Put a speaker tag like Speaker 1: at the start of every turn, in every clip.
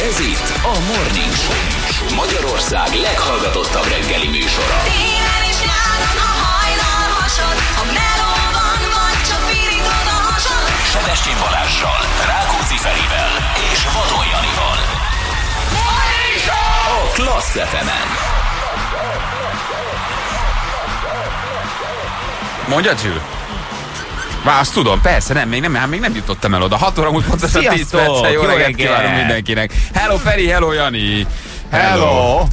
Speaker 1: Ez itt a Morning Show, Magyarország leghallgatottabb reggeli műsora.
Speaker 2: Télen és nyáron a hajnal hasad, ha melóban vagy, csak pirítod a hasad.
Speaker 1: Sebestyén Balázssal, Rákóczi Ferivel és Vadon Janival. Morning Show! A Klassz FM-en.
Speaker 3: Mondja, Jill? Azt tudom, persze, még nem jutottam el oda. 6 óra múlt pontosan 10 perccel. Jó reggelt kívánunk mindenkinek. Hello Feri, hello Jani.
Speaker 4: Hello!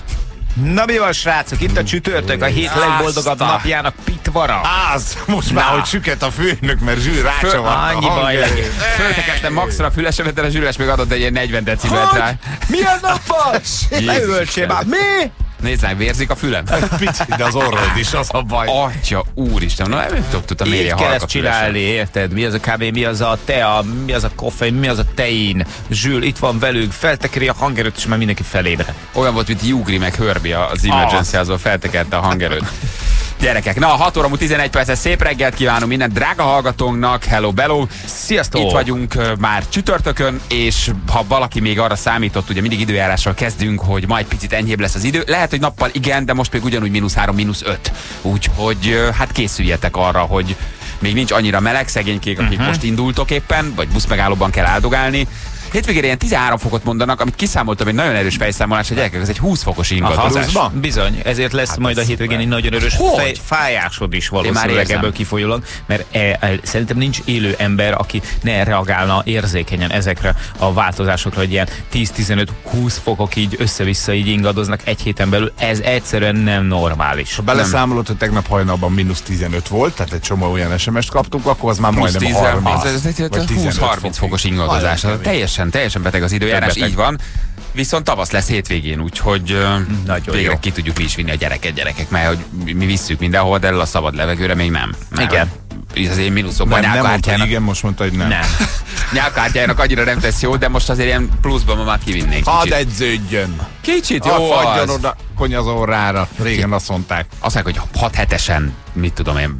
Speaker 4: Na mi van, srácok? Itt a csütörtök, a hét legboldogabb napjának pitvara.
Speaker 5: Az, most már, hogy süket a főnök, mert Zsül rácsavart.
Speaker 4: Annyi baj legyen.
Speaker 3: Föltekertem maxra a fülesemet, de a Zsüles még adott egy ilyen 40 decibelt rá.
Speaker 4: Milyen napas? Leültsél már. Mi?
Speaker 3: Nézd rá, vérzik a fülem.
Speaker 5: Picit, de az orrod is, az a baj.
Speaker 3: Atya, úristen, na nem tudtam
Speaker 4: Így
Speaker 3: mérje
Speaker 4: kell
Speaker 3: halk
Speaker 4: ezt
Speaker 3: a
Speaker 4: csinálni, érted? Mi az a kávé, mi az a tea, mi az a koffein, mi az a tein. Zsül itt van velünk, feltekeri a hangerőt, és már mindenki felébre.
Speaker 3: Olyan volt, mint Jugri meg Herbie az Emergency-házból feltekerte a hangerőt. Gyerekek, na 6 óra 11 perc, szép reggelt kívánunk minden drága hallgatónknak, hello bello.
Speaker 4: Sziasztok!
Speaker 3: Itt vagyunk már csütörtökön, és ha valaki még arra számított, ugye mindig időjárással kezdünk, hogy majd picit enyhébb lesz az idő. Lehet, hogy nappal igen, de most még ugyanúgy -3, -5. Úgyhogy hát készüljetek arra, hogy még nincs annyira meleg, szegénykék, akik most indultok éppen, vagy buszmegállóban kell áldogálni. Hétvégére ilyen 13 fokot mondanak, amit kiszámoltam egy nagyon erős fejszámolás, hogy gyerekek, ez egy 20 fokos ingadozás.
Speaker 4: Bizony, ezért lesz hát majd a hétvégén egy nagyon erős fájásod is valószínűleg ebből kifolyólag, mert szerintem nincs élő ember, aki ne reagálna érzékenyen ezekre a változásokra, hogy ilyen 10-15-20 fokok így össze-vissza így ingadoznak egy héten belül, ez egyszerűen nem normális.
Speaker 5: Ha beleszámolod, hogy tegnap hajnalban -15 volt, tehát egy csomó olyan SMS-t kaptunk, akkor az már majdnem 30.
Speaker 3: Ez egy 20-30 fokos ingadozás. Teljesen beteg az időjárás, így van. Viszont tavasz lesz hétvégén, úgyhogy végre ki tudjuk mi is vinni a gyerekek, mert hogy mi visszük mindenhova, de a szabad levegőre még nem.
Speaker 4: Igen.
Speaker 3: Ez az én mínuszokban
Speaker 5: nem mondta, hogy igen, most mondta, hogy nem.
Speaker 3: Nyálkártyájának annyira nem tesz jó, de most azért ilyen pluszban ma már kivinnénk.
Speaker 5: Hadd edződjön!
Speaker 3: Kicsit jó
Speaker 5: fagyjon oda konyazórára. Régen azt mondták.
Speaker 3: Azt mondják, hogy 6 hetesen, mit tudom én,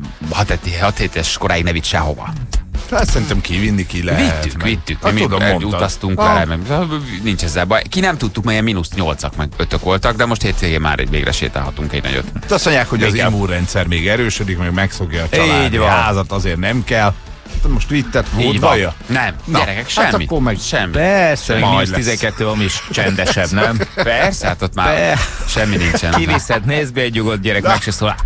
Speaker 3: 6 hetes koráig ne vitt sehova.
Speaker 5: Hát szerintem kivinni ki lehet.
Speaker 3: Vittük.
Speaker 5: Hát,
Speaker 3: Mi utaztunk vele, meg nincs ezzel baj. Ki nem tudtuk, mert ilyen -8-ak meg 5-ök voltak, de most hétvégén már egy végre sétálhatunk egy nagyot.
Speaker 5: De azt mondják, hogy az immunrendszer még erősödik, meg megszokja a családi házat, azért nem kell. Most vitted, volt baja?
Speaker 3: Nem, gyerekek, semmi.
Speaker 5: Hát akkor meg
Speaker 3: semmi.
Speaker 4: Persze, -12 van is csendesebb, nem?
Speaker 3: Persze, hát ott már semmi nincsen.
Speaker 4: Kiviszed, nézd be egy nyugodt gyerek, meg se szól.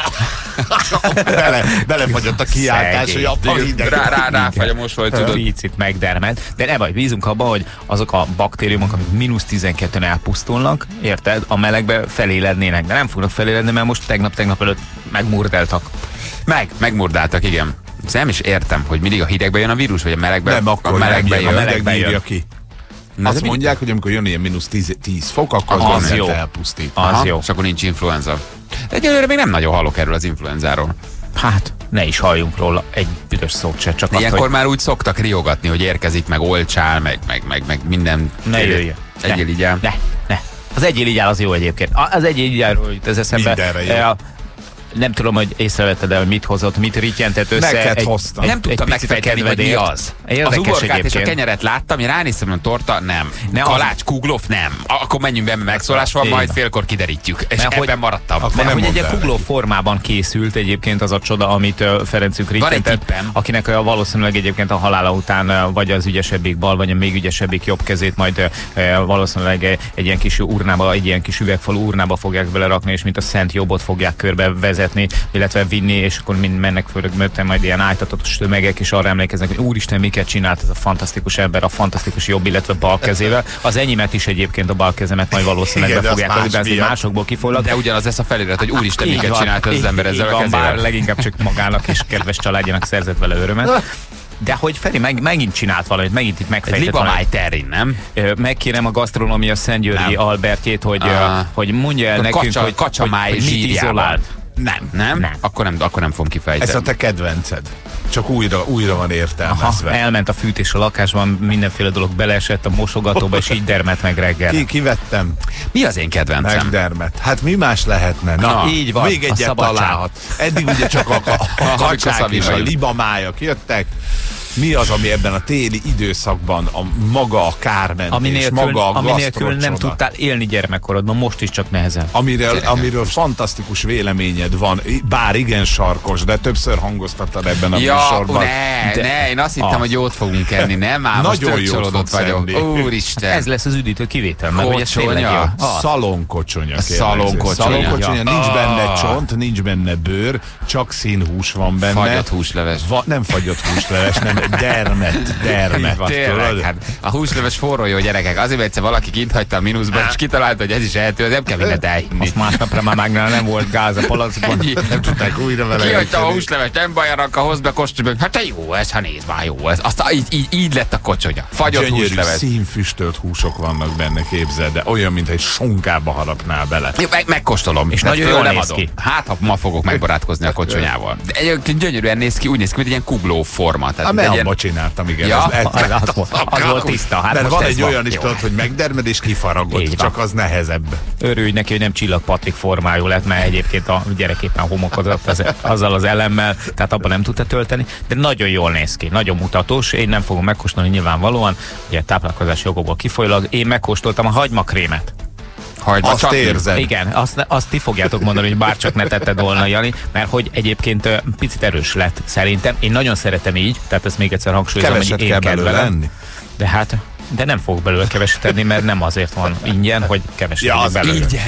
Speaker 5: Belefagyott a kiáltás, hogy apa hideg.
Speaker 3: Ráfagy a mosoly, tudod.
Speaker 4: Picit megdermed. De ne vagy, bízunk abban, hogy azok a baktériumok, amik -12-en elpusztulnak, érted, a melegbe felélednének. De nem fognak feléledni, mert most tegnap előtt megmurdáltak.
Speaker 3: Megmurdáltak, igen. Nem is értem, hogy mindig a hidegbe jön a vírus, vagy a melegbe.
Speaker 5: Nem, akkor
Speaker 3: a melegbe
Speaker 5: jön. A melegbe
Speaker 3: jön
Speaker 5: ki. Azt mondják, hogy amikor jön ilyen -10 fok, akkor az mindent elpusztít.
Speaker 4: Az jó.
Speaker 3: És akkor nincs influenza. De egyelőre még nem nagyon hallok erről az influenzáról.
Speaker 4: Hát, ne is halljunk róla egy büdös szót se, csak
Speaker 3: ilyenkor hogy... már úgy szoktak riogatni, hogy érkezik, meg olcsál, meg minden.
Speaker 4: Ne jöjjön.
Speaker 3: Egyéligyál.
Speaker 4: Ne. Az egyéligyál az jó egyébként. Az egyéligyálról jut ez eszembe. Nem tudom, hogy észrevetted el, mit hozott, mit rittyentett össze.
Speaker 5: Neked hoztam.
Speaker 3: Nem tudtam megfejteni, hogy mi az. Az uborkát és a kenyeret láttam, én ránéztem, hogy torta, nem. Kalács, kuglof, nem. Akkor menjünk be, megszólás van, majd félkor kiderítjük. És ebben maradtam.
Speaker 4: Mert hogy egy kuglof formában készült egyébként az a csoda, amit Ferencük rittyentett, akinek valószínűleg egyébként a halála után vagy az ügyesebbik bal, vagy a még ügyesebbik jobb kezét majd valószínűleg egy ilyen kis urnába, egy ilyen kis üvegfalú urnába fogják belerakni, és mint a Szent Jobbot fogják körbe vezetni, illetve vinni, és akkor mind mennek mögöttem majd ilyen ájtatott tömegek, és arra emlékeznek, hogy úristen, miket csinált ez a fantasztikus ember a fantasztikus jobb, illetve bal kezével. Az enyémet is egyébként, a bal kezemet majd valószínűleg be fogják adni, másokból kifolyólag.
Speaker 3: De ugyanaz lesz a felirat, hogy úristen, miket csinált az ember ezzel a kezével.
Speaker 4: Bár leginkább csak magának és kedves családjának szerzett vele örömet. De hogy Feri megint csinált valamit, megint itt megfejtett
Speaker 3: valamit. Terrin, nem?
Speaker 4: Megkérem a gasztronómia Szentgyörgyi Albertjét, hogy mondja el nekünk, hogy mit izolált.
Speaker 3: Nem? Akkor nem fogom kifejteni.
Speaker 5: Ez a te kedvenced. Csak újra van értelmezve.
Speaker 4: Elment a fűtés a lakásban, mindenféle dolog beleesett a mosogatóba, és így dermet meg reggel.
Speaker 5: Kivettem.
Speaker 3: Mi az én kedvencem?
Speaker 5: Megdermet. Hát mi más lehetne?
Speaker 4: Na így van.
Speaker 5: Még egyet találhat. Eddig ugye csak a kacsák és a libamájak jöttek. Mi az, ami ebben a téli időszakban maga a kármentés, maga a
Speaker 4: ami nélkül nem
Speaker 5: gasztrocsoda,
Speaker 4: tudtál élni gyermekkorodban, most is csak nehezen.
Speaker 5: Amiről fantasztikus véleményed van, bár igen sarkos, de többször hangoztattad ebben a műsorban.
Speaker 3: Én azt hittem, hogy jót fogunk enni, nem? Ám most
Speaker 5: nagyon jót
Speaker 3: vagyok. Úristen.
Speaker 4: Ez lesz az üdítő kivétel, mert ugye tényleg jó.
Speaker 5: Szalonkocsonya.
Speaker 3: Szalonkocsonya.
Speaker 5: Nincs benne csont, nincs benne bőr, csak színhús van benne.
Speaker 3: Fagyott húsleves.
Speaker 5: Nem fagyott húsleves, nem dermet.
Speaker 3: Tényleg, hát a húsleves forró jó, gyerekek. Azért, mert egyszer valaki kint hagyta a mínuszban, és kitalálta, hogy ez is ehető, nem kell mindent elhinni.
Speaker 4: Azt másnapra már nem volt gáz a palackban.
Speaker 5: Nem tudták újra vele.
Speaker 3: Kihagyta a húsleves, nem baj, a hozd be kostümök. Hát te jó ez, ha nézd már, jó ez. Aztán így lett a kocsonya. Fagyott
Speaker 5: gyönyörű,
Speaker 3: húsleves.
Speaker 5: színfüstölt húsok vannak benne, képzeld, de olyan, mintha egy sonkába harapnál bele.
Speaker 3: Jó, megkóstolom.
Speaker 4: És nagyon jól néz ki.
Speaker 3: Hát, ha ma fogok megbarátkozni a kocsonyával. De egyébként gyönyörűen néz ki, úgy néz ki, mint egy ilyen kugló forma.
Speaker 5: Abba csináltam, igen.
Speaker 3: Ja,
Speaker 4: az volt tiszta. Hát
Speaker 5: mert
Speaker 4: most
Speaker 5: van
Speaker 4: ez
Speaker 5: egy olyan is, tudod, hogy megdermed és kifaragod, csak az nehezebb.
Speaker 4: Örülj neki, hogy nem Csillag Patrik formájú lett, mert egyébként a gyerek éppen homokodott azzal az elemmel, tehát abban nem tudta tölteni, de nagyon jól néz ki, nagyon mutatós. Én nem fogom megkóstolni nyilvánvalóan, ugye táplálkozási jogokból kifolyólag. Én megkóstoltam a hagymakrém-et.
Speaker 5: Azt érzed.
Speaker 4: Igen, azt ti fogjátok mondani, hogy bárcsak ne tetted volna, Jani, mert hogy egyébként picit erős lett szerintem. Én nagyon szeretem így, tehát ezt még egyszer hangsúlyozom, hogy én kedvelem. De nem fogok belőle keveset enni, mert nem azért van ingyen, hogy keveset belőle.
Speaker 3: Ingyen.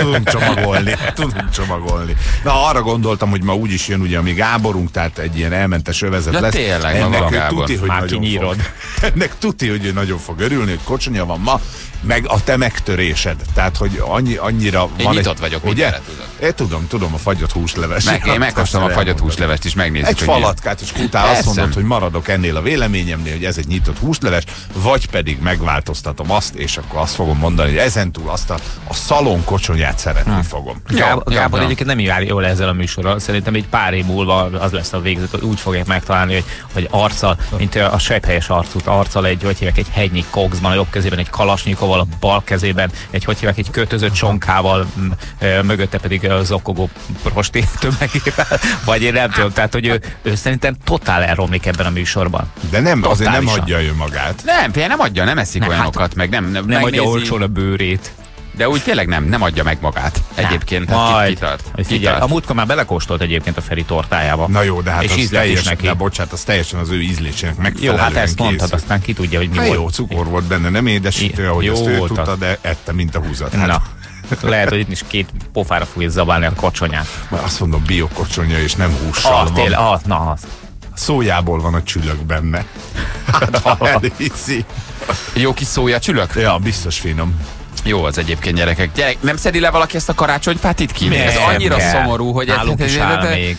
Speaker 5: Tudunk csomagolni. Na, arra gondoltam, hogy ma úgyis jön ugye a mi Gáborunk, tehát egy ilyen elmentes övezet lesz.
Speaker 3: Tényleg,
Speaker 5: ennek tuti, hogy
Speaker 4: már
Speaker 5: nagyon
Speaker 4: kinyírod.
Speaker 5: Ennek tuti, hogy ő nagyon fog örülni, hogy kocsonya van ma, meg a te megtörésed. Tehát, hogy annyira
Speaker 3: én
Speaker 5: van
Speaker 3: nyitott vagyok,
Speaker 5: ugye?
Speaker 3: Tudod.
Speaker 5: Tudom a fagyott húsleves.
Speaker 3: Én megkóstolom a fagyott húslevest is, megnézzük.
Speaker 5: Egy falatkát, és utána azt mondod, hogy maradok ennél a véleményemnél, hogy ez egy nyitott húsleves, vagy pedig megváltoztatom azt, és akkor azt fogom mondani, hogy ezentúl azt a szalonkocsonyát szeretni fogom.
Speaker 4: Gábor egyébként nem jár jól ezzel a műsorral. Szerintem egy pár év múlva az lesz a végzet, hogy úgy fogják megtalálni, hogy arccal, mint a sejphelyes arccal egy hegynyi kokszban, a jobb kezében egy kalasnyikovval, a bal kezében egy kötözött csonkával, mögötte pedig zokogó prosti tömegével, vagy én nem tudom, tehát hogy ő szerintem totál elromlik ebben a műsorban.
Speaker 5: De nem, azért nem hagyja ő magát.
Speaker 3: Nem adja, nem eszik olyanokat, meg nem
Speaker 4: adja olcsón a bőrét.
Speaker 3: De úgy tényleg nem adja meg magát. Egyébként
Speaker 4: kitart. A múltkor már belekóstolt egyébként a Feri tortájába.
Speaker 5: Na jó, de hát
Speaker 4: és
Speaker 5: az teljesen, az teljesen az ő ízlésének megfelelően.
Speaker 4: Jó, hát ezt mondtad, aztán ki tudja, hogy mi volt.
Speaker 5: Jó, cukor volt benne, nem édesítő, ahogy azt ő tudta, de ette, mint a húzat.
Speaker 4: Na. Lehet, hogy itt is két pofára fogja zabálni a kocsonyát.
Speaker 5: Azt mondom, biokocsonya és nem hússal van.
Speaker 4: Az.
Speaker 5: Szójából van a csülök benne. Hát, ha elhiszi.
Speaker 3: Jó kis szója csülök?
Speaker 5: Ja, biztos finom.
Speaker 3: Jó az egyébként, gyerekek. Nem szedi le valaki ezt a karácsonyfát itt ki? Ez annyira szomorú, hogy...
Speaker 4: Nálunk is áll még.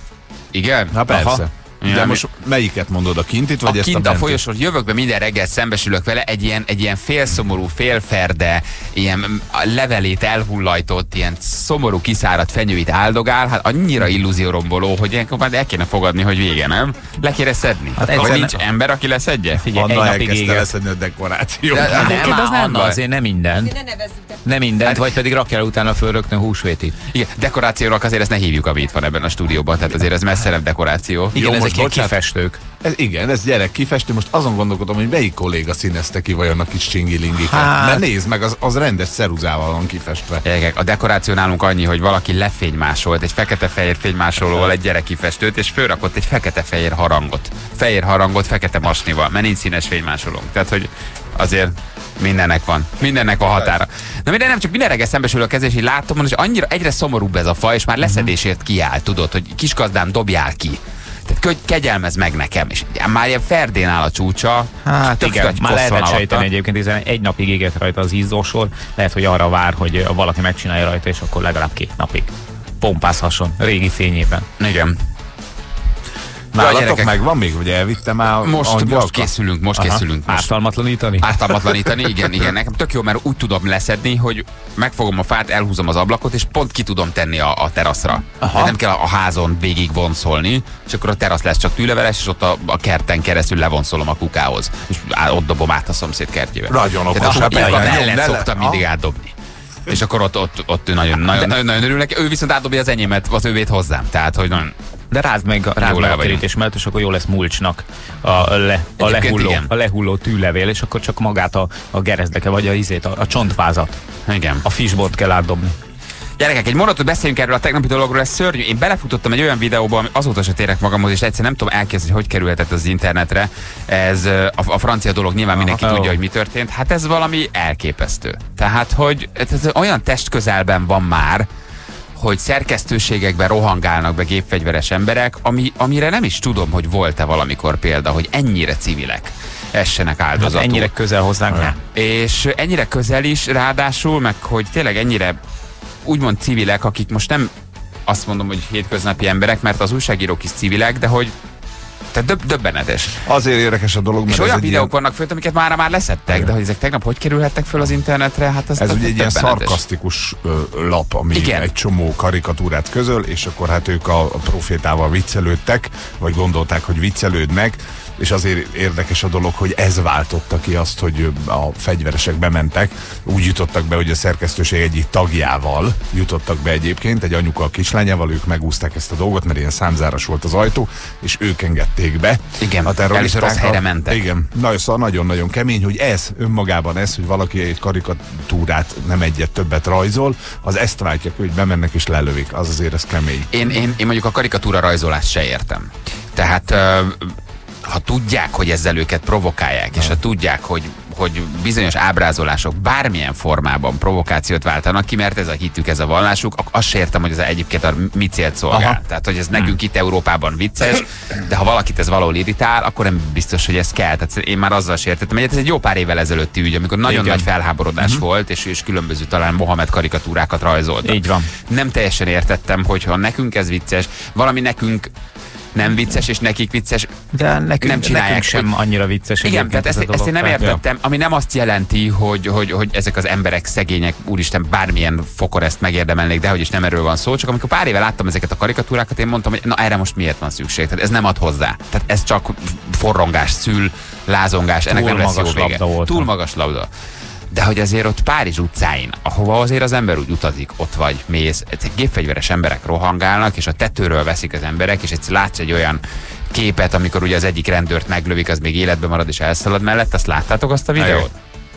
Speaker 3: Igen?
Speaker 5: Hát persze. De most melyiket mondod, a kintit, vagy ezt a bentit?
Speaker 3: A folyosón jövök be, minden reggel szembesülök vele, egy ilyen félszomorú, félferde, ilyen levelét elhullajtott, ilyen szomorú, kiszáradt fenyőit áldogál, hát annyira illúzióromboló, hogy ilyenkor már el kéne fogadni, hogy vége, nem? Le kéne szedni. Hát vagy nincs ember, aki leszedje?
Speaker 4: Figyelj,
Speaker 5: Anna elkezdte leszedni a dekorációt.
Speaker 4: Nem, azért nem minden. Nem mindent, vagy pedig rakj el utána föl rögtön húsvétit.
Speaker 3: Igen, dekorációnak azért ezt ne hívjuk, ami itt van ebben a stúdióban, tehát azért ez messzebb dekoráció.
Speaker 4: Igen, ezek ilyen kifestők.
Speaker 5: Ez gyerek kifestő. Most azon gondolkodom, hogy melyik kolléga színezte ki vajon a kis csingilingiket. Hát. Mert nézd meg, az rendes ceruzával van kifestve.
Speaker 3: Gyerekek, a dekoráció nálunk annyi, hogy valaki lefénymásolt egy fekete-fehér fénymásolóval egy gyerek kifestőt, és fölrakott egy fekete-fehér harangot. Fehér harangot fekete masnival, mert nincs színes fénymásolónk. Tehát, hogy azért mindennek van határa. Na minden, nem csak minden reggel szembesülök ezzel, és így látom, hogy annyira egyre szomorúbb ez a faj, és már leszedésért kiáll, tudod, hogy kiskazdám, dobjál ki. Tehát kegyelmez meg nekem, és már ilyen ferdén áll a csúcsa.
Speaker 4: Hát igen, már lehetett sejteni egyébként, hiszen egy napig égett rajta az izzósor, lehet, hogy arra vár, hogy valaki megcsinálja rajta, és akkor legalább 2 napig pompázhasson régi fényében.
Speaker 3: Igen.
Speaker 5: Nálatok megvan még, hogy elvittem már
Speaker 3: most készülünk.
Speaker 4: Ártalmatlanítani?
Speaker 3: Ártalmatlanítani, igen. Nekem tök jó, mert úgy tudom leszedni, hogy megfogom a fát, elhúzom az ablakot, és pont ki tudom tenni a teraszra. Nem kell a házon végig vonszolni, és akkor a terasz lesz csak tűleveles, és ott a kerten keresztül levonszolom a kukához. És ott dobom át a szomszéd kertjébe.
Speaker 5: Nagyon okos.
Speaker 3: Ellen szoktam mindig átdobni. És akkor ott nagyon örülnek. Ő viszont átdobja az enyémet, az ővét hozzám. Tehát, hogy nagyon...
Speaker 4: De rázd meg a kerítés mellett, és akkor jó lesz mulcsnak a lehulló tűlevél, és akkor csak magát a gerezdeke, vagy a csontvázat.
Speaker 3: Igen.
Speaker 4: A fishbot kell átdobni.
Speaker 3: Gyerekek, egy mondatot beszéljünk erről a tegnapi dologról, ez szörnyű. Én belefutottam egy olyan videóba, ami azóta se térek magamhoz, és egyszerűen nem tudom elképzelni, hogy kerülhetett az internetre. Ez a francia dolog, nyilván mindenki tudja, hogy mi történt. Hát ez valami elképesztő. Tehát, hogy ez olyan testközelben van már, hogy szerkesztőségekben rohangálnak be gépfegyveres emberek, amire nem is tudom, hogy volt-e valamikor példa, hogy ennyire civilek essenek áldozatul.
Speaker 4: Hát ennyire közel hozzánk.
Speaker 3: És ennyire közel is, ráadásul, meg hogy tényleg ennyire úgymond civilek, akik most nem azt mondom, hogy hétköznapi emberek, mert az újságírók is civilek, de hogy tehát döbbenetes.
Speaker 5: Azért érdekes a dolog, mert
Speaker 3: és olyan videók vannak föl, amiket már leszettek, de hogy ezek tegnap hogy kerülhettek föl az internetre, hát
Speaker 5: ez ugye egy ilyen szarkasztikus lap, ami egy csomó karikatúrát közöl, és akkor hát ők a profétával viccelődtek, vagy gondolták, hogy viccelődnek, és azért érdekes a dolog, hogy ez váltotta ki azt, hogy a fegyveresek bementek, úgy jutottak be, hogy a szerkesztőség egyik tagjával jutottak be egyébként, egy anyuka a kislányával, ők megúzták ezt a dolgot, mert ilyen számzáras volt az ajtó, és ők engedték be.
Speaker 3: Igen, a terroristák rossz helyre mentek.
Speaker 5: Igen, nagyon-nagyon kemény, hogy ez önmagában hogy valaki egy karikatúrát nem egyet többet rajzol, az ezt váltja, hogy bemennek és lelövik, az azért ez kemény.
Speaker 3: Én mondjuk a karikatúra rajzolást se értem. Tehát ha tudják, hogy ezzel őket provokálják, és ha tudják, hogy bizonyos ábrázolások bármilyen formában provokációt váltanak ki, mert ez a hitük, ez a vallásuk, azt se értem, hogy ez egyébként a mi célt szolgál. Aha. Tehát, hogy ez nekünk itt Európában vicces, de ha valakit ez valahol irritál, akkor nem biztos, hogy ez kell. Tehát én már azzal sértettem, hogy ez egy jó pár évvel ezelőtti ügy, amikor nagyon nagy felháborodás volt, és különböző talán Mohamed karikatúrákat rajzoltak.
Speaker 4: Így van.
Speaker 3: Nem teljesen értettem, hogyha nekünk ez vicces, valami nekünk nem vicces, és nekik vicces,
Speaker 4: de nekünk sem annyira vicces.
Speaker 3: Igen, tehát ezt én nem értettem, ami nem azt jelenti, hogy ezek az emberek szegények, úristen, bármilyen fokon ezt megérdemelnék, de hogy is nem erről van szó, csak amikor pár éve láttam ezeket a karikatúrákat, én mondtam, hogy na erre most miért van szükség, tehát ez nem ad hozzá. Tehát ez csak forrongás szül, lázongás, ennek nem lesz jó vége. Túl magas labda. De hogy azért ott Párizs utcáin, ahova azért az ember úgy utazik, ott vagy, mész, ezek gépfegyveres emberek rohangálnak, és a tetőről veszik az emberek, és egyszer látsz egy olyan képet, amikor ugye az egyik rendőrt meglövik, az még életben marad és elszalad mellett, azt láttátok azt a videót?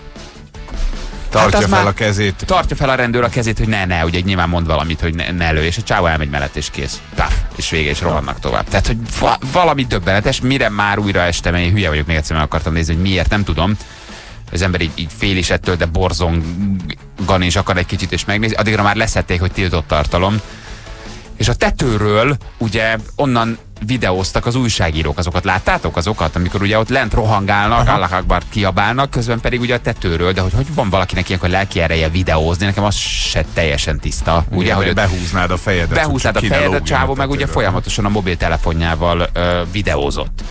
Speaker 5: Tartja fel a kezét.
Speaker 3: Tartja fel a rendőr a kezét, hogy ne, ugye nyilván mond valamit, hogy ne lő, és a csávó elmegy mellett, és kész. Paf, és vége, és rohannak tovább. Tehát, hogy valami döbbenetes, mire már újra este, mert én hülye vagyok, még egyszer meg akartam nézni, hogy miért, nem tudom. Az ember így fél is ettől, de borzongan is akar egy kicsit és megnézni. Addigra már leszették, hogy tiltott tartalom. És a tetőről ugye onnan videóztak az újságírók. Azokat láttátok? Azokat, amikor ugye ott lent rohangálnak, Allah Akbart kiabálnak, közben pedig ugye a tetőről, de hogy van valakinek ilyenkor lelki ereje videózni, nekem az se teljesen tiszta.
Speaker 5: Ugye, hogy behúznád a fejedet.
Speaker 3: Behúznád a fejedet, csávó meg ugye folyamatosan a mobiltelefonjával videózott.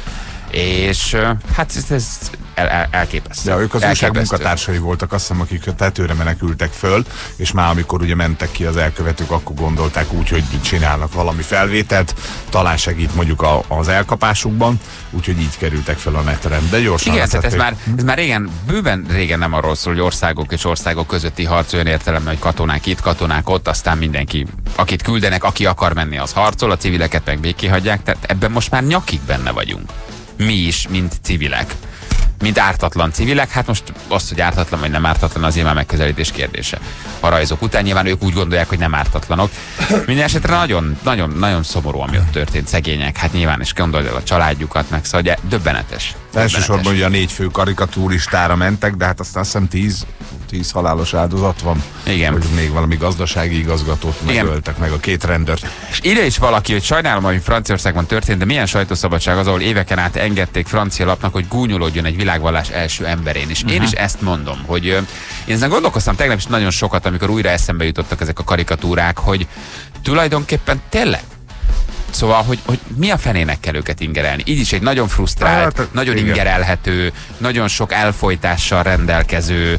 Speaker 3: És hát ez elképesztő.
Speaker 5: Ja, ők az újság munkatársai voltak, azt hiszem, akik a tetőre menekültek föl, és már amikor ugye mentek ki az elkövetők, akkor gondolták úgy, hogy csinálnak valami felvételt, talán segít mondjuk az elkapásukban, úgyhogy így kerültek fel a netre. De gyorsan.
Speaker 3: Igen, tehát ez már bőven régen nem arról szól, hogy országok és országok közötti harc olyan értelemben, hogy katonák itt, katonák ott, aztán mindenki, akit küldenek, aki akar menni, az harcol, a civileket meg békén hagyják, tehát ebben most már nyakig benne vagyunk. Mi is, mint civilek. Mint ártatlan civilek, hát most azt, hogy ártatlan vagy nem ártatlan, az már megközelítés kérdése. A rajzok után nyilván ők úgy gondolják, hogy nem ártatlanok. Minden esetre nagyon szomorú, ami ott történt, szegények. Hát nyilván is gondolj el a családjukat, meg szóval döbbenetes.
Speaker 5: Elsősorban ugye a 4 fő karikatúristára mentek, de hát aztán azt hiszem 10 halálos áldozat van.
Speaker 3: Igen.
Speaker 5: Hogy még valami gazdasági igazgatót megöltek, meg a 2 rendőrt.
Speaker 3: És ide is valaki, hogy sajnálom, hogy Franciaországban történt, de milyen sajtószabadság az, ahol éveken át engedték francia lapnak, hogy gúnyolódjon egy világvallás első emberén. És én is ezt mondom, hogy én ezen gondolkoztam tegnap is nagyon sokat, amikor újra eszembe jutottak ezek a karikatúrák, hogy tulajdonképpen tényleg. Szóval, hogy mi a fenének kell őket ingerelni? Így is egy nagyon frusztrált, nagyon ingerelhető, nagyon sok elfojtással rendelkező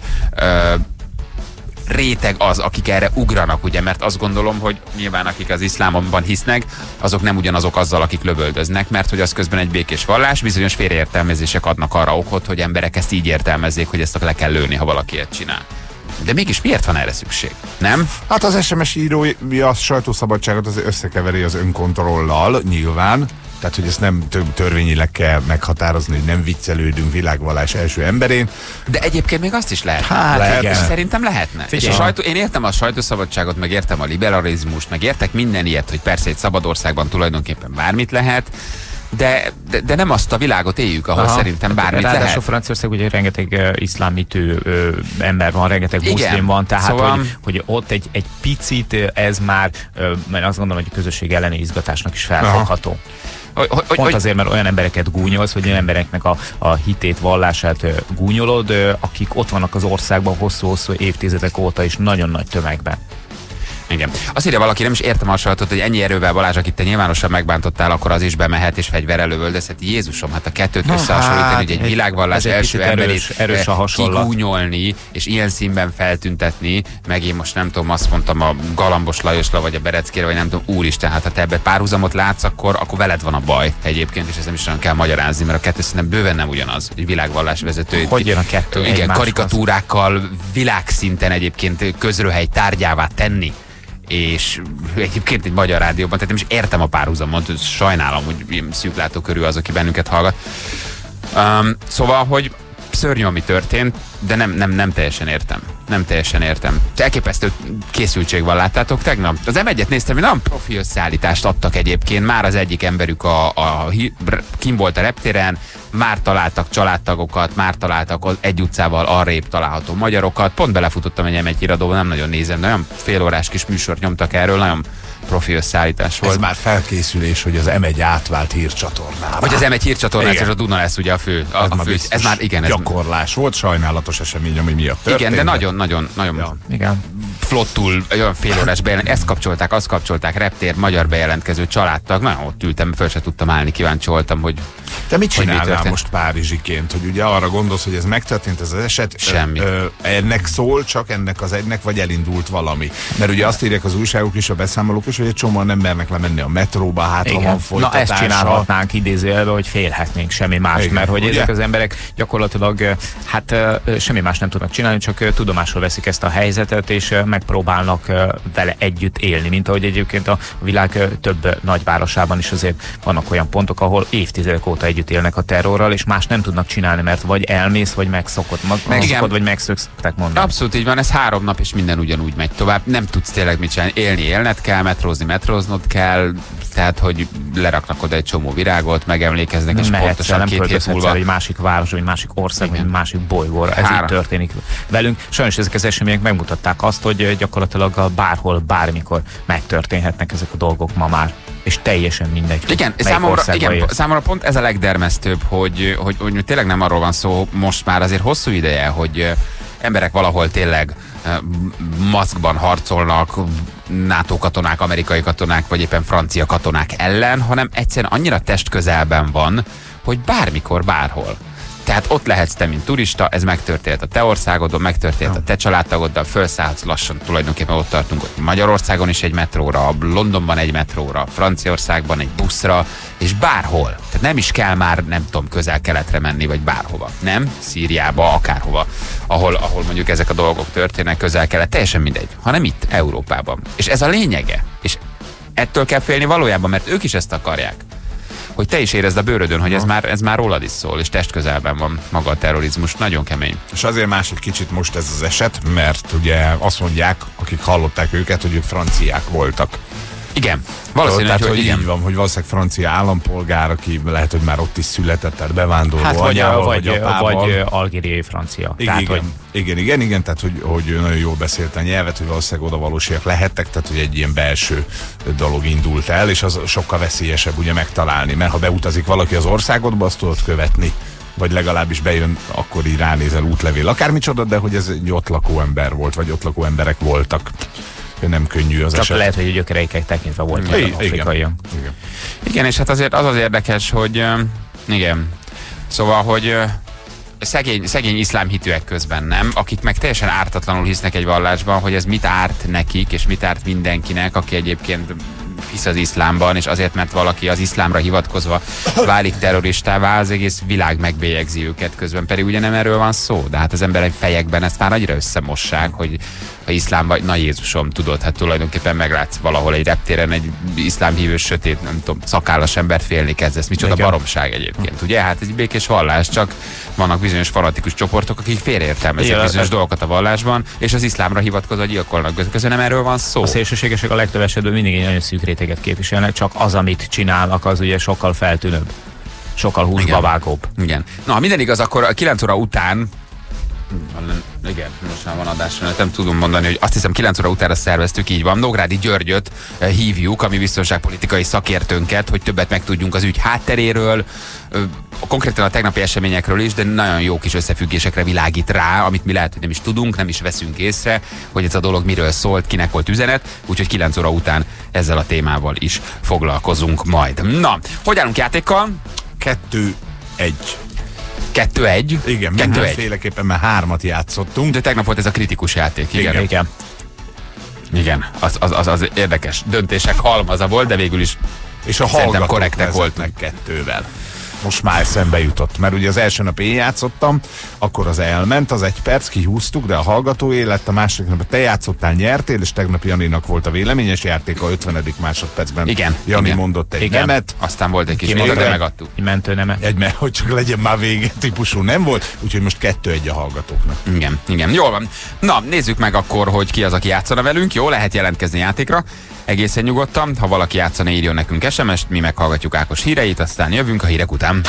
Speaker 3: réteg az, akik erre ugranak, ugye, mert azt gondolom, hogy nyilván akik az iszlámban hisznek, azok nem ugyanazok azzal, akik lövöldöznek, mert hogy az közben egy békés vallás, bizonyos félreértelmezések adnak arra okot, hogy emberek ezt így értelmezzék, hogy ezt le kell lőni, ha valaki ilyet csinál. De mégis miért van erre szükség? Nem?
Speaker 5: Hát az SMS írói a sajtószabadságot az összekeveri az önkontrollal nyilván. Tehát, hogy ezt nem törvényileg kell meghatározni, hogy nem viccelődünk világvallás első emberén.
Speaker 3: De egyébként még azt is lehet.
Speaker 5: Hát,
Speaker 3: és szerintem lehetne. És én értem a sajtószabadságot, meg értem a liberalizmust, meg értek minden ilyet, hogy persze egy szabad országban tulajdonképpen bármit lehet, de nem azt a világot éljük, ahol szerintem bármit lehet.
Speaker 4: Ráadásul Franciaország ugye rengeteg iszlámítő ember van, rengeteg muszlim van, tehát szóval hogy ott egy picit ez már, mert azt gondolom, hogy a közösség elleni izgatásnak is felfogható. Pont azért, mert olyan embereket gúnyolsz, vagy olyan embereknek a hitét, vallását gúnyolod, akik ott vannak az országban hosszú-hosszú évtizedek óta is nagyon nagy tömegben.
Speaker 3: Igen. Azt írja valaki, nem is értem hasonlatot, hogy ennyi erővel, Balázs, akit te nyilvánosan megbántottál, akkor az is bemehet és fegyverrel lövöldözhet. Jézusom, hát a kettőt összehasonlítani, hogy egy világvallás első emberét kigúnyolni, és ilyen színben feltüntetni, meg én most nem tudom, azt mondtam a Galambos Lajosra, vagy a Bereckére, vagy nem tudom, úristen, hát ha te ebbe párhuzamot látsz, akkor veled van a baj egyébként, és ezt nem is olyan kell magyarázni, mert a kettő szerintem bőven nem ugyanaz, hogy világvallás vezető.
Speaker 4: Hogy jön a kettő?
Speaker 3: Igen, karikatúrákkal világszinten egyébként közröhely tárgyává tenni. És egyébként egy magyar rádióban, tehát nem is értem a párhuzamot, sajnálom, hogy ilyen szűklátókörű az, aki bennünket hallgat. Szóval, hogy szörnyű, ami történt, de nem teljesen értem. Nem teljesen értem. Elképesztő készültség van, láttátok tegnap? Az M1-et néztem, hogy nagyon profi összeállítást adtak egyébként. Már az egyik emberük kim volt a reptéren, már találtak családtagokat, már találtak egy utcával arrébb található magyarokat. Pont belefutottam egy M1 híradóba, nem nagyon nézem, de olyan félórás kis műsort nyomtak erről, nagyon profi összeállítás volt.
Speaker 5: Ez már felkészülés, hogy az M1 átvált hírcsatornára.
Speaker 3: Hogy az M1 hírcsatornára, és a Duna lesz ugye a fő. Ez már igen.
Speaker 5: Gyakorlás volt, sajnálatos esemény, ami miatt történt.
Speaker 3: Igen, de nagyon
Speaker 4: igen.
Speaker 3: Flottul, olyan félórás bejelentkező, ezt kapcsolták, azt kapcsolták, reptér, magyar bejelentkező családtag. Nagyon ott ültem, föl se tudtam állni, kíváncsi voltam, hogy
Speaker 5: te mit csinálnál most párizsiként, hogy ugye arra gondolsz, hogy ez megtörtént ez az eset?
Speaker 3: Semmi.
Speaker 5: Ennek szól, csak ennek az egynek, vagy elindult valami? Mert ugye azt írják az újságok is, a beszámolók is, hogy egy csomóan nem mernek lemenni a metróba, hátra van folytatása.
Speaker 4: Na ezt csinálhatnánk idézőjelben, hogy félhetnénk semmi mást, igen, mert hogy ugye? Ezek az emberek gyakorlatilag semmi más nem tudnak csinálni, csak tudomásul veszik ezt a helyzetet, és megpróbálnak vele együtt élni, mint ahogy egyébként a világ több nagyvárosában is azért vannak olyan pontok, ahol évtizedek óta együtt élnek a terrorral, és más nem tudnak csinálni, mert vagy elmész, vagy megszokod, vagy megszokták mondani.
Speaker 3: Abszolút így van, ez 3 nap, és minden ugyanúgy megy tovább. Nem tudsz tényleg mit csinálni. Élned kell, metróznod kell, tehát, hogy leraknak oda egy csomó virágot, megemlékeznek, és pontosan 2 hét múlva
Speaker 4: egy másik város, vagy másik ország, vagy egy másik bolygóra. Ez így történik velünk. Sajnos ezek az események megmutatták azt, hogy gyakorlatilag bárhol, bármikor megtörténhetnek ezek a dolgok ma már. És teljesen mindegy.
Speaker 3: Igen, számomra pont ez a legdermesztőbb, hogy tényleg nem arról van szó most már azért hosszú ideje, hogy emberek valahol tényleg maszkban harcolnak, NATO katonák, amerikai katonák, vagy éppen francia katonák ellen, hanem egyszerűen annyira testközelben van, hogy bármikor, bárhol. Tehát ott lehetsz te, mint turista, ez megtörtént a te országodon, megtörtént a te családtagoddal, felszállhatsz lassan, tulajdonképpen ott tartunk, hogy Magyarországon is egy metróra, Londonban egy metróra, Franciaországban egy buszra, és bárhol. Tehát nem is kell már, nem tudom, közel-keletre menni, vagy bárhova. Nem? Szíriába, akárhova, ahol mondjuk ezek a dolgok történnek, közel-kelet, teljesen mindegy, hanem itt, Európában. És ez a lényege. És ettől kell félni valójában, mert ők is ezt akarják. Hogy te is érezd a bőrödön, hogy ez már rólad is szól, és testközelben van maga a terrorizmus. Nagyon kemény.
Speaker 5: És azért más egy kicsit most ez az eset, mert ugye azt mondják, akik hallották őket, hogy ők franciák voltak.
Speaker 3: Igen, valószínűleg,
Speaker 5: hogy így van, hogy valószínűleg francia állampolgár, aki lehet, hogy már ott is született, tehát bevándorló
Speaker 4: hát
Speaker 5: anyával,
Speaker 4: vagy algériai francia.
Speaker 5: Igen, tehát hogy nagyon jól beszélt a nyelvet, hogy valószínűleg odavalósiak lehettek, tehát hogy egy ilyen belső dolog indult el, és az sokkal veszélyesebb ugye megtalálni, mert ha beutazik valaki az országodba, azt tudod követni, vagy legalábbis bejön, akkor így ránézel útlevél, akármicsoda, de hogy ez egy ott lakó ember volt, vagy ott lakó emberek voltak. Nem könnyű az
Speaker 4: csak
Speaker 5: eset.
Speaker 4: lehet, hogy a gyökereiket tekintve volt afrikaiak.
Speaker 3: Igen, és hát azért az érdekes, hogy igen, szóval, hogy szegény iszlám hitűek közben nem, akik meg teljesen ártatlanul hisznek egy vallásban, hogy ez mit árt nekik, és mit árt mindenkinek, aki egyébként hisz az iszlámban, és azért, mert valaki az iszlámra hivatkozva válik terroristává, az egész világ megbélyegzi őket közben, pedig ugye nem erről van szó, de hát az emberek fejekben ezt már annyira összemossák, hogy ha iszlám vagy, na Jézusom, tudod, hát tulajdonképpen meglátsz valahol egy reptéren egy iszlámhívő sötét, nem tudom, szakállas embert félni kezdesz. Micsoda baromság egyébként, ugye? Hát egy békés vallás, csak vannak bizonyos fanatikus csoportok, akik félreértelmezik bizonyos dolgokat a vallásban, és az iszlámra hivatkozva gyilkolnak. Közben nem erről van szó.
Speaker 4: A szélsőségesek a legtöbb esetben mindig egy nagyon szűk réteget képviselnek, csak az, amit csinálnak, az ugye sokkal feltűnőbb. Sokkal húsba vágóbb.
Speaker 3: Igen. Na, ha minden igaz, akkor a 9 óra után igen, most már van adás, nem tudom mondani, hogy azt hiszem 9 óra utánra szerveztük, így van. Nógrádi Györgyöt hívjuk, a mi biztonságpolitikai szakértőnket, hogy többet megtudjunk az ügy hátteréről, konkrétan a tegnapi eseményekről is, de nagyon jó kis összefüggésekre világít rá, amit mi lehet, hogy nem is tudunk, nem is veszünk észre, hogy ez a dolog miről szólt, kinek volt üzenet, úgyhogy 9 óra után ezzel a témával is foglalkozunk majd. Na, hogy állunk játékkal?
Speaker 5: 2-1.
Speaker 3: 2-1?
Speaker 5: Igen, mindenféleképpen, mert 3-at játszottunk.
Speaker 3: De tegnap volt ez a kritikus játék. Igen, az érdekes döntések halmaza volt, de végül is
Speaker 5: és a
Speaker 3: szerintem korrektek voltak
Speaker 5: 2-vel. Most már eszembe jutott, mert ugye az első nap én játszottam, akkor az elment, az 1 perc, kihúztuk, de a hallgatóé lett, a második nap te játszottál, nyertél, és tegnap Janinak volt a véleményes játék, a 50. másodpercben.
Speaker 3: Igen.
Speaker 5: Jani mondott egy nemet.
Speaker 3: Aztán volt egy kis mondat, de megadtuk.
Speaker 4: Egy mentő nemet.
Speaker 5: Hogy csak legyen már vége típusú nem volt, úgyhogy most 2-1 a hallgatóknak.
Speaker 3: Igen, jól van. Na, nézzük meg akkor, hogy ki az, aki játszana velünk. Jó, lehet jelentkezni játékra. Egészen nyugodtan, ha valaki játszana, írjon nekünk SMS-t, mi meghallgatjuk Ákos híreit, aztán jövünk a hírek után.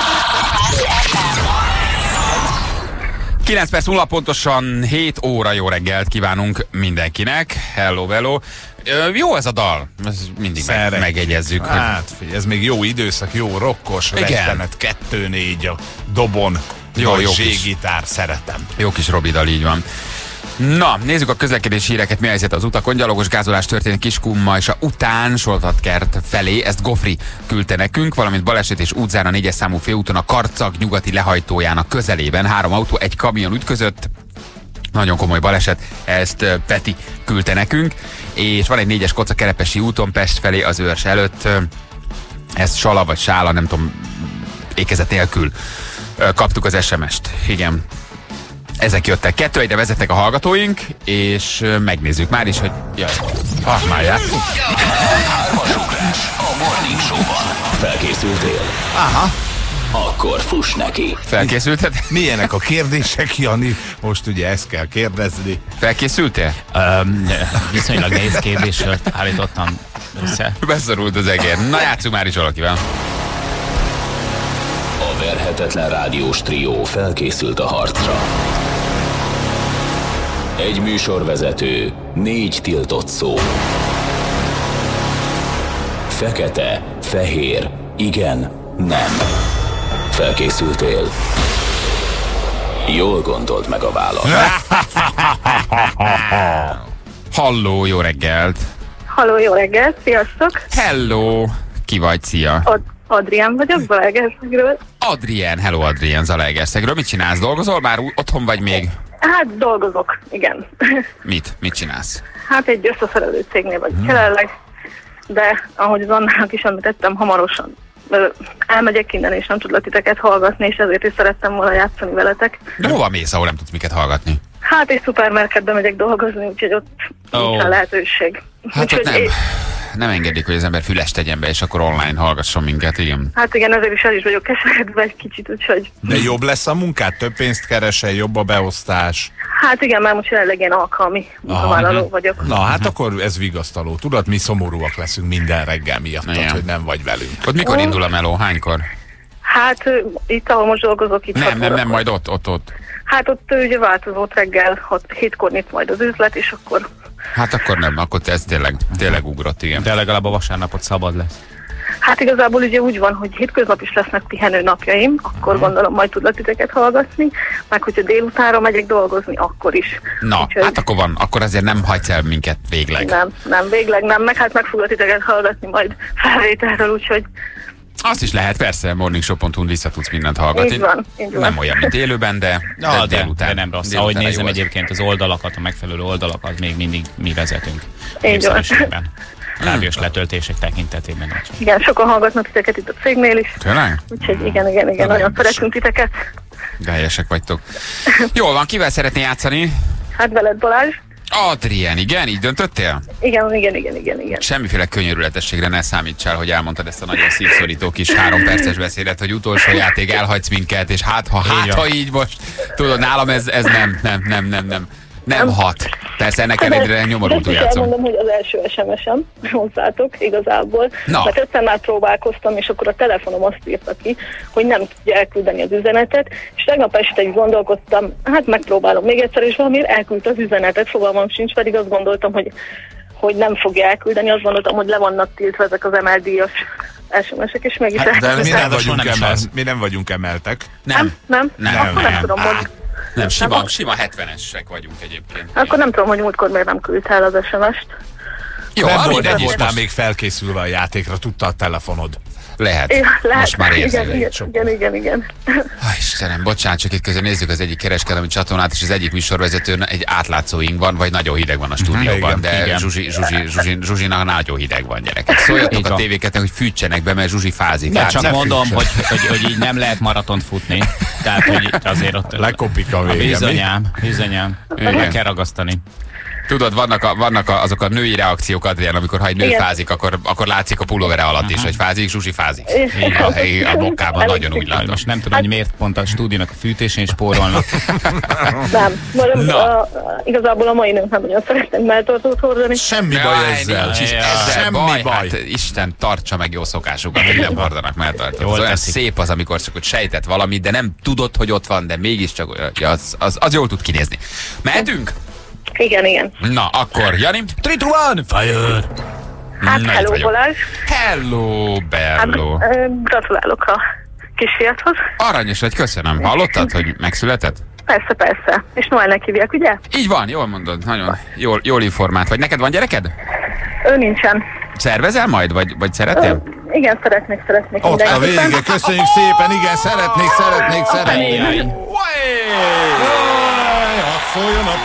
Speaker 3: 9 perc múlva pontosan 7 óra, jó reggelt kívánunk mindenkinek. Hello. Jó ez a dal, ez mindig megegyezzük.
Speaker 5: Hát figyelj, ez még jó időszak, jó rokkos, rettenet, 2-4 a dobon, jó zségitár, szeretem.
Speaker 3: Jó kis Robi dal, így van. Na, nézzük a közlekedési híreket, mi helyzet az utakon. Gyalogos gázolás történt Kiskunmajsa után, Soltatkert felé, ezt Gofri küldte nekünk, valamint baleset és útzár a 4-es számú főúton a Karcag nyugati lehajtójának közelében. 3 autó, egy kamion ütközött, nagyon komoly baleset, ezt Peti küldte nekünk, és van egy 4-es koca Kerepesi úton Pest felé az Őrs előtt, ezt Sala vagy Sála, nem tudom, ékezet nélkül kaptuk az SMS-t, igen. Ezek jöttek. 2-1-re vezettek a hallgatóink, és megnézzük már is, hogy már játszunk.
Speaker 1: 3-as ugrás a Morning Show-ban. Felkészültél?
Speaker 5: Aha.
Speaker 1: Akkor fuss neki.
Speaker 3: Felkészülted?
Speaker 5: Milyenek a kérdések, Jani? Most ugye ezt kell kérdezni.
Speaker 3: Felkészültél?
Speaker 4: Viszonylag nehéz kérdésről állítottam össze.
Speaker 3: Beszorult az egér. Na, játszunk már is valakivel.
Speaker 1: A verhetetlen rádiós trió felkészült a harcra. Egy műsorvezető, 4 tiltott szó. Fekete, fehér, igen, nem. Felkészültél? Jól gondold meg a választ.
Speaker 3: Halló, jó reggelt!
Speaker 6: Halló, jó reggelt, sziasztok!
Speaker 3: Hello! Ki vagy, szia?
Speaker 6: Adrián vagyok, Zalaegerszegről.
Speaker 3: Adrián, hello Adrián, Zalaegerszegről. Mit csinálsz? Dolgozol már? Otthon vagy még?
Speaker 6: Hát dolgozok, igen.
Speaker 3: Mit csinálsz?
Speaker 6: Hát egy összeszerelő cégnél vagyok jelenleg, de ahogy az Annának is említettem, hamarosan elmegyek innen, és nem tudlak titeket hallgatni, és ezért is szerettem volna játszani veletek.
Speaker 3: De hova mész, ahol nem tudsz miket hallgatni?
Speaker 6: Hát egy szupermarketbe megyek dolgozni, úgyhogy ott nincs lehetőség.
Speaker 3: Hát ott nem engedik, hogy az ember fülest tegyen be, és akkor online hallgasson minket, igen.
Speaker 6: Hát igen, ezért is el is vagyok keseredve egy kicsit, úgyhogy...
Speaker 5: De jobb lesz a munkát? Több pénzt keresel, jobb a beosztás?
Speaker 6: Hát igen, mert most jelenleg én alkalmi munkavállaló vagyok.
Speaker 5: Na hát akkor ez vigasztaló. Tudod, mi szomorúak leszünk minden reggel miatt, hogy nem vagy velünk.
Speaker 3: Ott mikor indul a meló? Hánykor?
Speaker 6: Hát itt, ahol most dolgozok, itt
Speaker 3: Nem, majd ott.
Speaker 6: Hát ott ugye változott reggel, 7-kor nyit majd az üzlet, és akkor...
Speaker 3: Hát akkor nem, akkor ez tényleg ugrott, igen.
Speaker 4: De legalább a vasárnapot szabad lesz.
Speaker 6: Hát igazából ugye úgy van, hogy hétköznap is lesznek pihenő napjaim, akkor gondolom majd tudlak titeket hallgatni, meg hogyha délutánra megyek dolgozni, akkor is.
Speaker 3: Na, úgyhogy... hát akkor van, akkor azért nem hagysz el minket végleg.
Speaker 6: Nem, végleg nem, meg hát meg foglak titeket hallgatni majd felvételről, úgyhogy...
Speaker 3: Azt is lehet, persze, morningshow.hu-n vissza tudsz mindent hallgatni.
Speaker 6: Így van.
Speaker 3: Nem olyan, mint élőben, de
Speaker 4: délután nem rossz. Ahogy nézem egyébként az oldalakat, a megfelelő oldalakat még mindig mi vezetünk.
Speaker 6: Így van.
Speaker 4: rádiós letöltések tekintetében.
Speaker 6: Igen, sokan hallgatnak titeket itt a cégnél is.
Speaker 3: Tényleg?
Speaker 6: Úgyhogy igen, nagyon szeretünk titeket.
Speaker 3: De helyesek vagytok. Jól van, kivel szeretné játszani?
Speaker 6: Hát veled, Balázs.
Speaker 3: Adrien, igen? Így döntöttél?
Speaker 6: Igen.
Speaker 3: Semmiféle könyörületességre ne számítsál, hogy elmondtad ezt a nagyon szívszorító kis 3 perces beszédet, hogy utolsó játék, elhagysz minket, és ha így most, tudod, nálam ez nem hat. Persze ennek ellenére nyomorultul játszom.
Speaker 6: Elmondom, hogy az első SMS-em hozzátok igazából, mert egyszer már próbálkoztam, és akkor a telefonom azt írta ki, hogy nem tudja elküldeni az üzenetet, és tegnap este is gondolkodtam, hát megpróbálom még egyszer, és valamiért elküldte az üzenetet, fogalmam sincs, pedig azt gondoltam, hogy nem fogja elküldeni, azt gondoltam, hogy le vannak tiltva ezek az MLD-os SMS-ek, és meg is
Speaker 5: mi nem vagyunk emeltek.
Speaker 6: Nem tudom, hogy...
Speaker 3: Nem, sima 70-esek vagyunk egyébként.
Speaker 6: Akkor nem tudom, hogy múltkor miért nem küldtál az SMS-t.
Speaker 3: Jó,
Speaker 5: nem voltál még felkészülve a játékra, tudta a telefonod.
Speaker 3: Lehet. Most már érzem.
Speaker 6: Igen.
Speaker 3: Istenem, bocsánat, csak itt közben nézzük az egyik kereskedelmi csatornát, és az egyik műsorvezetőn egy átlátszóink van, vagy nagyon hideg van a stúdióban, de Zsuzsinak nagyon hideg van, gyerekek. Szóljatok a tévéket, hogy fűtsenek be, mert Zsuzsi fázik.
Speaker 4: De csak mondom, hogy így nem lehet maratont futni. Tehát, hogy azért ott
Speaker 5: lekopik a vége.
Speaker 4: Bizonyám. Meg kell ragasztani.
Speaker 3: Tudod, vannak azok a női reakciók, Adrián, amikor ha egy nő fázik, akkor látszik a pulóvere alatt is, hogy fázik, Zsuzsi fázik. A bokkában nagyon úgy látom.
Speaker 4: Most nem tudom, hogy miért pont a stúdiónak a fűtésén spórolnak.
Speaker 6: Nem. Igazából a mai nők nem nagyon szeretnek melltartót hordani.
Speaker 5: Semmi baj ezzel.
Speaker 3: Semmi baj. Hát, Isten tartsa meg jó szokásukat, hogy nem hordanak melltartót. Olyan szép az, amikor csak hogy sejtett valamit, de nem tudod, hogy ott van, de mégiscsak az jól tud kinézni. Mehetünk?
Speaker 6: Igen.
Speaker 3: Na, akkor, Jani?
Speaker 4: 3, 2, 1, fire!
Speaker 6: Hát, hello, Balázs.
Speaker 3: Hello, Bello.
Speaker 6: Hát, gratulálok a kisfiathoz.
Speaker 3: Aranyos vagy, köszönöm. Hallottad, hogy megszületett?
Speaker 6: Persze. És Noelnek hívják, ugye?
Speaker 3: Így van, jól mondod. Nagyon jól informált vagy. Neked van gyereked?
Speaker 6: Ő nincsen.
Speaker 3: Szervezel majd, vagy szeretnél?
Speaker 6: Igen, szeretnék.
Speaker 5: Ott a vége, köszönjük szépen, igen, szeretnék. Szóljon a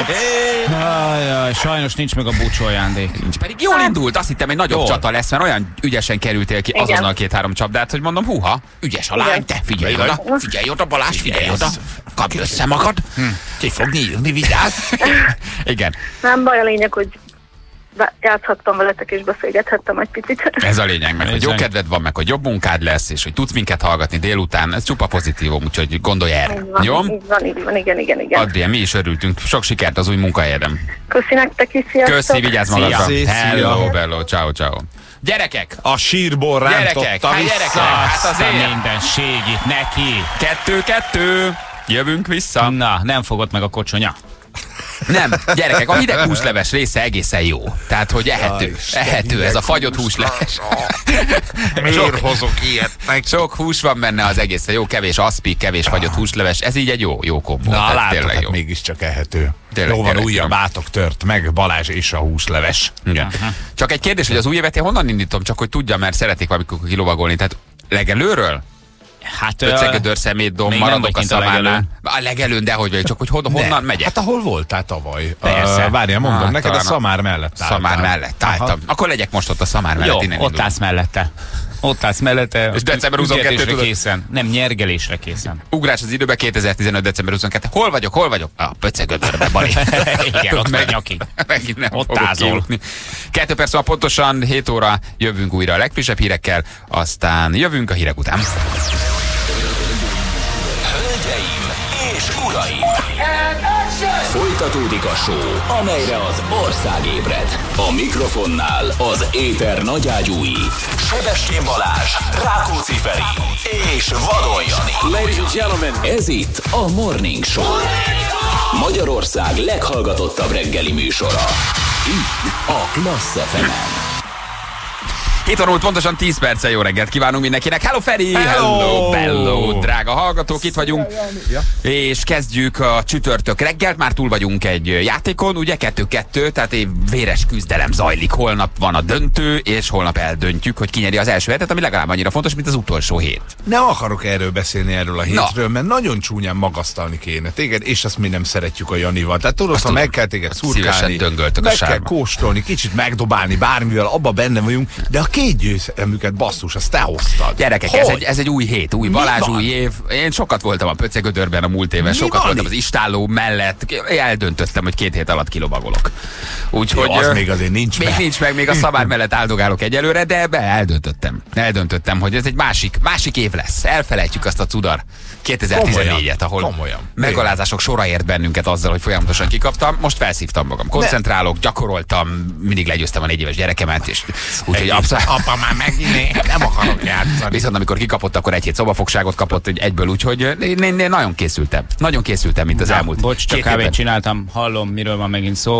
Speaker 4: sajnos nincs meg a búcsú ajándék.
Speaker 3: Nincs, pedig jól indult, azt hittem egy nagyobb csata lesz, mert olyan ügyesen kerültél ki azonnal 2-3 csapdát, hogy mondom, húha, ügyes a lány, te figyelj oda, Balázs, figyelj oda, kapj össze magad, ki fog nyílni, vigyázz. Igen.
Speaker 6: Nem baj, a lényeg, hogy játszhattam veletek és beszélgethettem egy picit.
Speaker 3: Ez a lényeg, meg hogy jó kedved van, meg hogy jobb munkád lesz, és hogy tudsz minket hallgatni délután, ez csupa pozitívum, úgyhogy gondolj erre. Jó?
Speaker 6: Így van, igen.
Speaker 3: Adrien, mi is örültünk, sok sikert az új munkahelyeden.
Speaker 6: Köszi nektek is, sziasztok!
Speaker 3: Köszi, vigyázz magadra! Hello, bello, ciao. Gyerekek!
Speaker 5: A sírból rántottam vissza!
Speaker 3: Hát azért
Speaker 4: mindenség itt neki!
Speaker 3: 2-2, jövünk vissza.
Speaker 4: Na, nem fogott meg a kocsonya.
Speaker 3: Nem, gyerekek, a hideg húsleves része egészen jó. Tehát, hogy ehető ez a fagyott húsleves.
Speaker 5: Miért hozok ilyet?
Speaker 3: Sok hús van benne, az egészen jó, kevés aszpi, kevés fagyott húsleves. Ez így egy jó kombó.
Speaker 5: Na, látod, hát mégiscsak ehető. Jó van, újabb átok tört meg, Balázs és a húsleves.
Speaker 3: Igen. Csak egy kérdés, hogy az új évet én honnan indítom, csak hogy tudja, mert szeretik valamikor kilovagolni. Tehát legelőről?
Speaker 4: Hát
Speaker 3: Öcegödör, szemétdomb, maradok a szamárnál. A legelőn, dehogy vagy, csak hogy honnan megyek?
Speaker 5: Hát ahol voltál tavaly.
Speaker 4: Persze.
Speaker 5: Várjál, mondom, neked a szamár mellett álltál.
Speaker 3: Szamár mellett álltam. Akkor legyek most ott a szamár mellett.
Speaker 4: Jó, ott állsz mellette. És
Speaker 3: december 22 tudod?
Speaker 4: Készen. Nem, nyergelésre készen.
Speaker 3: Ugrás az időbe, 2015. december 22. Hol vagyok? A Pöcegödörbe, Bali.
Speaker 4: Igen, ott meg nyakig.
Speaker 3: Megint nem
Speaker 4: ott ázol.
Speaker 3: 2 perc van pontosan, 7 óra jövünk újra a legfrissebb hírekkel, aztán jövünk a hírek után.
Speaker 1: Hölgyeim és uraim! Folytatódik a show, amelyre az ország ébred. A mikrofonnál az éter nagyágyúi, Sebestyén Balázs, Rákóczi Feri és Vadon Jani. Ladies and gentlemen, ez itt a Morning Show. Magyarország leghallgatottabb reggeli műsora. Itt a Klassz FM-en.
Speaker 3: Itt van pontosan 10 perccel, jó reggelt kívánunk mindenkinek. Hello Feri! Hello, drága hallgatók, itt vagyunk. És kezdjük a csütörtök reggelt, már túl vagyunk egy játékon, ugye 2-2, tehát egy véres küzdelem zajlik. Holnap van a döntő, és holnap eldöntjük, hogy ki nyeri az első hetet, ami legalább annyira fontos, mint az utolsó hét.
Speaker 5: Nem akarok erről beszélni, erről a hétről, mert nagyon csúnyán magasztalni kéne téged, és azt mi nem szeretjük a Janival. Tehát tudod, ha meg kell téged szurkálni, meg kell kóstolni, kicsit megdobálni bármivel, abba benne vagyunk, de a két győzelmüket, basszus, azt te hoztad.
Speaker 3: Gyerekek, ez egy új hét, új Balázs, új év. Én sokat voltam a Pöcegödörben a múlt éven, sokat voltam az istálló mellett. Eldöntöttem, hogy 2 hét alatt kilovagolok. Úgyhogy
Speaker 5: az még azért nincs
Speaker 3: meg. Nincs meg, még a szabár mellett áldogálok egyelőre, de eldöntöttem, hogy ez egy másik év lesz. Elfelejtjük azt a cudar 2014-et, ahol megalázások sora ért bennünket azzal, hogy folyamatosan kikaptam. Most felszívtam magam, koncentrálok, gyakoroltam, mindig legyőztem a 4 éves gyerekemet, és úgyhogy
Speaker 5: apa már megint nem akarok játszani.
Speaker 3: Viszont amikor kikapott, akkor 1 hét szobafogságot kapott egyből, úgyhogy én nagyon készültem. Nagyon készültem, mint az elmúlt.
Speaker 4: Bocs, csak kávét csináltam, hallom, miről van megint szó.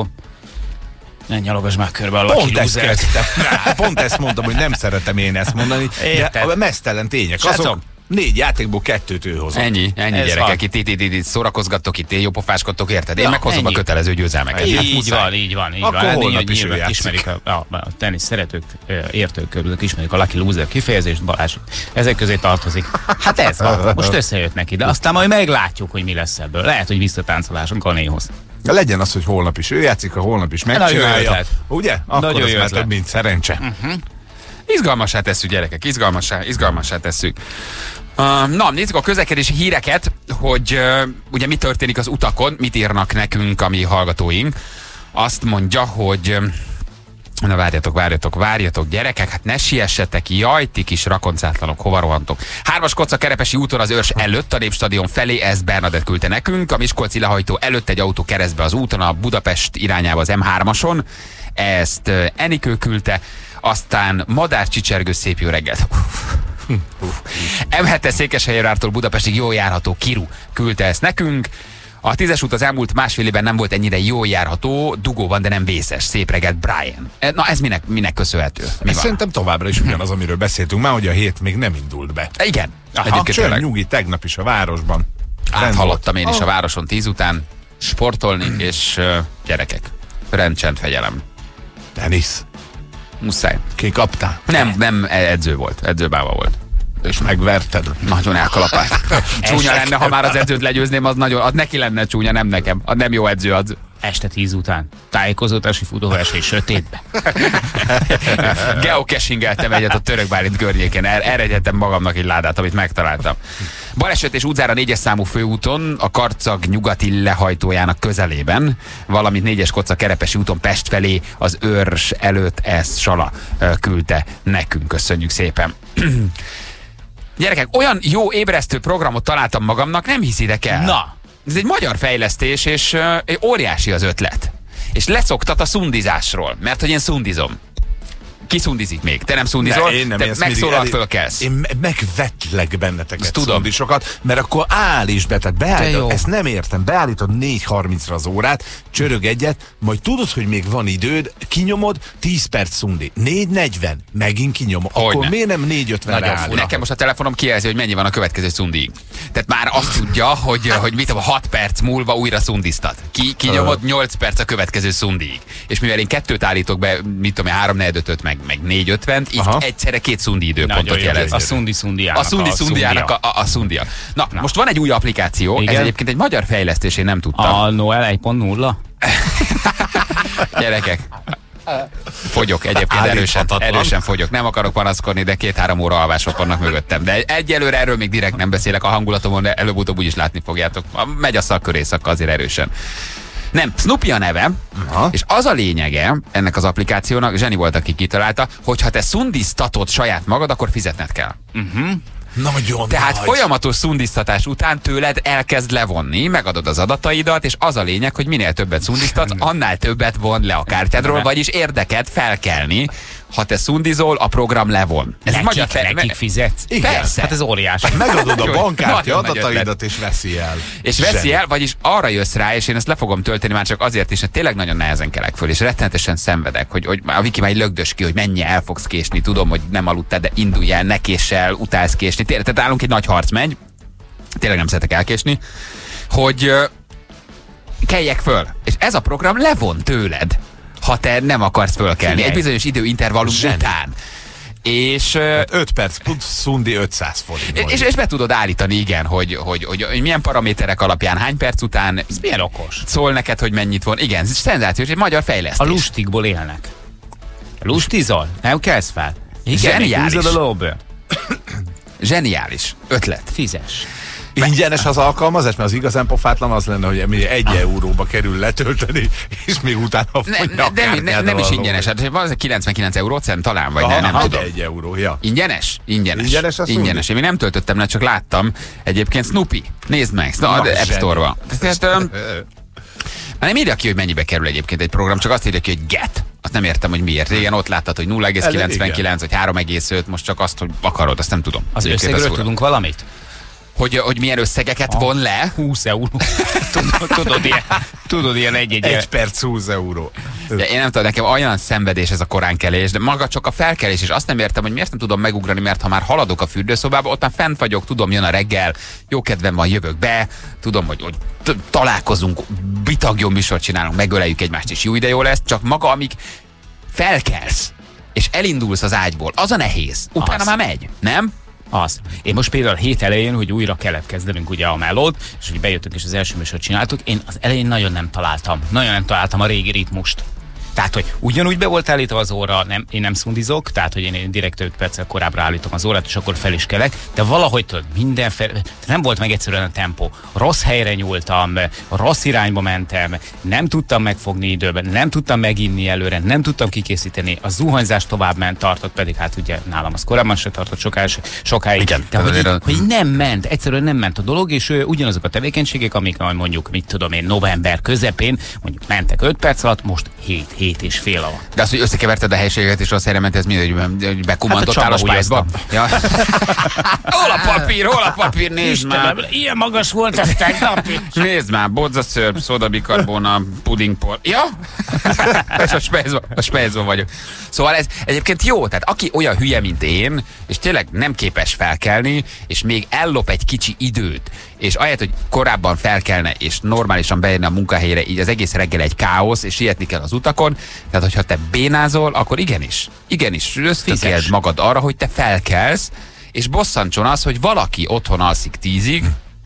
Speaker 4: Ne nyalogass már körbe a Lucky Loser-t.
Speaker 5: Pont ezt mondtam, hogy nem szeretem én ezt mondani. De a meztelen tények. Azok 4 játékból 2-t ő hozott.
Speaker 3: Ennyi gyerekek, itt szórakozgattok, itt jópofáskodtok, érted? Én meghozom a kötelező győzelmeket.
Speaker 4: Így van. Ismerik a tenisz szeretők, értők, ismerik a Lucky Loser kifejezést, Balázs ezek közé tartozik. Hát ez van, most összejött neki, de aztán majd meglátjuk, hogy mi lesz ebből. Lehet, hogy visszatáncolásunk a Ganéhoz.
Speaker 5: De legyen az, hogy holnap is ő játszik, ha holnap is megcsinálja. Ugye? Akkor az már több, mint szerencse.
Speaker 3: Izgalmassá tesszük, gyerekek, izgalmassá tesszük. Na, nézzük a közlekedési híreket, hogy ugye mi történik az utakon, mit írnak nekünk a mi hallgatóink. Azt mondja, hogy na várjatok, gyerekek, hát ne siessetek, jaj, ti kis rakoncátlanok, hova rohantok. 3-as Koca Kerepesi úton az Őrs előtt, a Népstadion felé, ezt Bernadett küldte nekünk, a Miskolci lehajtó előtt egy autó keresztbe az úton, a Budapest irányába az M3-ason, ezt Enikő küldte, aztán madárcsicsergő, szép jó reggelt. M7-es Székesfehérvártól Budapestig jól járható Kiru küldte ezt nekünk. A 10-es út az elmúlt másfél évben nem volt ennyire jól járható, dugóban, de nem vészes. Szép reggelt, Brian. Na ez minek köszönhető?
Speaker 5: Szerintem továbbra is ugyanaz, amiről beszéltünk már, hogy a hét még nem indult be.
Speaker 3: Igen.
Speaker 5: Csönd nyugi, tegnap is a városban.
Speaker 3: Áthallottam én is a városon 10 után sportolni, és gyerekek, rendcsend, fegyelem.
Speaker 5: Tenisz.
Speaker 3: Muszáj.
Speaker 5: Ki kaptál?
Speaker 3: Nem, edző volt, edzőbába volt.
Speaker 5: És megverted?
Speaker 3: Nagyon elkalapált. Csúnya lenne, ha már az edzőt legyőzném, az neki lenne csúnya, nem nekem. Nem jó edző az.
Speaker 4: Este 10 után. Tájékozódási futóverseny sötétbe.
Speaker 3: Geocachingeltem egyet a Török Bálint környéken. Elrejtettem magamnak egy ládát, amit megtaláltam. Baleset és útzára 4-es számú főúton, a Karcag nyugati lehajtójának közelében, valamint 4-es Koca Kerepesi úton Pest felé, az Őrs előtt, ezt Sala küldte nekünk. Köszönjük szépen. Gyerekek, olyan jó ébresztő programot találtam magamnak, nem hiszitek el.
Speaker 4: Na.
Speaker 3: Ez egy magyar fejlesztés, és óriási az ötlet. És leszoktat a szundizásról, mert hogy én szundizom. Ki szundizik még? Te nem szundizol, te megszólal fölkelsz.
Speaker 5: Én megvetlek benneteket szundisokat, mert akkor állíts be, tehát beállítod, ezt nem értem, beállítod 4:30-ra az órát, csörög egyet, majd tudod, hogy még van időd, kinyomod, 10 perc szundi, 4:40, megint kinyomod, akkor miért nem 4:50-re áll?
Speaker 3: Nekem most a telefonom kijelzi, hogy mennyi van a következő szundiig. Tehát már azt tudja, hogy mit tudom, 6 perc múlva újra szundiztat. Kinyomod 8 perc a következő szundiig. És mivel én 2-t állítok be, mit tudom, 3:45-öt meg 4:50, így egyszerre 2 szundi időpontot jelez.
Speaker 4: A szundiának.
Speaker 3: A szundiának a szundia. Na, most van egy új applikáció, igen? Ez egyébként egy magyar fejlesztés, én nem tudtam.
Speaker 4: A Noel 1.0?
Speaker 3: Gyerekek. Fogyok egyébként, erősen fogyok. Nem akarok panaszkodni, de 2-3 óra alvások vannak mögöttem. De egyelőre erről még direkt nem beszélek a hangulatomon, de előbb-utóbb úgyis látni fogjátok. Megy a szakkörészak azért erősen. Nem, Snoopy a neve, és az a lényege ennek az applikációnak, Zseni volt, aki kitalálta, hogy ha te szundiztatod saját magad, akkor fizetned kell. Tehát folyamatos szundiztatás után tőled elkezd levonni, megadod az adataidat, és az a lényeg, hogy minél többet szundiztatsz, annál többet von le a kártyádról, vagyis érdeked felkelni, ha te szundizol, a program levon.
Speaker 4: Ez nekik fizetsz?
Speaker 3: Igen. Persze.
Speaker 4: Hát ez óriás.
Speaker 5: Megadod a bankkártya adataidat, és veszi el.
Speaker 3: És veszi el, vagyis arra jössz rá, és én ezt le fogom tölteni már csak azért is, hogy tényleg nagyon nehezen kelek föl, és rettenetesen szenvedek, hogy a Viki már lögdös ki, hogy mennyi el fogsz késni, tudom, hogy nem aludtál, de indulj el, ne késsel, utálsz késni. Tehát állunk egy nagy harc megy, tényleg nem szeretek elkésni, hogy keljek föl. És ez a program levon tőled, ha te nem akarsz fölkelni. Egy bizonyos időintervallum után. És
Speaker 5: 5 perc plusz szundi 500 forint.
Speaker 3: És be tudod állítani, igen, hogy milyen paraméterek alapján, hány perc után.
Speaker 4: Ez milyen okos.
Speaker 3: Szól neked, hogy mennyit von. Igen, ez szenzációs, egy magyar fejlesztés.
Speaker 4: A lustikból élnek. Lustizol? Nem kelsz fel? Igen,
Speaker 3: zseniális. Zseniális ötlet.
Speaker 4: Fizes.
Speaker 5: Ingyenes az alkalmazás, mert az igazán pofátlan az lenne, hogy 1 euróba kerül letölteni, és még utána
Speaker 3: nem is ingyenes, hát van 99 eurócent talán, vagy nem tudom.
Speaker 5: 1 euró, ja.
Speaker 3: Ingyenes?
Speaker 5: Ingyenes az
Speaker 3: ingyenes. Én még nem töltöttem le, csak láttam. Egyébként Snoopy, nézd meg, App Store-ba. Már nem írja ki, hogy mennyibe kerül egyébként egy program, csak azt írja ki, hogy get. Azt nem értem, hogy miért. Régen ott láttad, hogy 0,99 vagy 3,5, most csak azt, hogy akarod, azt nem tudom.
Speaker 4: Az összegről tudunk valamit?
Speaker 3: Hogy milyen összegeket von le?
Speaker 4: 20 euró. Tudod ilyen egy
Speaker 5: perc 20 euró.
Speaker 3: Ja, én nem tudom, nekem olyan szenvedés ez a koránkelés, de maga csak a felkelés, és azt nem értem, hogy miért nem tudom megugrani, mert ha már haladok a fürdőszobába, ott már fent vagyok, tudom, jön a reggel, jó kedvem van, jövök be, tudom, hogy találkozunk, bitagjon műsort csinálunk, megöleljük egymást, és jó ide jó lesz, csak maga, amíg felkelsz, és elindulsz az ágyból, az a nehéz. Utána már megy, nem?
Speaker 4: Az. Én most például a hét elején, hogy újra kellett kezdenünk ugye a melót, és hogy bejöttünk és az első műsort csináltuk, én az elején nagyon nem találtam a régi ritmust. Tehát, hogy ugyanúgy be volt állítva az óra, én nem szundizok, tehát, hogy én direkt 5 perccel korábbra állítom az órát, és akkor fel is kelek, de valahogy tudod, nem volt meg egyszerűen a tempó. Rossz helyre nyúltam, rossz irányba mentem, nem tudtam megfogni időben, nem tudtam meginni előre, nem tudtam kikészíteni, a zuhanyzás tovább ment, tartott, pedig hát ugye nálam az korábban se tartott sokáig. Igen, de hogy nem ment, egyszerűen nem ment a dolog, és ugyanazok a tevékenységek, amik mondjuk, mit tudom én, november közepén, mondjuk mentek 5 perc alatt, most 7 és fél alatt.
Speaker 3: De az, hogy összekeverted a helységet és rossz helyre ment, ez mindegy, bekumantottál a spájzba? Ja. Hol a papír, nézd már!
Speaker 4: Ilyen magas volt ez tegnap.
Speaker 3: Nézd már, bodzaszörp, szodabikarbona, pudingpor. Ja? És a spájzban vagyok. Szóval ez egyébként jó, tehát aki olyan hülye, mint én, és tényleg nem képes felkelni, és még ellop egy kicsi időt, és ahelyett, hogy korábban felkelne, és normálisan bejönne a munkahelyre, így az egész reggel egy káosz, és sietni kell az utakon, tehát hogyha te bénázol, akkor igenis, ösztökéld magad arra, hogy te felkelsz, és bosszantson az, hogy valaki otthon alszik 10-ig,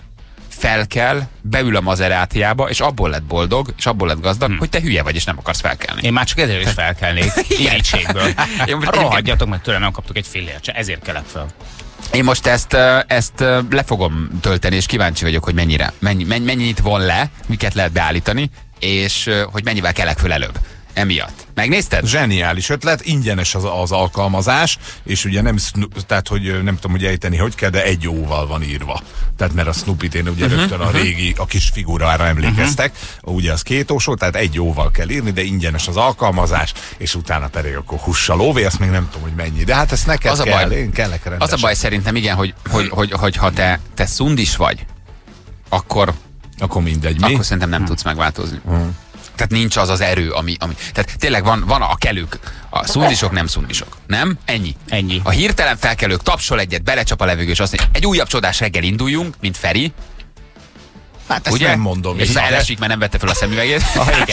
Speaker 3: felkel, beül a mazerátiába, és abból lett boldog, és abból lett gazdag, hogy te hüye vagy, és nem akarsz felkelni.
Speaker 4: Én már csak ezért is felkelnék. Irítségből. Rohadjatok, mert tőlem nem kaptuk egy fillért, ezért kelek fel.
Speaker 3: Én most ezt le fogom tölteni, és kíváncsi vagyok, hogy mennyit von le, miket lehet beállítani, és hogy mennyivel kelek föl előbb. Emiatt. Megnézted?
Speaker 5: Zseniális ötlet, ingyenes az alkalmazás, és ugye nem, tehát hogy nem tudom, hogy ejteni, hogy kell, de 1 óval van írva. Tehát mert a Snoopy-t én ugye rögtön a régi, a kis figurára emlékeztek, ugye az 2 ósó, tehát 1 óval kell írni, de ingyenes az alkalmazás, és utána pedig akkor hussa lóvé, azt még nem tudom, hogy mennyi. De hát ezt neked az kell, én kellek rendesen.
Speaker 3: Az a baj szerintem, igen, hogy ha te szundis vagy, akkor
Speaker 5: mindegy,
Speaker 3: mi? Akkor szerintem nem tudsz megváltozni. Tehát nincs az az erő, ami... Tehát tényleg van a kelők, a szundisok, nem szundisok. Nem? Ennyi. A hirtelen felkelők tapsol egyet, belecsap a levegő, és azt mondja, egy újabb csodás reggel induljunk, mint Feri.
Speaker 5: Hát ezt ugye? Nem mondom.
Speaker 3: És elesik, mert nem vette fel a szemüvegét.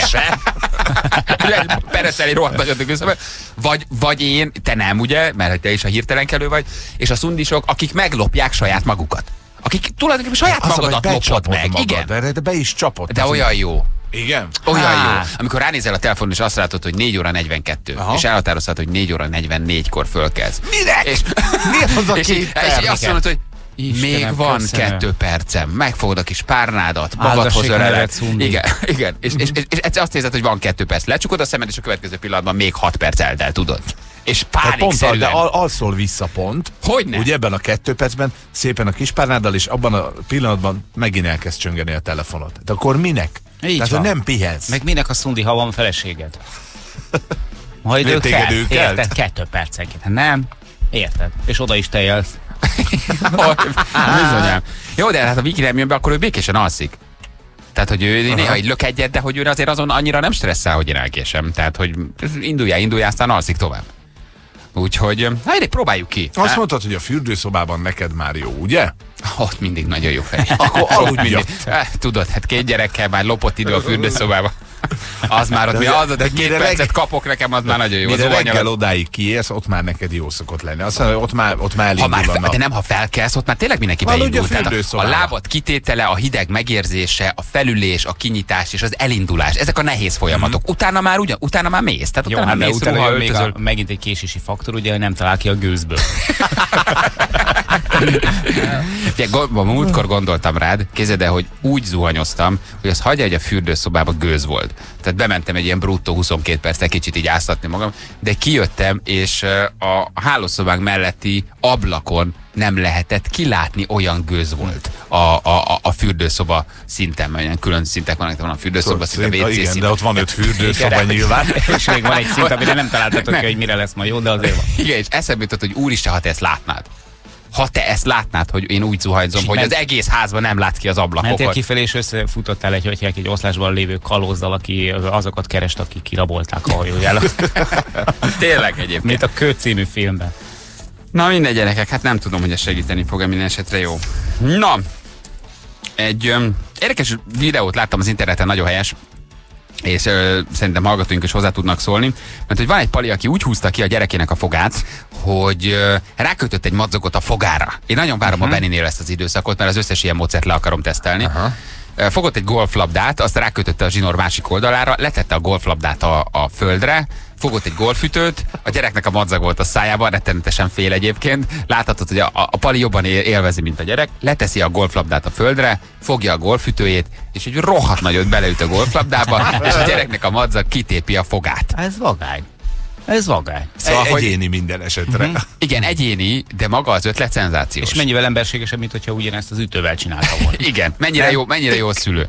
Speaker 3: Igen. Pereszel egy rohadt nagyot közben. Vagy én, te nem, ugye? Mert te is a hirtelen kelő vagy. És a szundisok, akik meglopják saját magukat. Akik tulajdonképpen saját magadat lopod meg.
Speaker 5: Magad, igen. De be is csapod.
Speaker 3: De olyan jó.
Speaker 5: Igen?
Speaker 3: Olyan jó. Amikor ránézel a telefonon, és azt látod, hogy 4 óra 42, és elhatároztad, hogy 4 óra 44-kor fölkelsz.
Speaker 5: Minek? Mi az a két perc?
Speaker 3: És azt mondod, hogy Istenem, még van köszönöm. 2 percem, megfogod a kis párnádat, magadhoz öleled. Igen. És azt érzed, hogy van 2 perc. Lecsukod a szemed, és a következő pillanatban még 6 perc eltelt, tudod. És pánikszerűen.
Speaker 5: De alszol vissza pont.
Speaker 3: Hogyne?
Speaker 5: Ugye ebben a 2 percben szépen a kispárnáddal, és abban a pillanatban megint elkezd csöngeni a telefonot. De akkor minek?
Speaker 4: Így
Speaker 5: tehát,
Speaker 4: van.
Speaker 5: Nem pihensz.
Speaker 4: Meg minek a szundi, ha van feleséged? Majd ő kell. Érted? 2 percenként. Nem? Érted? És oda is tejelsz.
Speaker 3: Bizonyám. Jó, de hát a Viki nem jön be, akkor ő békésen alszik. Tehát, hogy ő néha így lök egyet, de hogy ő azért azon annyira nem stresszel, hogy én elkésem. Tehát, hogy induljál, aztán alszik tovább. Úgyhogy, hát próbáljuk ki.
Speaker 5: Azt mondtad, hogy a fürdőszobában neked már jó, ugye?
Speaker 3: Ott mindig nagyon jó fej.
Speaker 5: Akkor aludj.
Speaker 3: Tudod, hát 2 gyerekkel már lopott idő a fürdőszobába. Az már ott, az, de 2 percet kapok nekem, az már nagyon jó.
Speaker 5: Mire reggel odáig kiérsz, ott már neked jó szokott lenni. Azt mondja, ott már elindul.
Speaker 3: De nem, ha felkelsz, ott már tényleg mindenki beindul. A lábad kitétele, a hideg megérzése, a felülés, a kinyitás és az elindulás. Ezek a nehéz folyamatok. Utána már mész. Tehát
Speaker 4: jó, de utána még megint egy késési faktor, ugye nem talál ki a gőzből.
Speaker 3: Múltkor gondoltam rád, képzeld el, hogy úgy zuhanyoztam, hogy az hagyja, hogy a fürdőszobában gőz volt. Tehát bementem egy ilyen bruttó 22 percre kicsit így áztatni magam, de kijöttem, és a hálószobánk melletti ablakon nem lehetett kilátni, olyan gőz volt a fürdőszoba szinten, mert olyan külön szintek vannak, van a fürdőszoba szint, a WC szint.
Speaker 5: De ott van 5 fürdőszoba nyilván.
Speaker 4: És még van egy szint, amire nem találtatok ki, hogy mire lesz ma jó, de azért van.
Speaker 3: Igen, és eszembe jutott, hogy úristen, ha te ezt látnád. Ha te ezt látnád, hogy én úgy zuhanyzom, hogy az egész házban nem látsz ki az ablakokat.
Speaker 4: Mentél kifelé, és összefutottál egy oszlásban lévő kalózzal, aki azokat kerest, akik kirabolták a hajójálat.
Speaker 3: Tényleg egyébként.
Speaker 4: Mint a Kő című filmben.
Speaker 3: Na mindegy, gyerekek, hát nem tudom, hogy ez segíteni fog-e, minden esetre jó. Na, egy érdekes videót láttam az interneten, nagyon helyes, és szerintem hallgatóink is hozzá tudnak szólni, mert hogy van egy pali, aki úgy húzta ki a gyerekének a fogát, hogy rákötött egy madzagot a fogára. Én nagyon várom a Benninél ezt az időszakot, mert az összes ilyen módszert le akarom tesztelni. Fogott egy golflabdát, azt rákötötte a zsinór másik oldalára, letette a golflabdát a földre, fogott egy golfütőt, a gyereknek a madzag volt a szájában, rettenetesen fél egyébként. Láthatod, hogy a pali jobban élvezi, mint a gyerek. Leteszi a golflabdát a földre, fogja a golfütőjét, és egy rohadt nagyot beleüt a golflabdába, és a gyereknek a madzag kitépi a fogát.
Speaker 4: Ez vagány. Ez vagány.
Speaker 5: Szóval egyéni minden esetre.
Speaker 3: Igen, egyéni, de maga az ötlet szenzációs.
Speaker 4: És mennyivel emberségesebb, mint hogyha ugyanezt az ütővel csinálta volna.
Speaker 3: Igen, mennyire jó szülő.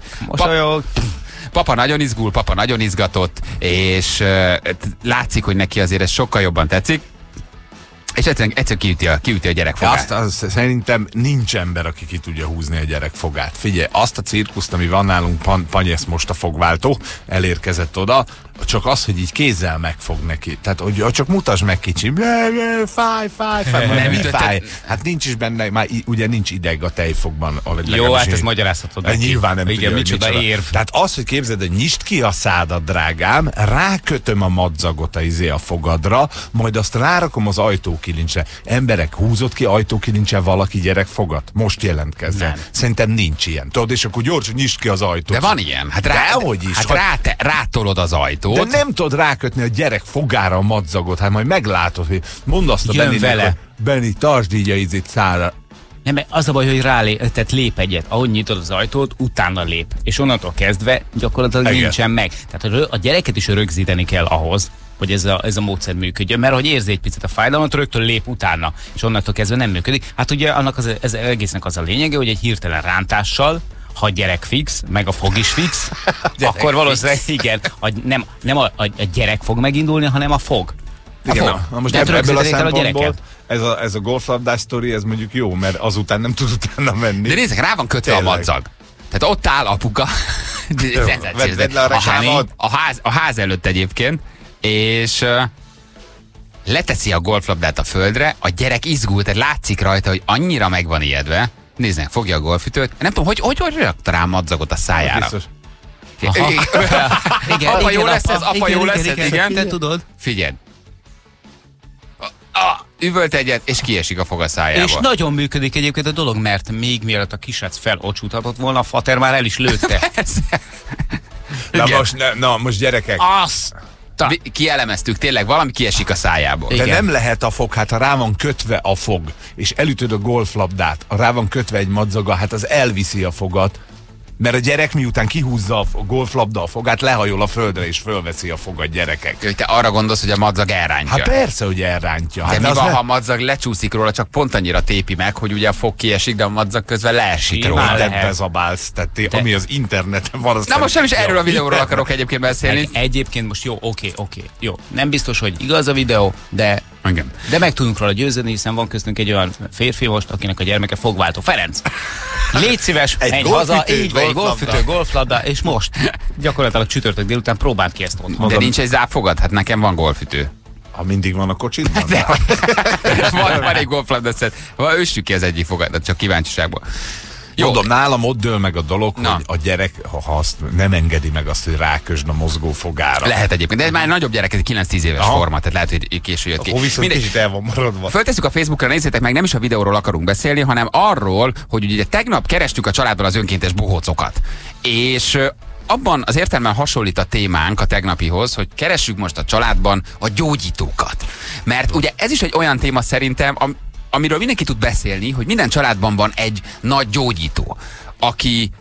Speaker 3: Papa nagyon izgul, papa nagyon izgatott, és látszik, hogy neki azért ez sokkal jobban tetszik. És egyszerűen kiüti a gyerek fogát.
Speaker 5: Azt szerintem nincs ember, aki ki tudja húzni a gyerek fogát. Figyelj, azt a cirkuszt, ami van nálunk, Panyesz most a fogváltó, elérkezett oda, csak az, hogy így kézzel megfog neki. Tehát, hogy csak mutasd meg kicsi. Fáj. Nem fáj. Hát nincs is benne, már ugye nincs ideg a tejfogban.
Speaker 4: Jó, hát ezt magyarázhatod.
Speaker 5: Nyilván nem
Speaker 4: tudja, micsoda érv.
Speaker 5: Tehát az, hogy képzeld, hogy nyisd ki a szádat, drágám, rákötöm a madzagot a fogadra, majd azt rárakom az ajtókilincsre. Emberek, húzott ki ajtókilincsre valaki gyerek fogat? Most jelentkezzen. Szerintem nincs ilyen. Tudod, és akkor gyorsan nyisd ki az ajtót.
Speaker 3: De van ilyen. Hát rátolod az ajtót.
Speaker 5: De nem tudod rákötni a gyerek fogára a madzagot, hát majd meglátod, hogy mondd azt a Benninek, Benni, tartsd így a izit szára.
Speaker 4: Nem, az a baj, hogy tehát lép egyet. Ahogy nyitod az ajtót, utána lép. És onnantól kezdve gyakorlatilag nincsen meg. Tehát a gyereket is rögzíteni kell ahhoz, hogy ez a módszer működjön. Mert hogy érzi egy picit a fájdalmat, rögtön lép utána. És onnantól kezdve nem működik. Hát ugye annak ez egésznek az a lényege, hogy egy hirtelen rántással, ha a gyerek fix, meg a fog is fix, akkor valószínűleg igen, nem a gyerek fog megindulni, hanem a fog.
Speaker 5: Igen, most ebből a szempontból ez a golflabdás sztori, ez mondjuk jó, mert azután nem tud utána menni.
Speaker 3: De nézzek, rá van kötve a madzag. Tehát ott áll apuka, a ház előtt egyébként, és leteszi a golflabdát a földre, a gyerek izgul, tehát látszik rajta, hogy annyira meg van ijedve. Nézd, fogja a golfütőt. Nem tudom, hogy rakta rá a madzagot a szájára. Igen, apa jó lesz ez, igen.
Speaker 4: Te tudod.
Speaker 3: Figyelj. Üvölt egyet, és kiesik a fog a szájába.
Speaker 4: És nagyon működik egyébként a dolog, mert még mielőtt a kisrác felocsúthatott volna, a fater már el is lőtte.
Speaker 5: Most gyerekek.
Speaker 3: Kielemeztük, tényleg valami kiesik a szájából.
Speaker 5: De nem lehet a fog, hát ha rá van kötve a fog, és elütöd a golflabdát, rá van kötve egy madzaga, hát az elviszi a fogat. Mert a gyerek miután kihúzza a golflabda a fogát, lehajol a földre és fölveszi a fogad, gyerekek.
Speaker 3: Te arra gondolsz, hogy a madzag elrántja.
Speaker 5: Hát persze, hogy elrántja.
Speaker 3: De mi van, ha a madzag lecsúszik róla, csak pont annyira tépi meg, hogy ugye a fog kiesik, de a madzag közben leesik róla.
Speaker 5: Te bezabálsz, tehát ami az interneten van.
Speaker 3: Na most sem is erről a videóról akarok egyébként beszélni.
Speaker 4: Egyébként most jó, oké. Jó. Nem biztos, hogy igaz a videó, de meg tudunk róla győzni, hiszen van köztünk egy olyan férfi most, akinek a gyermeke fogváltó. Ferenc! Légy szíves, menj haza, így vagy, golfütő, golflabda, és most gyakorlatilag csütörtök délután próbáld ki ezt otthon.
Speaker 3: De nincs egy zápfogad? Hát nekem van golfütő.
Speaker 5: Ha mindig van a kocsidban?
Speaker 3: van egy golflabda szett. Össük ki az egyik fogadat, csak kíváncsiságból.
Speaker 5: Mondom, nálam ott dől meg a dolog, hogy a gyerek, ha azt nem engedi meg azt, hogy rákösd a mozgó fogára.
Speaker 3: Lehet egyébként, de már nagyobb gyerek, ez 9-10 éves forma, tehát lehet, hogy késő jött ki.
Speaker 5: Akkor viszont kicsit el van maradva.
Speaker 3: Föltesszük a Facebookra, nézzétek meg, nem is a videóról akarunk beszélni, hanem arról, hogy ugye tegnap kerestük a családban az önkéntes bohócokat. És abban az értelemben hasonlít a témánk a tegnapihoz, hogy keressük most a családban a gyógyítókat. Mert ugye ez is egy olyan téma szerintem, amiről mindenki tud beszélni, hogy minden családban van egy nagy gyógyító, aki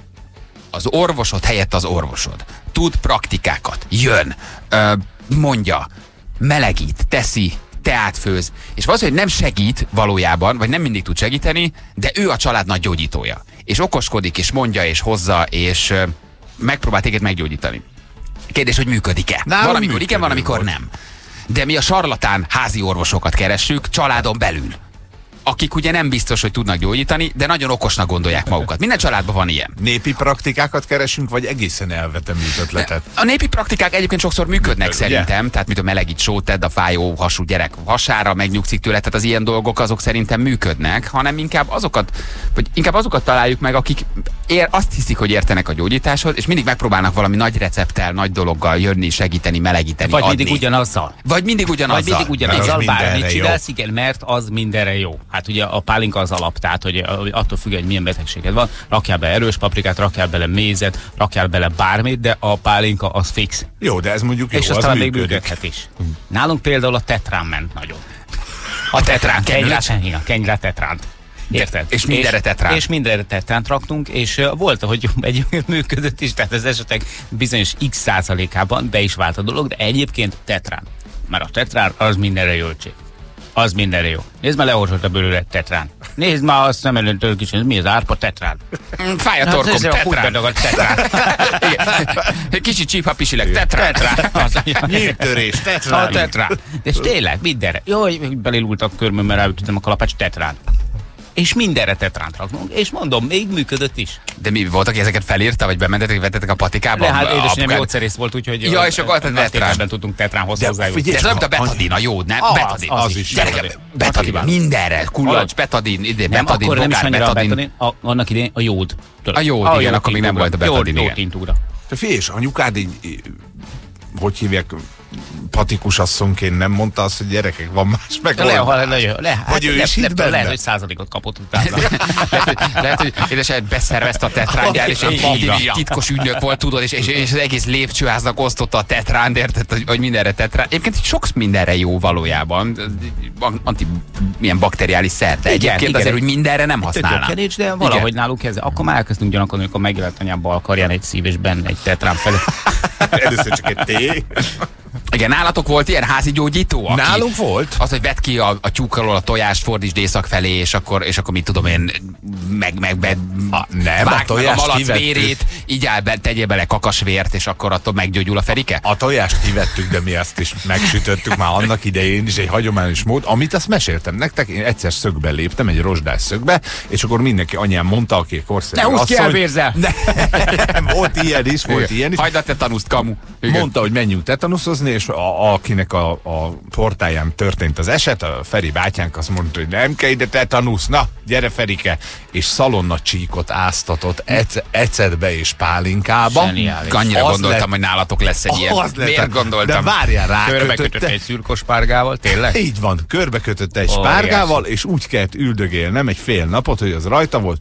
Speaker 3: az orvosod helyett az orvosod. Tud praktikákat, jön, mondja, melegít, teszi, teát főz, és valószínűleg nem segít valójában, vagy nem mindig tud segíteni, de ő a család nagy gyógyítója. És okoskodik, és mondja, és hozza, és megpróbál téged meggyógyítani. Kérdés, hogy működik-e? Van, amikor igen, van, amikor nem. De mi a sarlatán házi orvosokat keressük családon belül, akik ugye nem biztos, hogy tudnak gyógyítani, de nagyon okosnak gondolják magukat. Minden családban van ilyen.
Speaker 5: Népi praktikákat keresünk, vagy egészen elvetemült ötletet?
Speaker 3: A népi praktikák egyébként sokszor működnek szerintem, tehát mint a melegít sót tedd a fájó hasú gyerek hasára, megnyugszik tőle, tehát az ilyen dolgok azok szerintem működnek, hanem inkább azokat találjuk meg, akik azt hiszik, hogy értenek a gyógyításhoz, és mindig megpróbálnak valami nagy recepttel, nagy dologgal jönni, segíteni, melegíteni,
Speaker 4: vagy
Speaker 3: adni.
Speaker 4: mindig ugyanazzal.
Speaker 3: Vagy mindig ugyanazzal.
Speaker 4: Bármit csinálsz, igen, mert az mindenre jó. Hát ugye a pálinka az alap, tehát hogy attól függ, hogy milyen betegséged van, rakjál be erős paprikát, rakjál bele mézet, rakjál bele bármit, de a pálinka az fix.
Speaker 5: Jó, de ez mondjuk jó,
Speaker 4: és aztán még működhet is. Nálunk például a tetrán ment nagyon. A tetrán, kenyre tetránt. Érted?
Speaker 3: És mindenre tetrán.
Speaker 4: És mindenre tetránt raktunk, és volt, hogy egyébként működött is, tehát az esetek bizonyos x%-ában be is vált a dolog, de egyébként tetrán. Mert a tetrán az mindenre jó. Az mindenre jó. Nézd már, lehozott a belőle tetrán. Nézd már, azt nem előttől kis, mi az árpa? Tetrán.
Speaker 3: Fáj a torkom, tetrán. Kicsit csípha pisileg, tetrán.
Speaker 5: Nyíltörés, tetrán.
Speaker 4: A tetrán. És tényleg, mindenre. Jaj, belélultak körmön, mert elütöttem a kalapács, tetrán. És mindenre tetránt raknunk, és mondom, még működött is.
Speaker 3: De mi volt, aki ezeket felírta, vagy bementetek, vettetek a patikába?
Speaker 4: De hát édesanyám jószerész volt, úgyhogy
Speaker 3: ja, és akkor tetránben
Speaker 4: tudtunk tetránhoz hozzájutni.
Speaker 3: Ez nem a betadin, a jód, nem? Betadin.
Speaker 5: Az is.
Speaker 3: Betadin, mindenre, kullacs, betadin,
Speaker 4: nem, akkor nem is annyira a betadin, annak idején a jód.
Speaker 3: A jód, igen, akkor még nem volt a betadin, igen.
Speaker 4: Jótintúra.
Speaker 5: Te figyelj, és anyukád így, hogy hívják, patikus asszonyként nem mondta azt, hogy gyerekek, van más megoldás. Vagy ő is hitt benne?
Speaker 4: Lehet, hogy százalékot kapott utána.
Speaker 3: Lehet, hogy édesanyád beszervezte a tetránját, és egy titkos ügynök volt, tudod, és az egész lépcsőháznak osztotta a tetránt, érted, hogy mindenre tetrán. Egyébként sok mindenre jó valójában, milyen bakteriális szer, de egyébként azért, hogy mindenre nem használnám.
Speaker 4: De valahogy náluk ez. Akkor már elkezdünk gyanakodni, amikor megjelent anyám bal karján egy szív, és benne egy tetrán felé.
Speaker 5: Először csak egy té.
Speaker 3: Igen, nálatok volt ilyen házi gyógyító?
Speaker 5: Nálunk volt.
Speaker 3: Az, hogy vedd ki a tyúk alól a tojást, fordítsd észak felé, és akkor mit tudom én, vágd meg a malac vérét, így tegyél bele kakasvért, és akkor attól meggyógyul a ferike?
Speaker 5: A tojást kivettük, de mi ezt is megsütöttük már annak idején is, egy hagyományos mód, amit azt meséltem nektek, én egyszer szögbe léptem, egy rozsdás szögbe, és akkor mindenki, anyám mondta, aki korszerű
Speaker 3: asszony. Ne húzd ki, elvérzel!
Speaker 5: Nem, volt ilyen is.
Speaker 3: Hagyd a tetanuszt, kamu.
Speaker 5: Mondta, hogy menjünk tetanuszozni, és akinek a portáján történt az eset, a Feri bátyánk azt mondta, hogy nem kell ide tetanusz, na, gyere Ferike, és szalonna csíkot áztatott ecetbe és pálinkába.
Speaker 3: Annyira gondoltam, hogy nálatok lesz egy ilyen. Miért gondoltam?
Speaker 5: De várjál,
Speaker 4: körbekötötte egy szürkos párgával, tényleg?
Speaker 5: Így van, körbekötötte egy spárgával, és úgy kellett üldögélnem egy fél napot, hogy az rajta volt,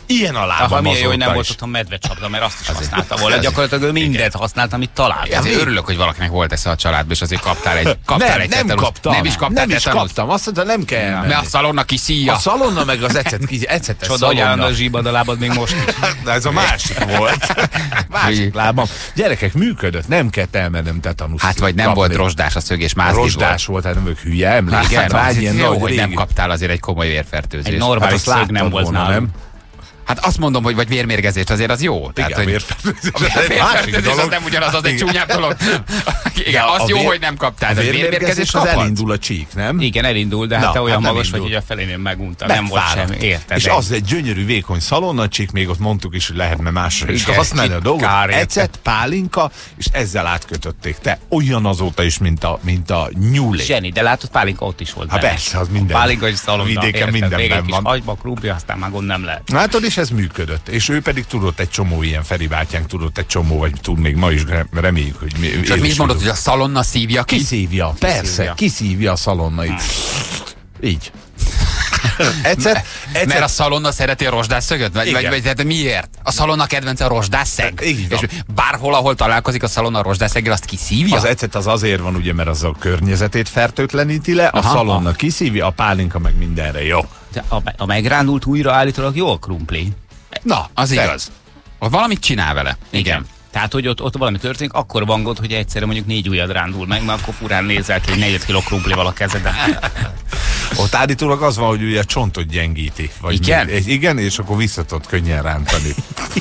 Speaker 5: Ilyen a lábam
Speaker 4: milyen jó, hogy nem
Speaker 5: is.
Speaker 4: volt otthon medvecsapda, mert azt is használta volna. Gyakorlatilag mindent használt, amit talált.
Speaker 3: Azért örülök, hogy valakinek volt esze a családban, és azért kaptál egy
Speaker 5: nem kaptam.
Speaker 3: Nem is kaptál.
Speaker 5: Nem is kaptam. Azt mondta, nem kell.
Speaker 3: Mert a szalonna kiszíja.
Speaker 5: A szalonna meg az ecetes
Speaker 4: szalonna. A zsíbad a lábad még most is.
Speaker 5: De ez a másik volt. Másik lábam. Gyerekek, működött, nem kellett elmennem tetanusz.
Speaker 3: Hát vagy nem volt rozsdás a szög, és mázli volt.
Speaker 5: Rozsdás volt, hát nem ők hülye, emlékszel.
Speaker 3: Jó, hogy nem kaptál azért egy komoly vérfertőzést.
Speaker 4: Egy normális szög nem volt nálam.
Speaker 3: Hát azt mondom, hogy vagy vérmérgezést, azért az jó.
Speaker 5: Tehát, igen,
Speaker 3: vérfertőzés az nem ugyanaz, az egy csúnyább dolog. Igen, az jó, hogy nem kaptál.
Speaker 5: A vérmérgezés az elindul a csík, nem?
Speaker 4: Igen, elindul, de hát te olyan magas vagy, hogy a felénél megunta. Nem volt semmi, érted?
Speaker 5: És az egy gyönyörű, vékony szalonna csík, még ott mondtuk is, hogy lehetne másra is használni a dolgot. Ecet, pálinka, és ezzel átkötötték. Te olyan azóta is, mint a nyúlé.
Speaker 4: Zseni, de látod, pálinka ott is volt.
Speaker 5: Hát persze, az minden.
Speaker 4: Pálinka is szalonna.
Speaker 5: Vidéken mindenben van.
Speaker 4: Agyba, krumpli, aztán már gond nem lehet.
Speaker 5: Látod, és ez működött. És ő pedig tudott egy csomó ilyen, Feri bátyánk tudott egy csomó, vagy tud még ma is, reméljük, hogy mi.
Speaker 3: És mit mondod, hogy a szalonna szívja ki?
Speaker 5: Kiszívja, persze, kiszívja a szalonnait. Így. Egyszer.
Speaker 3: Mert a szalonna szereti a rozsdásszögöt? Vagy miért? A szalonna kedvence a rozsdásszeg? És bárhol, ahol találkozik a szalonna a rozsdászeggel, azt kiszívja?
Speaker 5: Az ecet az azért van, ugye, mert az a környezetét fertőtleníti le, a szalonna kiszívja, a pálinka meg mindenre jó.
Speaker 4: De a megrándult újra állítólag jó a krumpli.
Speaker 3: Na, az igaz. Valamit csinál vele. Igen.
Speaker 4: Tehát, hogy ott valami történik, akkor van gond, hogy egyszerre mondjuk 4 ujjad rándul meg, mert akkor furán nézel ki, hogy 4 kg krumplival a kezeden.
Speaker 5: Ott állítólag az van, hogy ugye a csontot gyengíti. Vagy
Speaker 3: igen?
Speaker 5: Igen, és akkor vissza tudod könnyen rántani.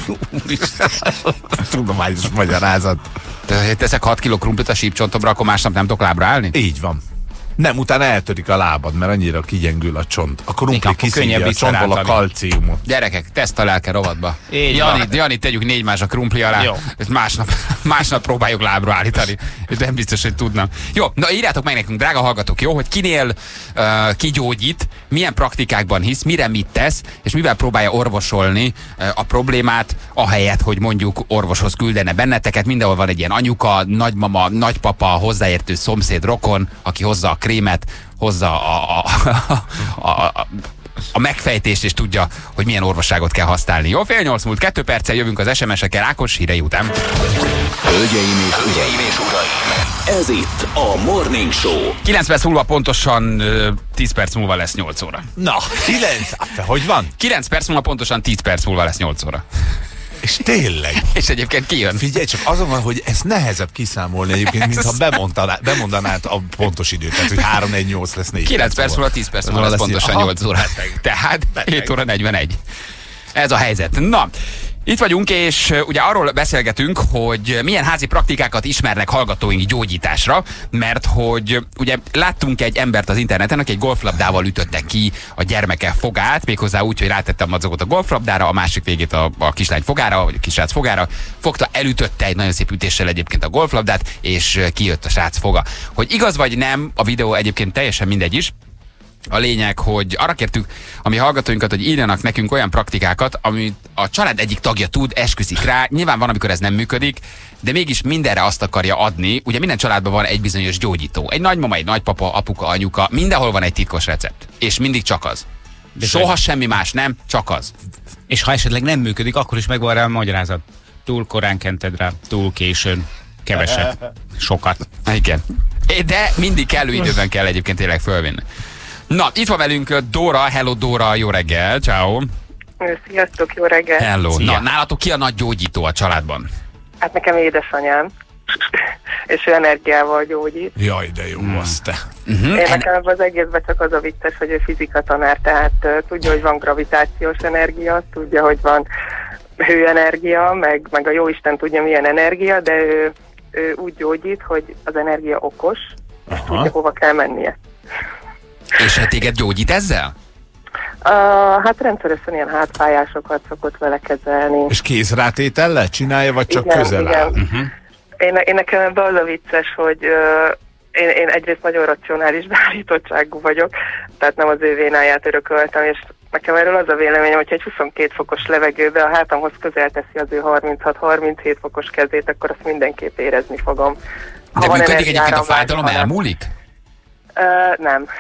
Speaker 5: Tudományos magyarázat.
Speaker 3: Tehát teszek 6 kg krumplit a sípcsontomra, akkor másnap nem tudok lábra állni?
Speaker 5: Így van. Nem, utána eltörik a lábad, mert annyira kigyengül a csont. A krumpli kiszívja a csontból a kalciumot.
Speaker 3: Gyerekek, teszt a lelke rovatba. Jani, tegyük 4 más a krumpli alá, és másnap próbáljuk lábra állítani. És nem biztos, hogy tudnám. Jó, na írjátok meg nekünk, drága hallgatók, jó, hogy kinél kigyógyít, milyen praktikákban hisz, mire mit tesz, és mivel próbálja orvosolni a problémát, ahelyett, hogy mondjuk orvoshoz küldene benneteket. Mindenhol van egy ilyen anyuka, nagymama, nagypapa, hozzáértő szomszéd, rokon, aki hozza a krémet, hozza a megfejtést, és tudja, hogy milyen orvosságot kell használni. Jó, 7:08 múlt 2 perccel jövünk az SMS-ekkel Ákos hírei után.
Speaker 1: Hölgyeim és uraim, ez itt a Morning Show.
Speaker 3: 9 perc múlva pontosan 10 perc múlva lesz 8 óra.
Speaker 5: Na, 9? Hogy van?
Speaker 3: 9 perc múlva pontosan 10 perc múlva lesz 8 óra.
Speaker 5: És tényleg.
Speaker 3: És egyébként kijön.
Speaker 5: Figyelj, csak azon van, hogy ez nehezebb kiszámolni egyébként, mintha bemondanád a pontos időt. Tehát, hogy 3-4-8 lesz 4
Speaker 3: 9 perc múlva, 10 perc múlva lesz pontosan 8 óra. Tehát 7 óra 41. Ez a helyzet. Na, itt vagyunk, és ugye arról beszélgetünk, hogy milyen házi praktikákat ismernek hallgatóink gyógyításra, mert hogy ugye láttunk egy embert az interneten, aki egy golflabdával ütötte ki a gyermeke fogát, méghozzá úgy, hogy rátette a madzagot a golflabdára, a másik végét a kislány fogára, vagy a kisrác fogára, fogta, elütötte egy nagyon szép ütéssel egyébként a golflabdát, és kijött a srác foga. Hogy igaz vagy nem, a videó egyébként teljesen mindegy is. A lényeg, hogy arra kértük a mi hallgatóinkat, hogy írjanak nekünk olyan praktikákat, amit a család egyik tagja tud, esküszik rá. Nyilván van, amikor ez nem működik, de mégis mindenre azt akarja adni. Ugye minden családban van egy bizonyos gyógyító. Egy nagymama, egy nagypapa, apuka, anyuka, mindenhol van egy titkos recept. És mindig csak az. De soha semmi más nem, csak az.
Speaker 4: És ha esetleg nem működik, akkor is megvan rá a magyarázat. Túl korán kented rá, túl későn, keveset, sokat.
Speaker 3: Igen. De mindig kellő időben kell egyébként tényleg fölvinni. Na, itt van velünk Dóra. Hello Dóra, jó reggel, ciao.
Speaker 6: Sziasztok, jó reggel.
Speaker 3: Hello. Na, nálatok ki a nagy gyógyító a családban?
Speaker 6: Hát nekem édesanyám, és ő energiával gyógyít.
Speaker 5: Jaj, de jó, az te.
Speaker 6: Én nekem az egészben csak az a vicces, hogy ő fizikatanár, tehát tudja, hogy van gravitációs energia, tudja, hogy van hőenergia, meg a jóisten tudja, milyen energia, de ő úgy gyógyít, hogy az energia okos, és tudja, hova kell mennie.
Speaker 3: És téged gyógyít ezzel?
Speaker 6: Hát rendszeresen ilyen hátfájásokat szokott vele kezelni.
Speaker 5: És kézrátétellel csinálja, vagy csak közel áll?
Speaker 6: Én nekem ebben az a vicces, hogy én egyrészt nagyon racionális beállítottságú vagyok, tehát nem az ő vénáját örököltem, és nekem erről az a véleményem, hogyha egy 22 fokos levegőbe a hátamhoz közel teszi az ő 36-37 fokos kezét, akkor azt mindenképp érezni fogom.
Speaker 3: De működik egyébként a fájdalom elmúlik?
Speaker 6: Nem.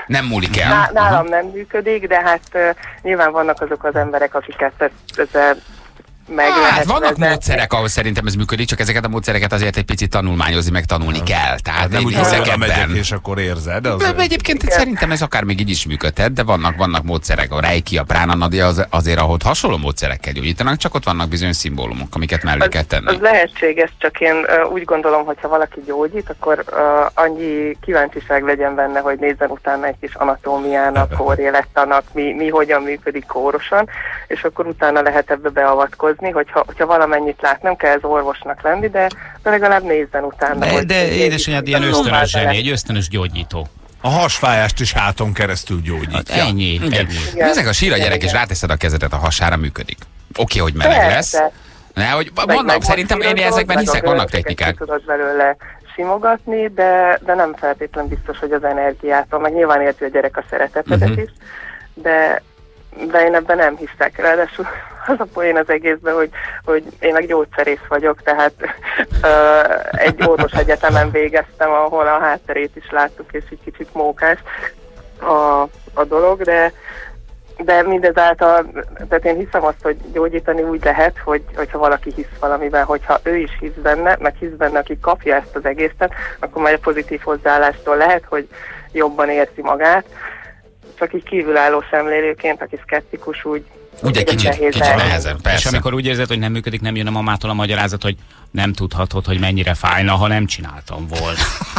Speaker 3: Nem múlik el.
Speaker 7: Nálam nem működik, de hát nyilván vannak azok az emberek, akiket ezzel
Speaker 3: hát vannak módszerek, ahol szerintem ez működik, csak ezeket a módszereket azért egy picit tanulmányozni, meg tanulni kell. Tehát
Speaker 5: nem úgy hiszek megyek, és akkor érzed.
Speaker 3: Egyébként szerintem ez akár még így is működhet, de vannak módszerek, a reiki, a pránanadi, azért ahol hasonló módszerekkel gyógyítanak, csak ott vannak bizonyos szimbólumok, amiket mellé kell tenni.
Speaker 7: Az lehetséges, csak én úgy gondolom, hogy ha valaki gyógyít, akkor annyi kíváncsiság legyen benne, hogy nézzen utána egy kis anatómiának, kórélettának, mi hogyan működik kórosan, és akkor utána lehet ebbe beavatkozni, hogyha valamennyit lát, nem kell ez orvosnak lenni, de legalább nézzen utána.
Speaker 4: De édesanyád ilyen ösztönös zseni, egy ösztönös gyógyító.
Speaker 5: A hasfájást is háton keresztül gyógyítja.
Speaker 4: Hát ennyi.
Speaker 3: Ezek a síra gyerek, és ráteszed a kezedet a hasára, működik. Oké, hogy meleg lesz. Hogy vannak, szerintem én ezekben hiszek, vannak technikák.
Speaker 7: Tudod belőle simogatni, de nem feltétlen biztos, hogy az energiától, meg nyilván érti a gyerek a szeretetedet is, de én ebben nem hiszek. Ráadásul az a poén az egészben, hogy én meg gyógyszerész vagyok, tehát egy orvos egyetemen végeztem, ahol a hátterét is láttuk, és így kicsit mókás a dolog, de mindezáltal, tehát én hiszem azt, hogy gyógyítani úgy lehet, hogyha valaki hisz valamiben, hogyha ő is hisz benne, meg hisz benne, aki kapja ezt az egészet, akkor majd a pozitív hozzáállástól lehet, hogy jobban érzi magát. Csak így kívülálló szemlélőként, aki szkeptikus, úgy
Speaker 3: egy kicsit nehezen, persze.
Speaker 4: És amikor úgy érzed, hogy nem működik, nem jön a mamától a magyarázat, hogy nem tudhatod, hogy mennyire fájna, ha nem csináltam volna.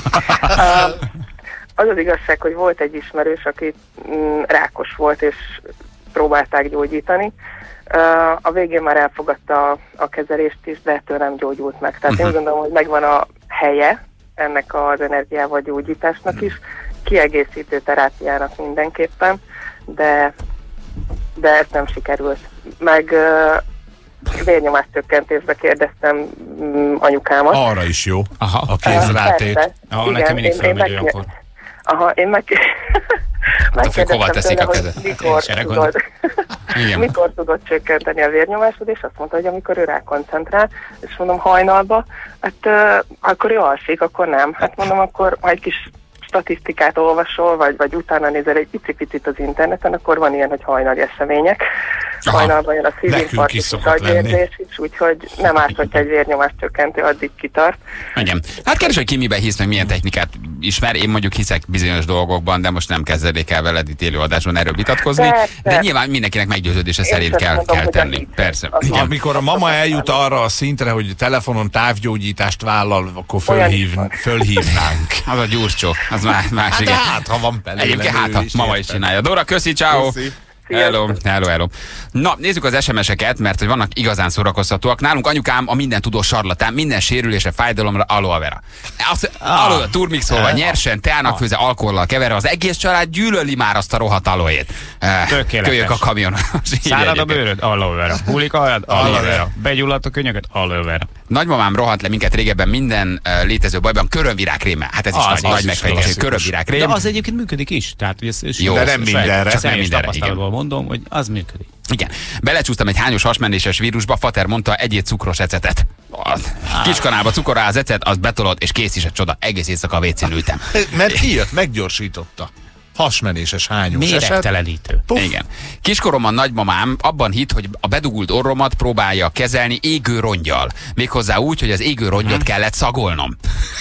Speaker 7: Az az igazság, hogy volt egy ismerős, aki rákos volt, és próbálták gyógyítani. A végén már elfogadta a kezelést is, de ettől nem gyógyult meg. Tehát én gondolom, hogy megvan a helye ennek az energiával gyógyításnak is, kiegészítő terápiának mindenképpen, de ezt nem sikerült. Meg vérnyomáscsökkentésbe kérdeztem anyukámat.
Speaker 5: Arra is jó. A kézrátét.
Speaker 4: Nekem mindig felmegy olyankor.
Speaker 7: Én
Speaker 3: hova teszik a kezet?
Speaker 7: Mikor tudod csökkenteni a vérnyomásod, és azt mondta, hogy amikor ő rákoncentrál, és mondom hajnalba, hát akkor ő alszik, akkor nem. Hát mondom, akkor ha egy kis statisztikát olvasol, vagy utána nézel egy picit az interneten, akkor van ilyen, hogy hajnali események. Hajnalban jön a szívinfarktus, és agyvérzés is, úgyhogy nem árt, hogyha egy vérnyomáscsökkentő addig kitart.
Speaker 3: Igen. Hát kérdés, hogy ki miben hisz, meg milyen technikát ismer. Én mondjuk hiszek bizonyos dolgokban, de most nem kezdődik el veled itt élőadásban erről vitatkozni. De nyilván mindenkinek meggyőződése szerint kell tenni. Persze.
Speaker 5: Amikor a mama eljut arra a szintre, hogy telefonon távgyógyítást vállal, akkor fölhívnánk.
Speaker 3: Az a gyurcsó, az másik.
Speaker 5: Hát, ha van belőle.
Speaker 3: Egyébként ha mama is csinálja. Dóra, köszi, ciao. Hello. Na, nézzük az SMS-eket, mert hogy vannak igazán szórakoztatóak. Nálunk anyukám a minden tudós sarlatán, minden sérülésre, fájdalomra aloe vera. Aloe turmixolva, nyersen, teának főze, alkohollal keverve, az egész család gyűlöli már azt a rohadt aloét. Kölyök a kamion.
Speaker 4: Szárad a bőröd, aloe vera. Hullik a aloe vera. Begyulladt a könyöket, aloe vera.
Speaker 3: Nagymamám rohant le minket régebben minden létező bajban körömvirágkrémmel. Hát ez is nagy megfejtés, körömvirágkrém.
Speaker 4: De az egyébként működik is. Tehát,
Speaker 3: jó,
Speaker 5: de nem mindenre.
Speaker 4: Csak nem mindenre. Mondom, hogy az működik.
Speaker 3: Igen. Belecsúsztam egy hányos hasmenéses vírusba, fater mondta, egyéb cukros ecetet. Kiskanába cukorrá az ecet, az betolod, és kész is egy csoda. Egész éjszaka a WC-n ültem.
Speaker 5: Mert kijött, meggyorsította. Hasmenéses hányos
Speaker 4: méregtelenítő.
Speaker 3: Igen. Kiskoromban nagymamám abban hitt, hogy a bedugult orromat próbálja kezelni égő rongyal. Méghozzá úgy, hogy az égő rongyot kellett szagolnom.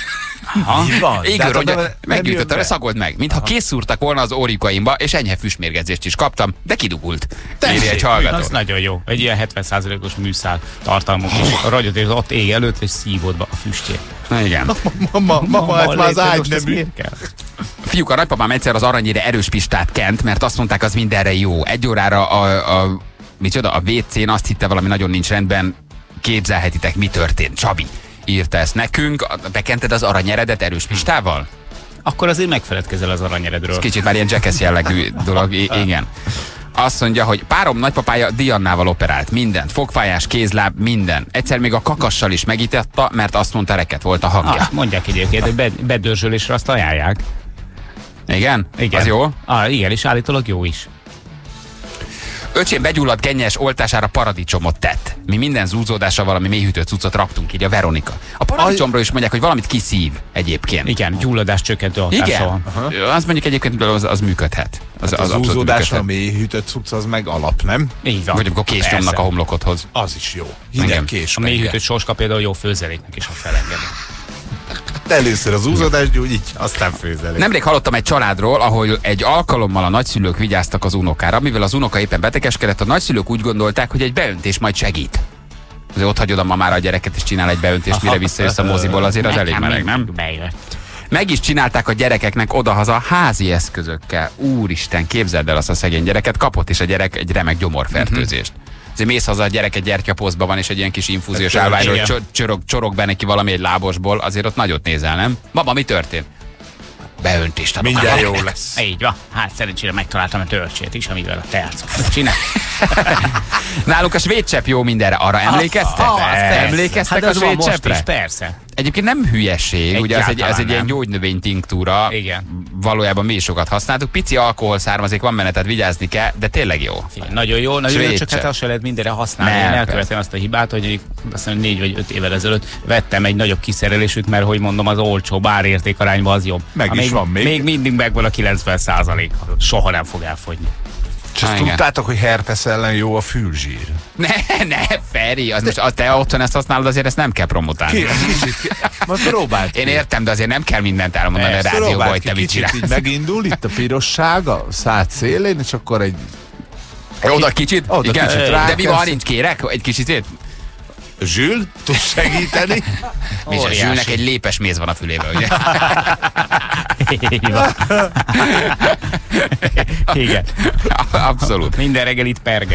Speaker 3: Égő rongyot meggyújtottam, szagold meg. Mintha készszúrtak volna az orjukaimba, és enyhe füstmérgezést is kaptam, de kidugult. Írja egy hallgató.
Speaker 4: Az nagyon jó. Egy ilyen 70%-os műszál tartalmú kis ragyot, és ott ég előtt, és szívod be a füstjét.
Speaker 3: Igen.
Speaker 5: Mama, hát már az ágy nemű.
Speaker 3: Fiúk, a nagypapám egyszer az aranyére erős pistát kent, mert azt mondták, az mindenre jó. Egy órára a WC-n azt hitte, valami nagyon nincs rendben. Képzelhetitek, mi történt. Csabi írta ezt nekünk. Bekented az aranyeredet erős pistával?
Speaker 4: Akkor azért megfeledkezel az aranyeredről.
Speaker 3: Ez kicsit már ilyen Jackass jellegű dolog. Igen. Azt mondja, hogy párom nagypapája Diannával operált. Mindent. Fogfájás, kézláb, minden. Egyszer még a kakassal is megítatta, mert azt mondta, reket volt a hangja.
Speaker 4: Mondják egyébként, hogy bedörzsölésre azt ajánlják.
Speaker 3: Igen? Az jó?
Speaker 4: Igen, és állítólag jó is.
Speaker 3: Öcsém begyulladt gennyes oltására paradicsomot tett. Mi minden zúzódással valami mélyhűtött cuccot raktunk, így a Veronika. A paradicsomról is mondják, hogy valamit kiszív egyébként.
Speaker 4: Igen, gyulladás csökkentő hatása van.
Speaker 3: Az mondjuk egyébként az működhet.
Speaker 5: Az zúzódás, a mélyhűtött cucc, az meg alap, nem?
Speaker 3: Így van. Vagy amikor kést nyomnak a homlokodhoz.
Speaker 5: Az is jó. Hideg kés.
Speaker 4: A mélyhűtött sorska például jó főzeléknek is a felengedő.
Speaker 5: Először az úzódás gyógyít, aztán főzelék.
Speaker 3: Nemrég hallottam egy családról, ahol egy alkalommal a nagyszülők vigyáztak az unokára, mivel az unoka éppen betegeskedett, a nagyszülők úgy gondolták, hogy egy beöntés majd segít. Azért ott hagyod a mamára a gyereket, és csinál egy beöntést, mire visszajössz a moziból, azért az elég meleg, nem? Meg is csinálták a gyerekeknek odahaza házi eszközökkel. Úristen, képzeld el azt a szegény gyereket, kapott is a gyerek egy remek gyomorfertőzést. Azért mész haza, a gyerek egy gyertyaposztban van, és egy ilyen kis infúziós állványról csorog be neki valami egy lábosból, azért ott nagyot nézel, nem? Mama, mi történt? Beöntést adok.
Speaker 5: Mindjárt jó lesz.
Speaker 4: Így van. Hát szerencsére megtaláltam a törcsét is, amivel a teát csinál.
Speaker 3: Nálunk a svéd csepp jó mindenre. Arra emlékeztek? Emlékeztek a svéd cseppre?
Speaker 4: Persze.
Speaker 3: Egyébként nem hülyesség, ugye ez egy ilyen gyógynövény tinktúra.
Speaker 4: Igen.
Speaker 3: Valójában mi is sokat használtuk. Pici alkohol származék van benne, tehát vigyázni kell, de tényleg jó.
Speaker 4: Nagyon jó, nagyon jó, csak hát azt se lehet mindenre használni. Én elkövetem azt a hibát, hogy azt hiszem 4 vagy 5 évvel ezelőtt vettem egy nagyobb kiszerelésűt, mert hogy mondom, az olcsó árértékarányban az jobb. Még mindig megvan a 90%. Soha nem fog elfogyni.
Speaker 5: És azt tudtátok, hogy herpes ellen jó a fülzsír?
Speaker 3: Ne, Feri, te otthon ezt használod, azért ezt nem kell promotálni.
Speaker 5: Majd próbáld ki.
Speaker 3: Én értem, de azért nem kell mindent elmondani a rádióban, hogy te mit csinálsz.
Speaker 5: Kicsit megindul itt a pirosság a szád szélén, és akkor egy...
Speaker 3: Oda kicsit?
Speaker 5: Oda
Speaker 3: igen,
Speaker 5: kicsit
Speaker 3: de mi van, nincs kérek? Egy kicsit?
Speaker 5: Zsül, tudsz segíteni?
Speaker 3: Zsülnek egy lépes méz van a fülébe, ugye?
Speaker 4: Így van. Igen.
Speaker 3: Abszolút.
Speaker 4: Minden reggel itt perge.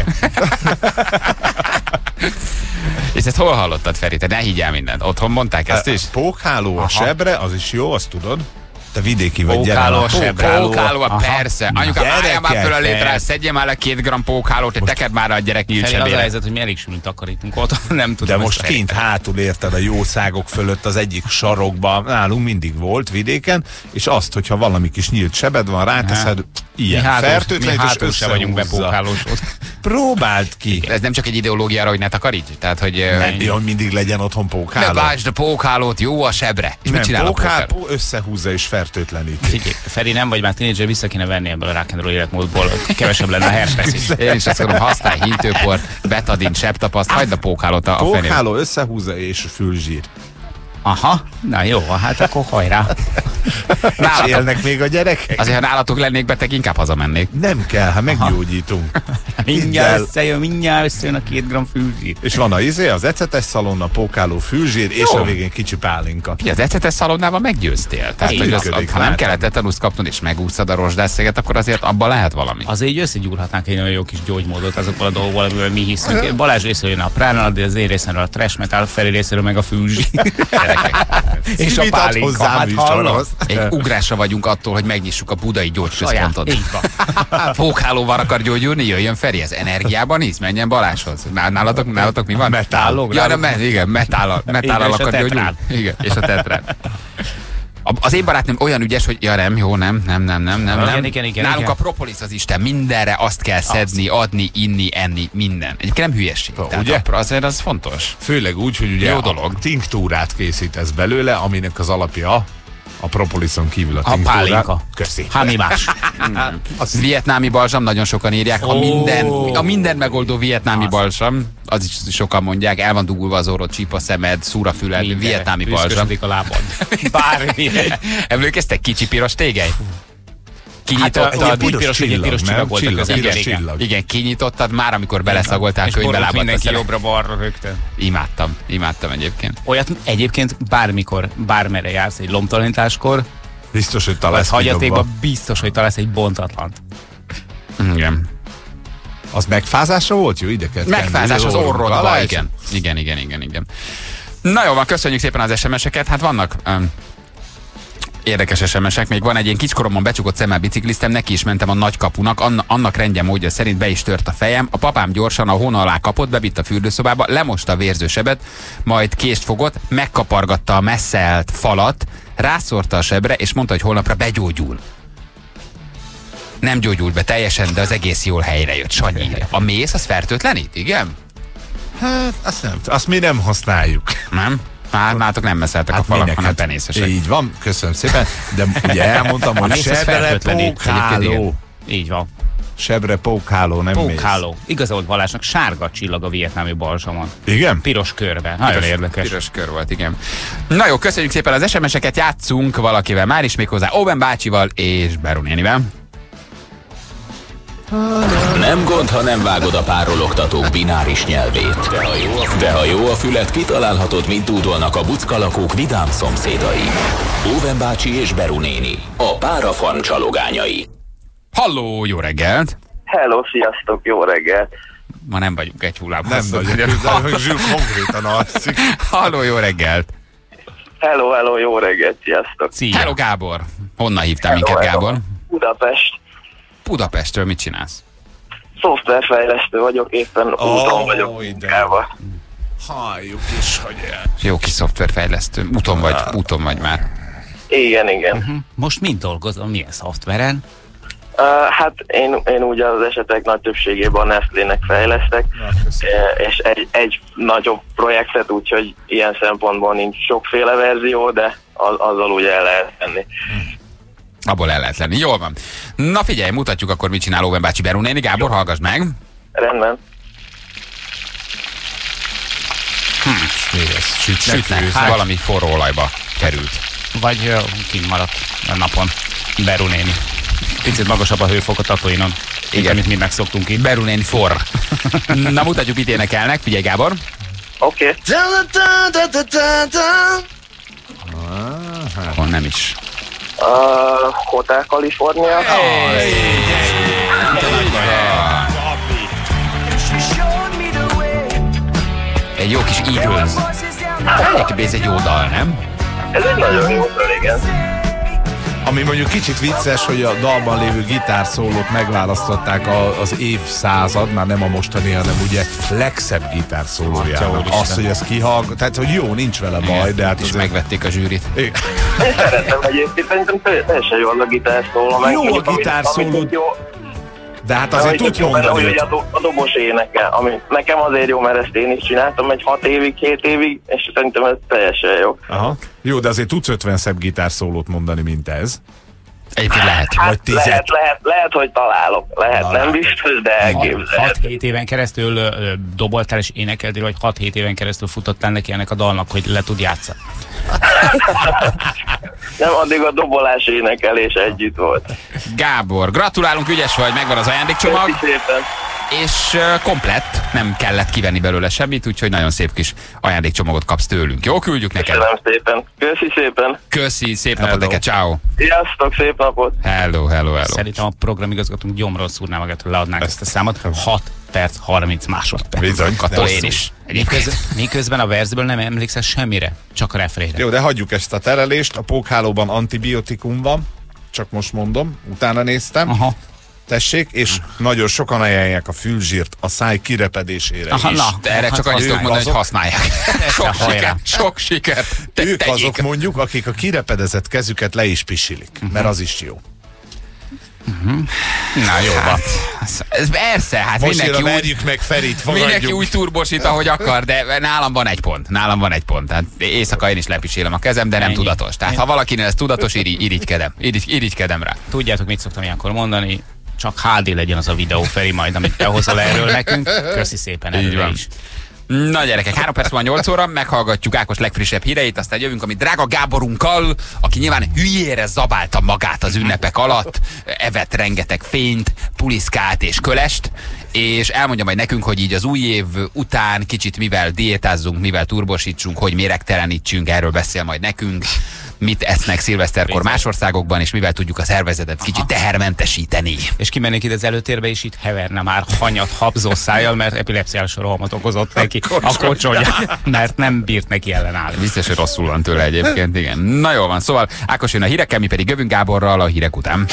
Speaker 3: És ezt hol hallottad, Feri? Te ne higgyál mindent. Otthon mondták ezt is?
Speaker 5: Pókháló a sebre, az is jó, azt tudod? Te vidéki vagy,
Speaker 4: gyere.
Speaker 3: Pókháló, persze. Anyukám, álljál már föl a létre, szedjél már le 2 gramm pókhálót, teked már a gyerek nyílt sebére.
Speaker 4: Az a helyzet, hogy mi elég sűrűn takarítunk ott, nem tudom.
Speaker 5: De most kint hátul érted a jószágok fölött az egyik sarokban, nálunk mindig volt vidéken, és azt, hogyha valami kis nyílt sebed van, ráteszed, ilyen fertőtlen, és
Speaker 4: össze vagyunk bepókhálósod.
Speaker 5: Próbáld ki.
Speaker 3: Ez nem csak egy ideológiára, hogy ne takaríts? Tehát, hogy...
Speaker 5: Nem, mindig legyen otthon pókháló.
Speaker 3: Ne lásd a pókhálót, jó a sebre. És mit csinál a pókháló?
Speaker 5: Összehúzza és fertőtleníti.
Speaker 4: Feri, nem vagy már tínédzser, vissza kéne venni ebből a rock and roll életmódból, kevesebb lenne a herpes is.
Speaker 3: Én is azt mondom, használj hintőport, betadin, sebtapaszt, hagyd a pókhálót a Ferin.
Speaker 5: Pókháló összehúzza és fülzsír.
Speaker 4: Aha, na jó, hát akkor hajrá.
Speaker 5: Nálatok, élnek még a gyerekek?
Speaker 3: Azért, ha nálatok lennék beteg, inkább hazamennék.
Speaker 5: Nem kell, ha meggyógyítunk.
Speaker 4: Mindjárt összejön a 2 gramm fülzsír.
Speaker 5: És van az ecetes szalonna, pókháló, fülzsír, és a végén kicsi pálinka.
Speaker 3: Az ecetes szalonnával meggyőztél. Tehát, ha nem kellett tetanuszt kapnod, és megúszod a rozsdászeget, akkor azért abban lehet valami.
Speaker 4: Azért így összegyúrhatnánk egy nagyon jó kis gyógymódot azokkal a dolgokkal, amivel mi hiszünk. Balázs részéről jön a pránal, de az én részéről a trash metal, Feri részéről meg a fülzsír.
Speaker 5: És a pálinka, hát
Speaker 3: egy ugrásra vagyunk attól, hogy megnyissuk a budai gyógyközpontot. Pókhálóval akar gyógyulni, jöjjön Feri, ez energiában hisz, menjen Balázshoz. Nálatok mi van?
Speaker 5: Metálló.
Speaker 3: Ja, igen, metállal akar gyógyulni. Igen, és a tetrán. Az én barátnőm olyan ügyes, hogy ja nem, jó, nem.
Speaker 4: Igen.
Speaker 3: Nálunk a propolis az Isten, mindenre azt kell szedni, adni, inni, enni, minden. Egyébként nem hülyeség.
Speaker 5: Ugye?
Speaker 3: Azért az fontos.
Speaker 5: Főleg úgy, hogy ugye
Speaker 3: jó dolog.
Speaker 5: A tinktúrát készítesz belőle, aminek az alapja a propoliszon kívül a tinktúra.
Speaker 4: A pálinka.
Speaker 5: Köszi.
Speaker 4: Hát mi más?
Speaker 3: Az vietnámi balzsam, nagyon sokan írják. A minden megoldó vietnámi balzsam, az is sokan mondják, el van dugulva az orrod, csíp a szemed, szúr a füled, vietnámi balzsam.
Speaker 4: A lábad. Bármi.
Speaker 3: Emlékeztek kicsi piros tégely?
Speaker 4: Kinyitottad, piros csillag volt a
Speaker 3: közben. Igen, kinyitottad már, amikor beleszagoltál könyvbe lábad.
Speaker 4: Mindenki jobbra-balra rögtön.
Speaker 3: Imádtam egyébként.
Speaker 4: Olyat egyébként bármikor, bármerre jársz egy lombtalanításkor,
Speaker 5: biztos, hogy találsz
Speaker 4: hagyatékban biztos, hogy találsz egy bontatlant.
Speaker 3: Igen.
Speaker 5: Az megfázásra volt? Jó, ide kellett
Speaker 3: megfázás az orrodba, igen. Na jó van, köszönjük szépen az SMS-eket. Hát vannak érdekes SMS-ek. Még van egy ilyen kiskoromban becsukott szemmel bicikliztem, neki is mentem a nagykapunak, annak rendje módja szerint be is tört a fejem. A papám gyorsan a hóna alá kapott, bevitt a fürdőszobába, lemosta a vérzősebet, majd kést fogott, megkapargatta a messzelt falat, rászórta a sebre, és mondta, hogy holnapra begyógyul. Nem gyógyult be teljesen, de az egész jól helyre jött. Sanyi. A mész, az fertőtlenít, igen?
Speaker 5: Hát, azt mi nem használjuk.
Speaker 3: Nem? Nálatok nem meszeltek a falak, hanem penészesek.
Speaker 5: Így van, köszönöm szépen. De ugye elmondtam, hogy sebre pókháló.
Speaker 4: Így van.
Speaker 5: Sebre pókháló, nem mész.
Speaker 4: Pókháló. Igazolt Balázsnak sárga csillag a vietnámi balzsamon.
Speaker 5: Igen?
Speaker 4: Piros körben. Nagyon érdekes.
Speaker 3: Piros kör volt, igen. Na jó, köszönjük szépen az SMS-eket, játszunk valakivel már is, méghozzá Owen bácsival és Beru nénivel.
Speaker 1: Nem gond, ha nem vágod a párologtatók bináris nyelvét. De ha jó a füled, kitalálhatod, mint dúdolnak a buckalakók vidám szomszédai. Owen bácsi és Beru néni, a párafan csalogányai.
Speaker 3: Halló, jó reggelt!
Speaker 8: Hello, sziasztok, jó reggelt!
Speaker 3: Ma nem vagyunk egy hullában.
Speaker 5: Nem vagyunk, hogy Zsül konkrétan alszik.
Speaker 3: Halló, jó reggelt!
Speaker 8: Hello, jó reggelt, sziasztok!
Speaker 3: Szia. Hello, Gábor! Honnan hívtál minket, Gábor?
Speaker 8: Budapest.
Speaker 3: Budapestről mit csinálsz?
Speaker 8: Szoftverfejlesztő vagyok, éppen úton vagyok munkával.
Speaker 5: Halljuk is, hogy
Speaker 3: jó kis szoftverfejlesztő. Úton vagy már.
Speaker 8: Igen.
Speaker 4: Most mind dolgozom? Milyen szoftveren?
Speaker 8: Hát én úgy az esetek nagy többségében a Nestlének fejlesztek, és egy nagyobb projektet, úgyhogy ilyen szempontból nincs sokféle verzió, de azzal ugye el lehet lenni.
Speaker 3: Abból el lehet lenni. Jól van. Na figyelj, mutatjuk akkor, mit csinál Owen bácsi, Beru néni. Gábor, hallgass meg.
Speaker 8: Rendben.
Speaker 3: Sütnek. Valami forró olajba került.
Speaker 4: Vagy kint maradt a napon. Beru néni. Picit magasabb a hőfok a tatuinon. Igen, amit mi megszoktunk itt.
Speaker 3: Beru néni forr. Na mutatjuk, mit énekelnek. Figyelj, Gábor.
Speaker 8: Oké.
Speaker 3: Hol nem is.
Speaker 8: Hotel California.
Speaker 3: Egy jó kis Eagles. Ez egy jó dal, nem?
Speaker 8: Ez egy nagyon jó dal, igen.
Speaker 5: Ami mondjuk kicsit vicces, hogy a dalban lévő gitárszólót megválasztották az évszázad, már nem a mostani, hanem ugye legszebb gitárszólójának. Az, hogy ez kihallgat, tehát hogy jó, nincs vele baj, de hát
Speaker 3: is megvették a zsűrit.
Speaker 8: Én szeretem egyébként, szerintem teljesen jó az a gitárszóló.
Speaker 5: Jó a gitárszóló, de hát azért tudj mondani, hogy
Speaker 8: a dobos éneke, ami nekem azért jó, mert ezt én is csináltam egy 6 évig, 7 évig, és szerintem ez teljesen jó.
Speaker 5: Aha. Jó, de azért tudsz 50 szebb gitárszólót mondani, mint ez.
Speaker 3: Egyébként lehet.
Speaker 8: Hát, vagy 10. Lehet, hogy találok. Lehet, nem biztos, de elképzelhet.
Speaker 4: 6-7 éven keresztül doboltál és énekeltél, vagy 6-7 éven keresztül futottál neki ennek a dalnak, hogy le tud játszani?
Speaker 8: Nem, addig a dobolás énekelés együtt volt.
Speaker 3: Gábor, gratulálunk, ügyes vagy, megvan az ajándékcsomag.
Speaker 8: Köszi szépen.
Speaker 3: És komplett, nem kellett kivenni belőle semmit, úgyhogy nagyon szép kis ajándékcsomagot kapsz tőlünk. Jó, küldjük neked.
Speaker 8: Köszönöm szépen. Köszi szépen.
Speaker 3: Köszi, szép napot neked, ciao.
Speaker 8: Sziasztok, szép napot.
Speaker 3: Hello.
Speaker 4: Szerintem a programigazgatónk gyomról szúrná magát, hogy leadnánk ezt a számot. 6 perc, 30 másodperc.
Speaker 5: Bizony,
Speaker 3: attól én is.
Speaker 4: Miközben a verzből nem emlékszel semmire, csak a refrére.
Speaker 5: Jó, de hagyjuk ezt a terelést. A pókhálóban antibiotikum van, csak most mondom, utána néztem. Aha. Tessék, és nagyon sokan ajánlják a fülzsírt a száj kirepedésére is.
Speaker 3: Na, de erre csak azt tudok mondani, hogy használják. Sok siker.
Speaker 5: Ők azok mondjuk, akik a kirepedezett kezüket le is pisilik, mert az is jó.
Speaker 3: Na jó, hát, persze, hát mindenki úgy turbosít, ahogy akar, de nálam van egy pont. Tehát éjszaka én is lepisélem a kezem, de nem tudatos. Tehát ha valakinél ez tudatos, irigykedem rá.
Speaker 4: Tudjátok, mit szoktam ilyenkor mondani? Csak HD legyen az a videó, Feri, majd amit behozol erről nekünk. Köszi szépen előre is.
Speaker 3: Na gyerekek, 3 perc van 8 óra, meghallgatjuk Ákos legfrissebb híreit, aztán jövünk a mi drága Gáborunkkal, aki nyilván hülyére zabálta magát az ünnepek alatt, evett rengeteg fényt, puliszkát és kölest, és elmondja majd nekünk, hogy így az új év után kicsit mivel diétázzunk, mivel turbosítsunk, hogy méregtelenítsünk, erről beszél majd nekünk. Mit esznek szilveszterkor más országokban, és mivel tudjuk a szervezetet kicsit tehermentesíteni.
Speaker 4: És kimennék ide az előtérbe, és itt heverne már hanyat habzó szájjal, mert epilepsziás rohamot okozott neki a kocsolja, mert nem bírt neki ellenállni.
Speaker 3: Biztos, hogy rosszul van tőle egyébként, igen. Na jól van, szóval Ákos jön a hírekkel, mi pedig jövünk Gáborral a hírek után.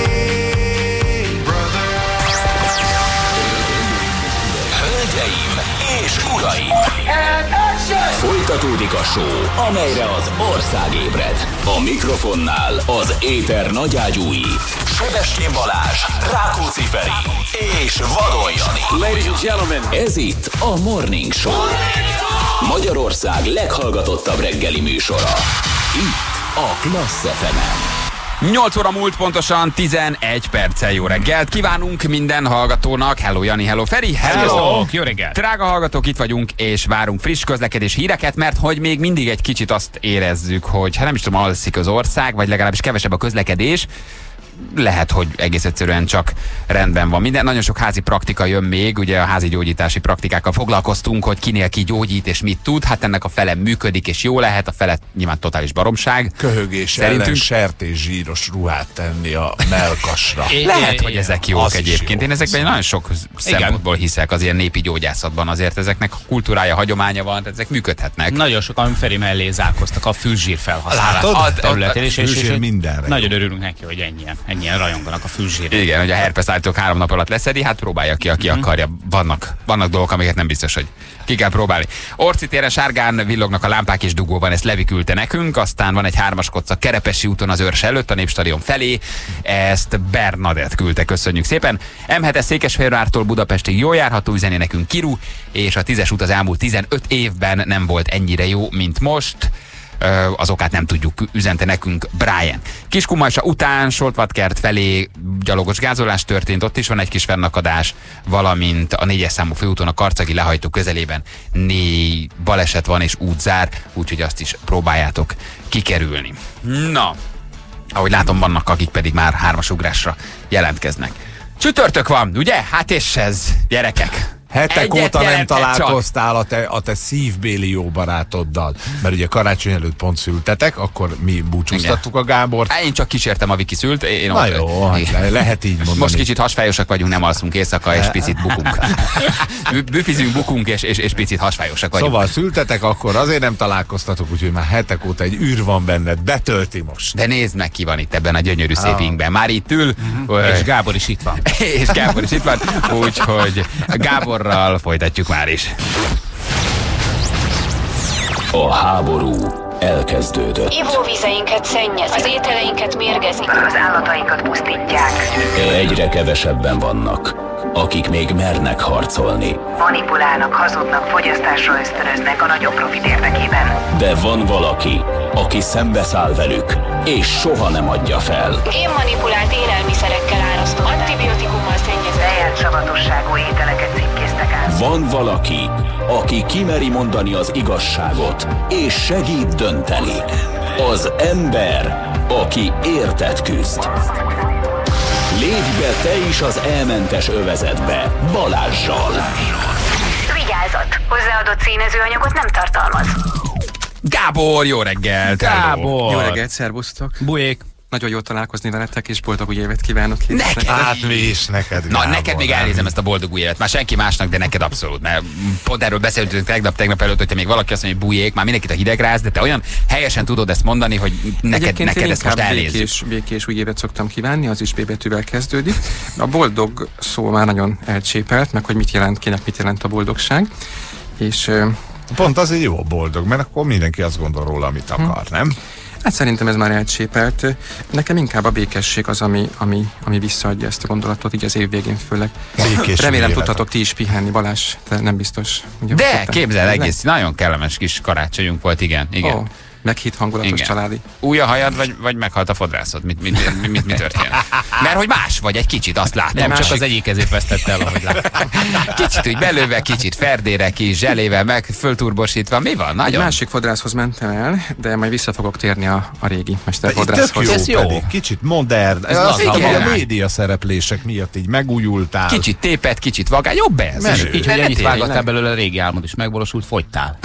Speaker 1: Hölgyeim és uraim! Folytatódik a show, amelyre az ország ébred. A mikrofonnál az éter nagyágyúi, Sebestyén Balázs, Rákóczi Feri és Vadon Jani. Ladies and gentlemen, ez itt a Morning Show. Magyarország leghallgatottabb reggeli műsora. Itt a Klassz FM-en.
Speaker 3: 8 óra múlt pontosan 11 perccel. Jó reggelt kívánunk minden hallgatónak. Hello Jani, hello Feri.
Speaker 4: Hello, jó reggelt.
Speaker 3: Drága hallgatók, itt vagyunk és várunk friss közlekedés híreket, mert hogy még mindig egy kicsit azt érezzük, hogy hát nem is tudom, alszik az ország, vagy legalábbis kevesebb a közlekedés. Lehet, hogy egész egyszerűen csak rendben van minden. Nagyon sok házi praktika jön még, ugye a házi gyógyítási praktikákkal foglalkoztunk, hogy kinél ki gyógyít és mit tud. Hát ennek a fele működik és jó lehet, a fele nyilván totális baromság.
Speaker 5: Köhögés ellen sertés zsíros ruhát tenni a mellkasra.
Speaker 3: Lehet, hogy ezek jók egyébként. Én ezekben nagyon sok szempontból hiszek az ilyen népi gyógyászatban. Azért ezeknek kultúrája, hagyománya van, tehát ezek működhetnek.
Speaker 4: Nagyon sokan Feri mellé zárkoztak a fülzsír felhasználás területén, és
Speaker 5: mindenre.
Speaker 4: Nagyon örülünk neki, hogy ennyien rajonganak a fülzsírre.
Speaker 3: Igen, hogy a herpeszállítók 3 nap alatt leszedi, hát próbálja ki, aki akarja. Vannak dolgok, amiket nem biztos, hogy ki kell próbálni. Orci téren sárgán villognak a lámpák és dugóban, ezt Levi küldte nekünk, aztán van egy 3-as kocca Kerepesi úton az Őrs előtt, a Népstadion felé, ezt Bernadett küldte, köszönjük szépen. M7-es Székesfehérvártól Budapestig jól járható, üzeni nekünk Kiru, és a 10-es út az elmúlt 15 évben nem volt ennyire jó, mint most. Az okát nem tudjuk, üzente nekünk Brian. Kiskunmajsa után Soltvatkert felé gyalogos gázolás történt, ott is van egy kis fennakadás, valamint a 4-es számú főúton a Karcagi lehajtó közelében 4 baleset van és útzár, úgyhogy azt is próbáljátok kikerülni. Na, ahogy látom, vannak, akik pedig már 3-as ugrásra jelentkeznek. Csütörtök van, ugye? Hát és ez, gyerekek!
Speaker 5: Hetek óta nem találkoztál a te szívbéli jó barátoddal. Mert ugye karácsony előtt pont szültetek, akkor mi búcsúztattuk a Gábort.
Speaker 3: Én csak kísértem, a Viki szült.
Speaker 5: Na jó, lehet így mondani.
Speaker 3: Most kicsit hasfájosak vagyunk, nem alszunk éjszaka, és picit bukunk. Büfizünk, bukunk, és picit hasfájosak vagyunk.
Speaker 5: Szóval szültetek, akkor azért nem találkoztatok, úgyhogy már hetek óta egy űr van benned, betölti most.
Speaker 3: De nézd meg, ki van itt ebben a gyönyörű szép ingben. Már itt ül.
Speaker 4: És Gábor is itt van.
Speaker 3: És Gábor is itt van. Úgyhogy Gáborral folytatjuk már is.
Speaker 1: A háború elkezdődött.
Speaker 9: Ivóvizeinket szennyez, az ételeinket mérgezik,
Speaker 10: az állatainkat pusztítják.
Speaker 1: Egyre kevesebben vannak, akik még mernek harcolni.
Speaker 10: Manipulálnak, hazudnak, fogyasztásra ösztönöznek a nagyobb profit érdekében.
Speaker 1: De van valaki, aki szembeszáll velük, és soha nem adja fel.
Speaker 9: Génmanipulált élelmiszerekkel árasztott, antibiotikummal szennyezett,
Speaker 10: lejárt savatosságú ételeket címkéztek át.
Speaker 1: Van valaki, aki kimeri mondani az igazságot, és segít dönteni. Az ember, aki érted küzd. Légy be te is az elmentes övezetbe Balázssal.
Speaker 10: Vigyázat! Hozzáadott színezőanyagot nem tartalmaz.
Speaker 3: Gábor, jó reggelt!
Speaker 4: Gábor!
Speaker 11: Jó reggelt, szervusztok!
Speaker 4: Bujék!
Speaker 11: Nagyon jó találkozni veletek, és boldog új évet kívánok!
Speaker 5: Hát mi is neked,
Speaker 3: Na,
Speaker 5: Gábor,
Speaker 3: neked még elnézem ezt a boldog új évet. Már senki másnak, de neked abszolút. Mert pont erről beszéltünk tegnap előtt, hogyha még valaki azt mondja, hogy bujék, már mindenkit a hidegráz, de te olyan helyesen tudod ezt mondani, hogy neked ezt most elnézzük.
Speaker 11: Békés új évet szoktam kívánni, az is B betűvel kezdődik. A boldog szó már nagyon elcsépelt, meg hogy mit jelent a boldogság. És
Speaker 5: pont azért jó a boldog, mert akkor mindenki azt gondol róla, amit akar, nem?
Speaker 11: Hát szerintem ez már elcsépelt. Nekem inkább a békesség az, ami visszaadja ezt a gondolatot, így az év végén főleg. Remélem tudhatok ti is pihenni, Balázs, de nem biztos. Ugye,
Speaker 3: de képzel, egész nagyon kellemes kis karácsonyunk volt, igen.
Speaker 11: Oh. Meghitt hangulatos, igen. Családi.
Speaker 3: Új a hajad, vagy meghalt a fodrászod? Mi történt? Mert hogy más vagy egy kicsit, azt látom.
Speaker 4: Nem, csak az egyik kezét vesztette el, ahogy látom.
Speaker 3: Kicsit úgy belőve, kicsit ferdére, kis zselével, meg fölturbosítva. Mi van? Nagyon?
Speaker 11: Egy másik fodrászhoz mentem el, de majd vissza fogok térni a régi mesterfodrászhoz.
Speaker 5: Ez jó. Pedig kicsit modern. A média szereplések miatt így megújultál.
Speaker 3: Kicsit tépet, kicsit vagány. Jobb ez.
Speaker 4: Így, hogy ennyit vágattál belőle, a régi álmod is megvalósult, fogytál.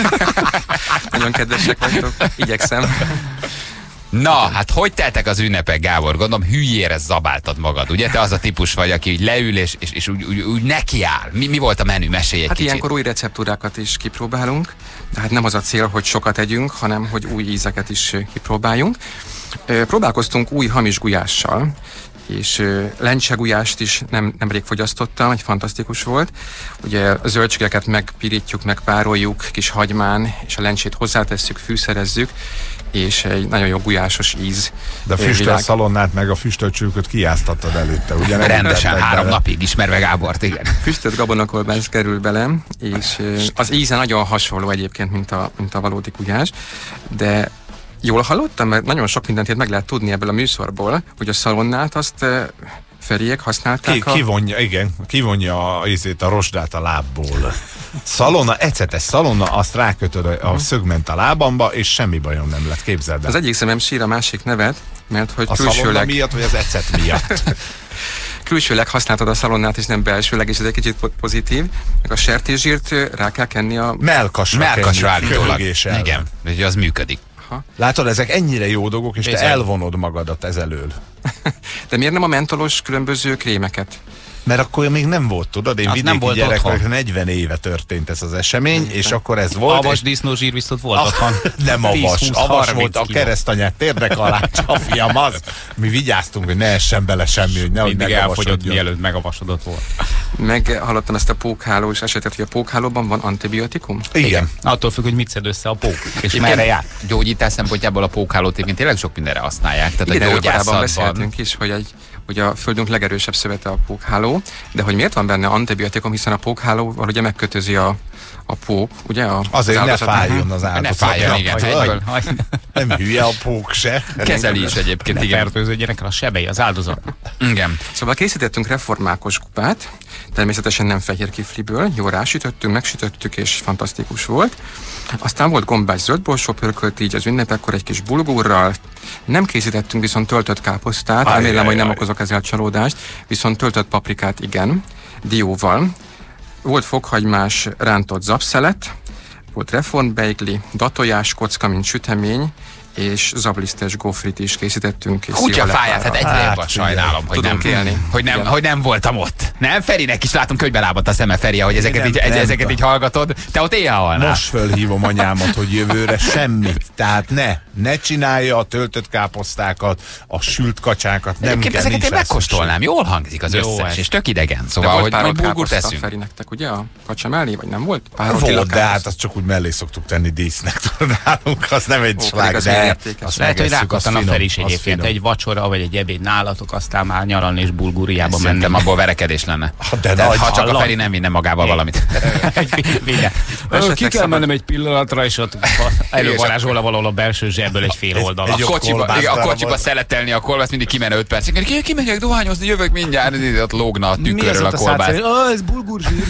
Speaker 11: Nagyon kedvesek vagytok, igyekszem.
Speaker 3: Na, hát hogy teltek az ünnepek, Gábor? Gondolom hülyére zabáltad magad, ugye? Te az a típus vagy, aki úgy leül és úgy nekiáll. Mi volt a menü? Mesélj egy kicsit.
Speaker 11: Ilyenkor új receptúrákat is kipróbálunk, de hát nem az a cél, hogy sokat együnk, hanem hogy új ízeket is kipróbáljunk. Próbálkoztunk új hamis gulyással, és lencsegulyást is nemrég fogyasztottam, egy fantasztikus volt. Ugye a zöldségeket megpirítjuk, megpároljuk kis hagymán, és a lencsét hozzátesszük, fűszerezzük, és egy nagyon jó gulyásos íz.
Speaker 5: De a füstölt szalonnát meg a füstölt csülköt kiáztattad előtte, ugye?
Speaker 3: Rendesen, 3 napig ismerve Gábort, igen.
Speaker 11: Füstölt gabonakolbász kerül bele, és az íze nagyon hasonló egyébként, mint a valódi gulyás, de jól hallottam, mert nagyon sok mindent meg lehet tudni ebből a műsorból, hogy a szalonnát azt Feriek használták
Speaker 5: kivonja a rozsdát a lábból. Szalonna, ecetes szalonna, azt rákötöd a szögment a lábamba, és semmi bajom nem lett, képzeld el.
Speaker 11: Az egyik szemem sír a másik nevet, mert hogy
Speaker 5: a szalonna miatt, vagy az ecet miatt?
Speaker 11: Külsőleg használtad a szalonnát, és nem belsőleg, és ez egy kicsit pozitív. Meg a sertészsírt rá kell kenni a...
Speaker 3: Melkasra állítólag. Igen, hogy az működik.
Speaker 5: Látod, ezek ennyire jó dolgok, és te elvonod magadat ezelől.
Speaker 11: De miért nem a mentolos különböző krémeket?
Speaker 5: Mert akkor még nem volt, tudod, én vidéki gyerek vagyok, 40 éve történt ez az esemény, és akkor ez volt.
Speaker 4: Avas disznózsír viszont volt otthon.
Speaker 5: Nem avas volt, a keresztanyát térdek alá, fiam, az. Mi vigyáztunk, hogy ne essen bele semmi, hogy nehogy
Speaker 4: elfogyott, mielőtt megavasodott volt.
Speaker 11: Meghallottam ezt a pókhálós esetet, hogy a pókhálóban van antibiotikum?
Speaker 5: Igen.
Speaker 4: Attól függ, hogy mit szed össze a pók, és merre jár.
Speaker 3: Gyógyítás szempontjából a pókhálót egyébként tényleg sok mindenre használják.
Speaker 11: Tehát igen, korábban beszéltünk is, hogy a földünk legerősebb szövete a pókháló, de hogy miért van benne antibiotikum, hiszen a pókháló ugye megkötözi a pók, ugye?
Speaker 5: Azért ne fájjon az áldozat.
Speaker 3: Ne fájjon, igen.
Speaker 5: Nem hülye a pók se.
Speaker 3: Kezeli is egyébként, igen.
Speaker 4: Fertőződjenek el a sebei az áldozat.
Speaker 3: Igen.
Speaker 11: Szóval készítettünk reformákos kupát, természetesen nem fehér kifliből, jól rásütöttünk, megsütöttük, és fantasztikus volt. Aztán volt gombás zöldborsó pörkölt így az ünnepekkor egy kis bulgurral. Nem készítettünk viszont töltött káposztát, remélem, hogy nem okozok ezzel csalódást, viszont töltött paprikát igen, dióval. Volt fokhagymás rántott zapszelet, volt reformbeigli, datojás kocka, mint sütemény, és zablisztes gófrit is készítettünk.
Speaker 3: Kutyafáját, hát egyre jobban sajnálom, hogy nem voltam ott. Nem, Ferinek is látom, hogy belábadt a szeme, Feri, hogy ezeket így hallgatod. Te ott éjjel halnál.
Speaker 5: Most fölhívom anyámat, hogy jövőre semmit. Tehát ne csinálja a töltött káposztákat, a sült kacsákat. Nem kell,
Speaker 3: ezeket én megkóstolnám. Jól hangzik az összes, és tök idegen. Szóval, hogy majd bulgurt teszünk.
Speaker 11: Feri nektek, ugye a kacsa mellé, vagy nem volt?
Speaker 5: Volt, de hát azt csak úgy mellé szoktuk tenni dísznek. Nálunk az nem egy slág, de
Speaker 4: azt lehet, hogy rákattan a Feri is egyébként. Egy vacsora vagy egy ebéd nálatok, aztán már nyaralni és Bulgúriába menni.
Speaker 3: Szerintem abból verekedés lenne. Ha csak a Feri nem vinne magával valamit.
Speaker 4: Ki kell mennem egy pillanatra, és ott elővarázsolna valahol a belső zsebből egy fél oldala.
Speaker 3: A kocsiba szeletelni a kolbászt, mindig kimenne 5 percig. Kimegyek dohányozni, jövök mindjárt, ott lógna a tükörről a kolbász.
Speaker 5: Ez bulgurzsír.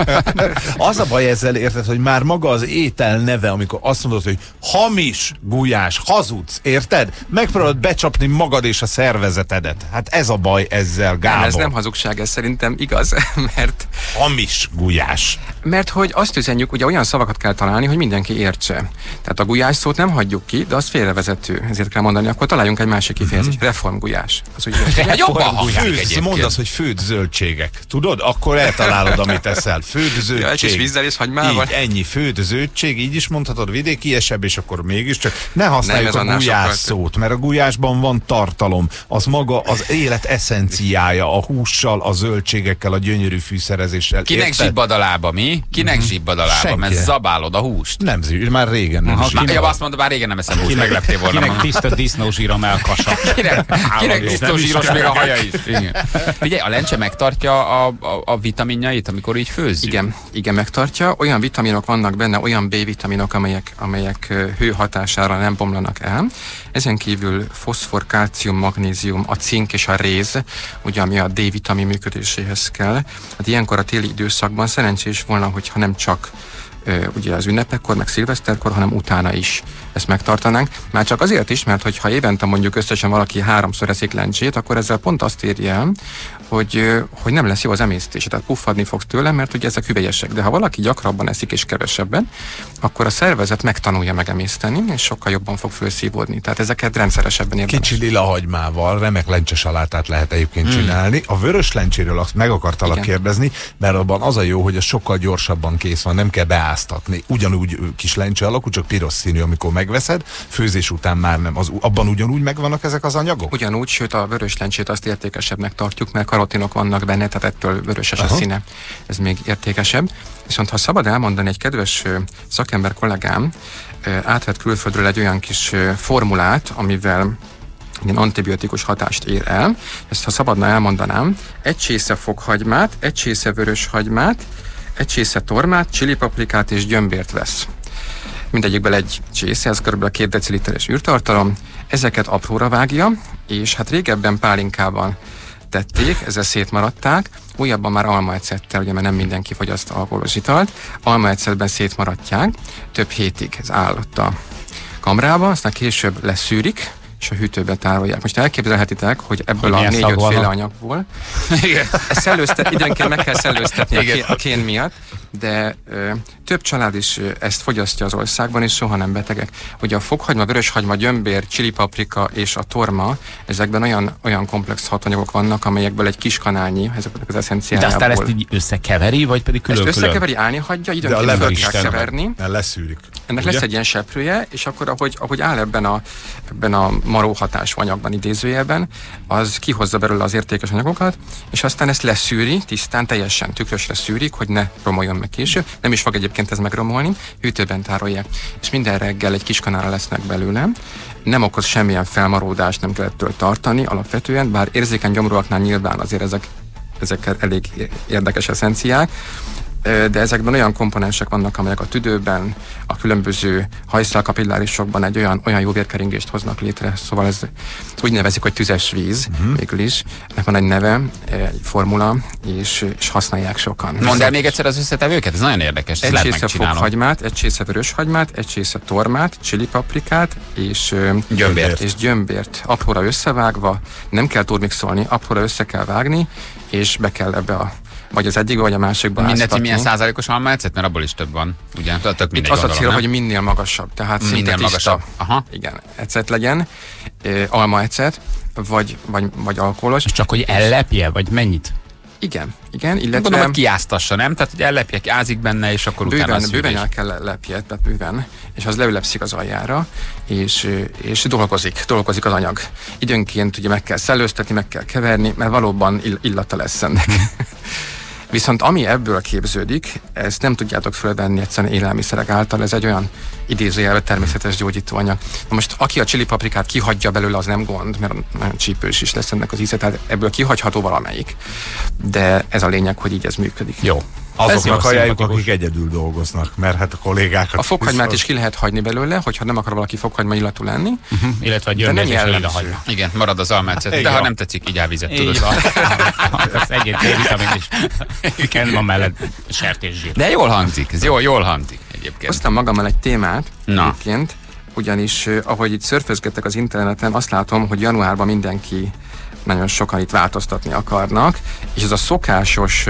Speaker 5: Az a baj ezzel, érted, hogy már maga az étel neve, amikor azt mondod, hogy hamis gulyás, hazudsz, érted? Megpróbálod becsapni magad és a szervezetedet. Hát ez a baj ezzel, Gábor.
Speaker 11: Nem, ez nem hazugság, ez szerintem igaz, mert...
Speaker 5: Hamis gulyás.
Speaker 11: Mert hogy azt üzenjük, ugye olyan szavakat kell találni, hogy mindenki értse. Tehát a gulyás szót nem hagyjuk ki, de az félrevezető. Ezért kell mondani, akkor találjunk egy másik kifejezést. Reformgulyás. Az úgy
Speaker 3: jobban hangzik.
Speaker 5: Mondd azt, hogy főtt zöldségek. Tudod? Akkor eltalálod, amit eszel. Főtt zöldség.
Speaker 11: Egy kis vízzel és hagymával.
Speaker 5: Így, ennyi főtt zöldség, így is mondhatod, vidékiesebb, és akkor mégiscsak ne használjuk a gulyás szót, mert a gulyásban van tartalom. Az maga az élet eszenciája, a hússal, a zöldségekkel, a gyönyörű fűszerezéssel.
Speaker 3: Kinek zsibbad a lába, mi? Kinek zsibbad a lába, mert zabálod a húst?
Speaker 5: Nem, már régen nem.
Speaker 3: Azt mondom, már régen nem eszem húst, megleptél volna.
Speaker 4: Kinek tiszta disznózsír a melkasa.
Speaker 3: Kinek disznózsíros még a haja is. Figyelj, a lencse megtartja a vitaminjait, amikor így főzzük?
Speaker 11: Igen, megtartja. Olyan vitaminok vannak benne, olyan B-vitaminok, amelyek hő hatására nem bomlanak el. Ezen kívül foszfor, kálcium, magnézium, a cink és a réz, ugye, ami a D-vitamin működéséhez kell. Hát ilyenkor a téli időszakban szerencsés volna, hogyha nem csak ugye az ünnepekkor, meg szilveszterkor, hanem utána is ezt megtartanánk. Már csak azért is, mert hogyha évente mondjuk összesen valaki 3-szor eszik lencsét, akkor ezzel pont azt érje el, hogy nem lesz jó az emésztése, tehát puffadni fogsz tőle, mert ugye ezek hüvelyesek. De ha valaki gyakrabban eszik és kevesebben, akkor a szervezet megtanulja megemészteni, és sokkal jobban fog felszívódni. Tehát ezeket rendszeresebben érdemes.
Speaker 5: Kicsi lila hagymával remek lencsesalátát lehet egyébként csinálni. A vörös lencséről azt meg akartalak kérdezni, mert abban az a jó, hogy ez sokkal gyorsabban kész van, nem kell beáztatni. Ugyanúgy kis lencse alakú, csak piros színű, amikor megveszed, főzés után már nem. Abban ugyanúgy megvannak ezek az anyagok?
Speaker 11: Ugyanúgy, sőt a vörös lencsét azt értékesebbnek tartjuk, mert karotinok vannak benne, tehát ettől vöröses a színe. Ez még értékesebb. Viszont ha szabad elmondani, egy kedves szakember kollégám átvett külföldről egy olyan kis formulát, amivel ilyen antibiotikus hatást ér el. Ezt ha szabadna elmondanám, egy csésze fokhagymát, egy csésze vörös hagymát, egy csésze tormát, csilipaprikát és gyömbért vesz. Mindegyikből egy csésze, ez kb. 2 deciliteres űrtartalom. Ezeket apróra vágja, és hát régebben pálinkában tették, ezzel szétmaradták, újabban már almaecettel, ugye, mert nem mindenki fogyaszt alkoholos italt, almaecetben szétmaradják, több hétig ez áll ott a kamrában, aztán később leszűrik, és a hűtőben tárolják. Most elképzelhetitek, hogy ebből a 4-5 féle anyagból időnként meg kell szellőztetni a kén miatt, de több család is ezt fogyasztja az országban, és soha nem betegek. Ugye a fokhagyma, vöröshagyma, gyömbér, csilipaprika és a torma, ezekben olyan komplex hatanyagok vannak, amelyekből egy kis kanálnyi, ezeknek az eszenciájából.
Speaker 4: De aztán ezt így összekeveri, vagy pedig külön-külön?
Speaker 11: Ezt összekeveri, állni hagyja, időnként fel kell keverni.
Speaker 5: Leszűrik.
Speaker 11: Ennek lesz egy ilyen seprője, és akkor ahogy áll ebben a maró hatású anyagban, idézőjelben, az kihozza belőle az értékes anyagokat, és aztán ezt leszűri, tisztán, teljesen tükrösre szűrik, hogy ne romoljon meg később. Nem is fog egyébként ez megromolni, hűtőben tárolják. És minden reggel egy kis kanára lesznek belőle. Nem okoz semmilyen felmaródást, nem kell ettől tartani alapvetően, bár érzékeny gyomruaknál nyilván azért ezek elég érdekes eszenciák, de ezekben olyan komponensek vannak, amelyek a tüdőben, a különböző hajszálkapillárisokban egy olyan jó vérkeringést hoznak létre, szóval ez úgy nevezik, hogy tüzes víz, végül is. Ennek van egy neve, egy formula, és használják sokan.
Speaker 3: Mondd el még egyszer az összetevőket, ez nagyon érdekes.
Speaker 11: Egy csésze fokhagymát, egy csésze vöröshagymát, egy csésze tormát, csilipaprikát és gyömbért apróra összevágva, nem kell turmixolni, apróra össze kell vágni, és be kell ebbe vagy az egyikbe, vagy a másikba
Speaker 3: mindegy, milyen százalékos almaecet, mert abból is több van. Ugye?
Speaker 11: Itt az a cél, hogy minél magasabb, tehát
Speaker 3: minél magasabb.
Speaker 11: Aha. Igen, ecet legyen, almaecet, vagy alkoholos.
Speaker 4: Csak hogy ellepje, vagy mennyit?
Speaker 11: Igen, illetve...
Speaker 3: Gondolom, hogy kiáztassa, nem? Tehát, hogy ellepje, ázik benne, és akkor utána szűrés.
Speaker 11: Bőven el kell lepje, tehát bőven, és az leülepszik az aljára, és dolgozik az anyag. Időnként ugye meg kell szellőztetni, meg kell keverni, mert valóban illata lesz ennek. Viszont ami ebből képződik, ezt nem tudjátok fölvenni egyszerűen élelmiszerek által, ez egy olyan idézőjelben természetes gyógyítóanyag. Na most aki a csilipaprikát kihagyja belőle, az nem gond, mert nagyon csípős is lesz ennek az íze, tehát ebből kihagyható valamelyik. De ez a lényeg, hogy így ez működik.
Speaker 5: Jó. Azoknak ajánljuk, akik egyedül dolgoznak, mert hát a kollégákat...
Speaker 11: A fokhagymát is ki lehet hagyni belőle, hogyha nem akar valaki fokhagyma illatú lenni.
Speaker 4: Illetve a gyömbért is a hagyma.
Speaker 3: Igen, marad az almácet, de ha nem tetszik, így vizet, tudod.
Speaker 4: Az egyéb vitamin is. Igen, van mellett sertészsír.
Speaker 3: De jól hangzik, ez jól hangzik egyébként.
Speaker 11: Hoztam magammal egy témát egyébként, ugyanis ahogy itt szörfözgettek az interneten, azt látom, hogy januárban mindenki nagyon sokan itt változtatni akarnak, és ez a szokásos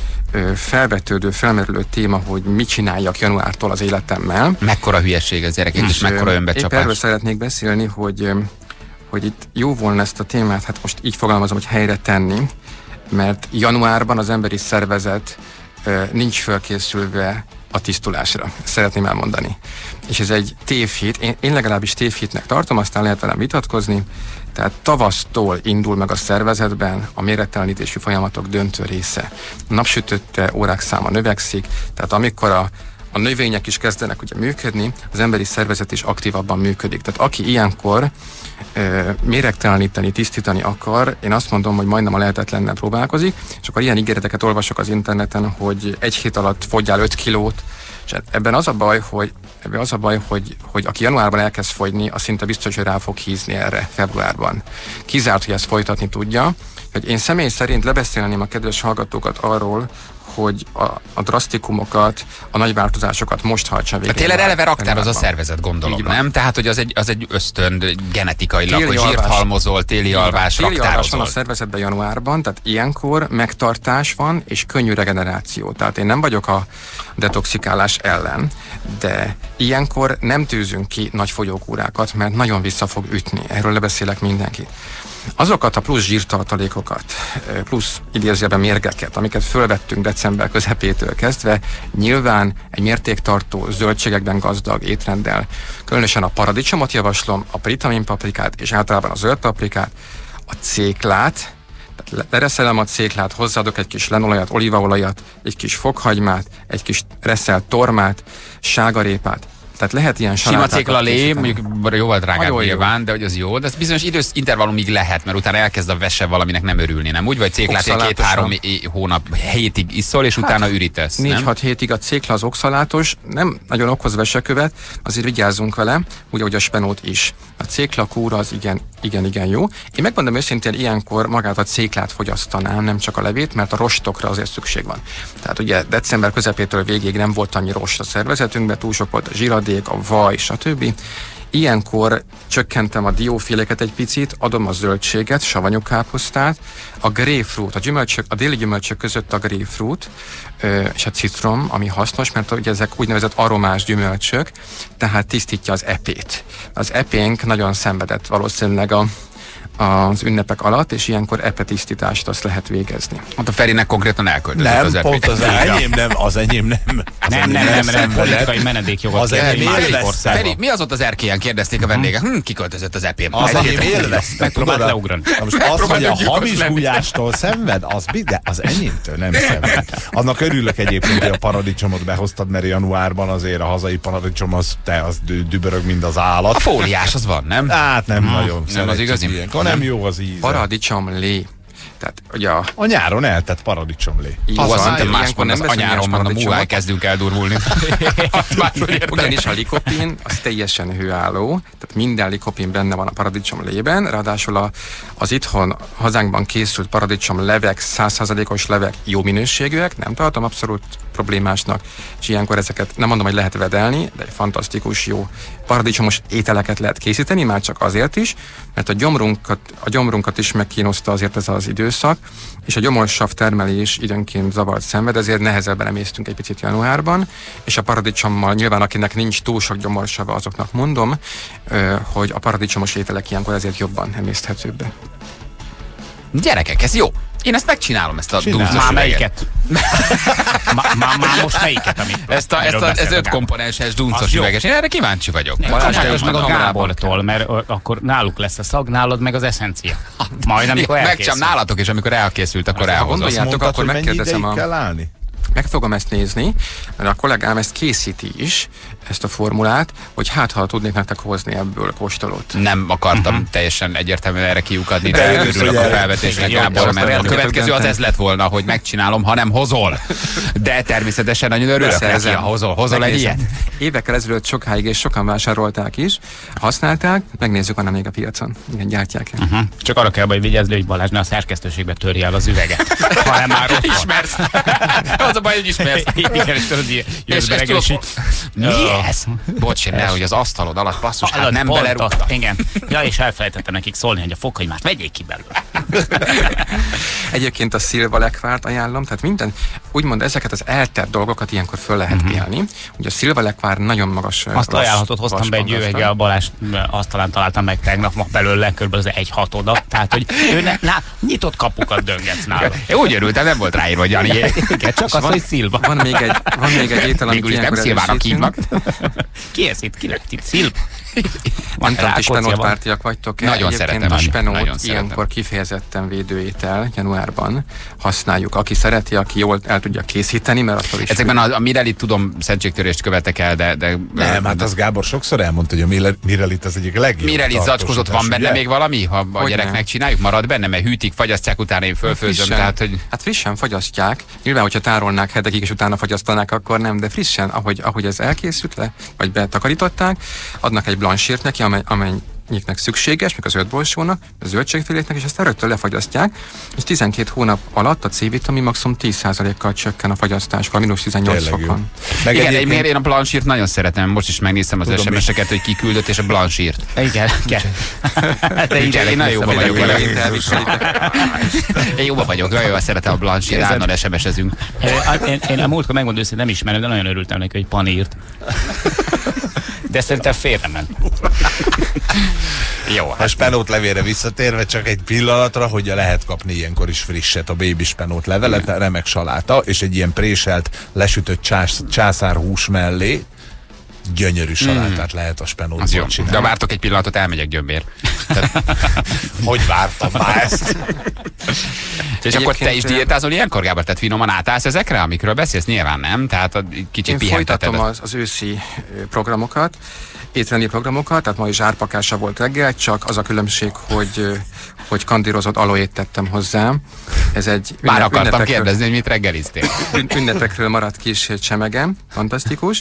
Speaker 11: felmerülő téma, hogy mit csináljak januártól az életemmel.
Speaker 3: Mekkora hülyeség ez, gyerekek, és mekkora önbecsapás.
Speaker 11: Épp erről szeretnék beszélni, hogy itt jó volna ezt a témát, hát most így fogalmazom, hogy helyre tenni, mert januárban az emberi szervezet nincs fölkészülve a tisztulásra. Szeretném elmondani. És ez egy tévhit, én legalábbis tévhitnek tartom, aztán lehet velem vitatkozni. Tehát tavasztól indul meg a szervezetben a mérettelenítésű folyamatok döntő része. A napsütötte órák száma növekszik, tehát amikor a növények is kezdenek ugye működni, az emberi szervezet is aktívabban működik. Tehát aki ilyenkor méregteleníteni, tisztítani akar, én azt mondom, hogy majdnem a lehetetlennel próbálkozik, és akkor ilyen ígéreteket olvasok az interneten, hogy 1 hét alatt fogyjál 5 kilót, és ebben az a baj, hogy aki januárban elkezd fogyni, az szinte biztos, hogy rá fog hízni erre februárban. Kizárt, hogy ezt folytatni tudja. Hogy én személy szerint lebeszélném a kedves hallgatókat arról, hogy a drasztikumokat, a nagy változásokat most hajtsa végre.
Speaker 3: Tényleg eleve raktároz a szervezet, gondolom, nem? Tehát, hogy az egy ösztön genetikailag, hogy zsírt halmozol, téli alvás,
Speaker 11: raktározol. Téli alvás van a szervezetben januárban, tehát ilyenkor megtartás van, és könnyű regeneráció. Tehát én nem vagyok a detoxikálás ellen, de ilyenkor nem tűzünk ki nagy fogyókúrákat, mert nagyon vissza fog ütni. Erről lebeszélek mindenkit. Azokat a plusz zsírtartalékokat, plusz idézőjelben mérgeket, amiket fölvettünk december közepétől kezdve, nyilván egy mértéktartó, zöldségekben gazdag étrenddel, különösen a paradicsomot javaslom, a vitaminpaprikát és általában a zöld paprikát, a céklát, tehát lereszelem a céklát, hozzáadok egy kis lenolajat, olívaolajat, egy kis fokhagymát, egy kis reszelt tormát, sárgarépát. Tehát lehet ilyen
Speaker 3: sima céklalé, mondjuk jóval drágább nyilván, de hogy az jó, de ez bizonyos idős intervallumig lehet, mert utána elkezd a vese valaminek nem örülni, nem úgy? Vagy céklát 2-3 hónap, hétig iszol, és utána ürítesz,
Speaker 11: 4-6 hétig a cékla az oxalátos, nem nagyon okoz vesekövet, azért vigyázzunk vele, úgy, ahogy a spenót is. A céklakúra az igen jó. Én megmondom őszintén, ilyenkor magát a céklát fogyasztanám, nem csak a levét, mert a rostokra azért szükség van. Tehát ugye december közepétől végig nem volt annyi rost a szervezetünkben, túl sok volt a zsíradék, a vaj, stb. Ilyenkor csökkentem a dióféléket egy picit, adom a zöldséget, savanyú káposztát, a grapefruit, a déli gyümölcsök között a grapefruit és a citrom, ami hasznos, mert ugye ezek úgynevezett aromás gyümölcsök, tehát tisztítja az epét. Az epénk nagyon szenvedett valószínűleg az ünnepek alatt, és ilyenkor epetisztítást azt lehet végezni.
Speaker 3: Hát a Ferinek konkrétan elköltözött az epét.
Speaker 5: Pont az enyém nem.
Speaker 4: Nem, politikai menedékjogot.
Speaker 5: Az enyém
Speaker 3: Feri, mi az ott az erkélyen, kérdezték a vendégek. Kiköltözött az epém.
Speaker 5: Az enyém élvezte.
Speaker 4: Megpróbált leugrani.
Speaker 5: Most azt, hogy a hamis gulyástól szenved, de az enyémtől nem szenved. Annak örülök egyébként, hogy a paradicsomot behoztad, mert januárban azért a hazai paradicsom az dübörög, mint az állat.
Speaker 3: A fóliás az van, nem?
Speaker 5: Hát nem nagyon.
Speaker 3: Nem az igazi.
Speaker 5: Nem jó az íze.
Speaker 11: Paradicsomlé. Tehát, ugye
Speaker 5: a nyáron eltett paradicsomlé.
Speaker 3: Jó, az máskor nem a nyáron van, a múlváj kezdünk eldurvulni.
Speaker 11: Ugyanis a likopin az teljesen hőálló, tehát minden likopin benne van a paradicsomlében, ráadásul az itthon hazánkban készült paradicsom levek, 100%-os levek jó minőségűek, nem tartom abszolút problémásnak, és ilyenkor ezeket nem mondom, hogy lehet vedelni, de egy fantasztikus, jó paradicsomos ételeket lehet készíteni, már csak azért is, mert a gyomrunkat is megkínozta azért ez az időszak, és a gyomorsav termelés időnként zavart szenved, ezért nehezebben emésztünk egy picit januárban, és a paradicsommal nyilván akinek nincs túl sok gyomorsava, azoknak mondom, hogy a paradicsomos ételek ilyenkor ezért jobban emészthetőbbek.
Speaker 3: Gyerekek, ez jó! Én ezt megcsinálom, ezt a dúzos
Speaker 4: üveget. Melyiket? Már most melyiket, amit
Speaker 3: ez 5 komponenses duncos üveges. Én erre kíváncsi vagyok.
Speaker 4: Csinálj meg a Gábortól, mert akkor náluk lesz a szag, nálad meg az eszencia. Majd amikor elkészül.
Speaker 3: Megcsinálom nálatok, és amikor elkészült, akkor elhozom.
Speaker 11: Ha gondoljátok, akkor megkérdezem
Speaker 5: kell állni?
Speaker 11: Meg fogom ezt nézni, mert a kollégám ezt készíti is, ezt a formulát, hogy ha tudnék nektek hozni ebből kóstolót.
Speaker 3: Nem akartam teljesen egyértelműen erre kiukadni, de örülök a felvetésnek, Gábor, mert a következő az ez lett volna, hogy megcsinálom, ha nem hozol. De természetesen nagyon örülök neki, ha hozol egy ilyet.
Speaker 11: Évekkel ezelőtt sokáig, és sokan vásárolták is, használták, megnézzük, van még a piacon. Igen, gyártják el.
Speaker 4: Csak arra kell, hogy vigyázz, hogy Balázs ne a szerkesztőségbe törje el az üveget. Hanem már ott
Speaker 3: ismersz. Az a baj, hogy ismersz.
Speaker 4: Igen, és tudod, jössz be reggel, és így...
Speaker 3: Mi ez? Bocs, hogy az asztalod alatt basszus, hát nem belerúgta.
Speaker 4: Igen. Ja, és elfelejtettem nekik szólni, hogy a fokhagymát vegyék ki belőle.
Speaker 11: Egyébként a szilvalekvárt ajánlom, tehát minden, úgymond ezeket az eltett dolgokat ilyenkor föl lehet élni. Ugye a szilvalekvár nagyon magas.
Speaker 4: Azt ajánlhatott, hoztam be egy üveggel, a Balázs asztalán találtam meg tegnap, ma belőle körülbelül az 1/6, tehát hogy ő nyitott kapukat döngetsz nála.
Speaker 3: Én úgy örültem, nem volt ráírva, hogy Jani.
Speaker 4: Igen, csak az, hogy szilva.
Speaker 11: Van még egy étel, amit ilyenkor
Speaker 3: elősítünk.
Speaker 4: Ki ez itt? Ki lett itt? Szilva?
Speaker 11: Nem tudom, ti spenótpártiak vagytok.
Speaker 3: Nagyon szeretem.
Speaker 11: A spenót ilyenkor kifejezetten védőétel januárban használjuk. Aki szereti, aki jól el tudja készíteni, mert attól is...
Speaker 3: Ezekben a Mirelit tudom, szentségtörést követek el, de
Speaker 5: nem, hát az Gábor sokszor elmondta, hogy a Mirelit az egyik legjobb.
Speaker 3: Mirelit zacskózott, van benne még valami? Ha a gyereknek csináljuk, marad benne, mert hűtik, fagyasztják, utána én fölfőzöm. Tehát, hogy...
Speaker 11: Hát frissen fagyasztják. Nyilván, hogyha tárolnák hetekig, és utána fagyasztanák, akkor nem, de frissen, ahogy ez elkészült le, vagy betakarították, adnak egy blanchírt neki, amennyiknek szükséges, még az 5 borsónak, a zöldségféléknek, és ezt rögtön lefagyasztják, és 12 hónap alatt a C-vitamin maximum 10%-kal csökken a fagyasztáskor, -18 fokon.
Speaker 3: Igen, én a blanchírt nagyon szeretem, most is megnéztem az SMS-eket, hogy ki küldött, és a blanchírt.
Speaker 4: Igen.
Speaker 3: Én nagyon jóban vagyok. Én jóban vagyok, nagyon szeretem a blanchírt, állandóan SMS-ezünk.
Speaker 4: Én a múltkor megmondom, hogy nem ismerem, de nagyon örültem neki, hogy panírt. De szerintem félrement.
Speaker 3: Jó.
Speaker 5: A spenót levélre visszatérve csak egy pillanatra, hogy lehet kapni ilyenkor is frisset, a baby spenót levelet, remek saláta, és egy ilyen préselt, lesütött császárhús mellé gyönyörű salátát lehet a spenótból csinálni.
Speaker 3: De vártok egy pillanatot, elmegyek Gyömbér.
Speaker 5: Hogy vártam már ezt?
Speaker 3: És akkor te is diétázol ilyenkor, Gábor? Tehát finoman átállsz ezekre, amikről beszélsz? Nyilván nem. Tehát kicsit pihenteted.
Speaker 11: Én folytatom az őszi programokat, étrendi programokat, tehát ma is árpakása volt reggel, csak az a különbség, hogy kandírozott aloét tettem hozzá. Ez egy
Speaker 3: már akartam kérdezni, hogy mit reggeliztél.
Speaker 11: Ünnepekről maradt kis csemegem, fantasztikus.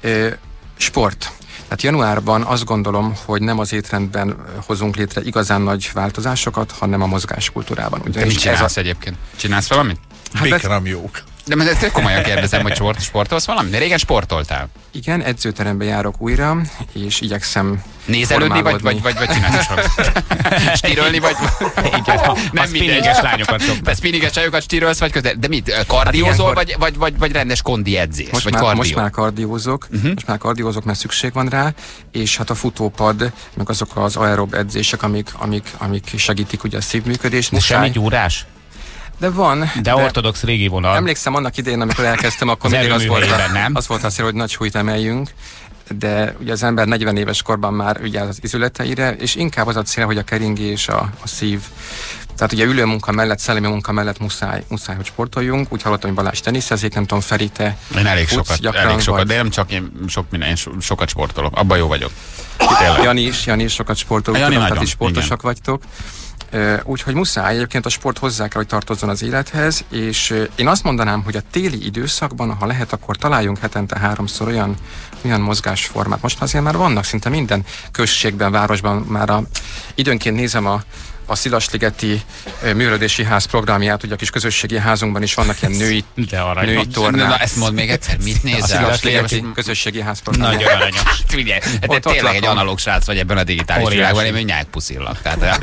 Speaker 11: Sport. Tehát januárban azt gondolom, hogy nem az étrendben hozunk létre igazán nagy változásokat, hanem a mozgáskultúrában.
Speaker 3: Te mit csinálsz egyébként? Csinálsz valamit?
Speaker 5: Bikramjók.
Speaker 3: De ezt komolyan kérdezem, hogy sportolsz valamit? Régen sportoltál?
Speaker 11: Igen, edzőterembe járok újra, és igyekszem
Speaker 3: nézelődni, vagy csinálsz stírölni, vagy...
Speaker 4: Igen, nem spinninges lányokat szoktam.
Speaker 3: Te spinninges lányokat stírölsz, vagy közel? De mit, kardiózol, vagy rendes kondi edzés?
Speaker 11: Most már kardiózok, mert szükség van rá, és hát a futópad, meg azok az aerob edzések, amik segítik ugye a szívműködést.
Speaker 4: De semmi gyúrás?
Speaker 11: De van.
Speaker 4: De ortodox régi vonal.
Speaker 11: Emlékszem annak idején, amikor elkezdtem, akkor mindig az volt a cél, hogy nagy súlyt emeljünk, de ugye az ember 40 éves korban már ügyel az izületeire, és inkább az a cél, hogy a keringés, a szív. Tehát ugye ülő munka mellett, szellemi munka mellett muszáj, hogy sportoljunk. Úgy hallottam, hogy Balázs teniszezik, nem tudom, Feri, te
Speaker 3: én elég sokat, de nem csak én sokat sportolok, abban jó vagyok.
Speaker 11: Jani is sokat sportolok, tehát is sportosak vagytok. Úgyhogy muszáj, egyébként a sport hozzá kell, hogy tartozzon az élethez, és én azt mondanám, hogy a téli időszakban, ha lehet, akkor találjunk hetente 3-szor olyan mozgásformát. Most azért már vannak szinte minden községben, városban, már időnként nézem a Szilasligeti művelődési ház programját, ugye a kis közösségi házunkban is vannak ilyen női tornák.
Speaker 3: Na, ezt mondd még egyszer, mit nézel?
Speaker 11: A Szilasligeti közösségi ház programját.
Speaker 3: Nagyon aranyos. Figyelj, de tényleg egy analóg srác vagy ebben a digitális világban, én nyájt puszillak.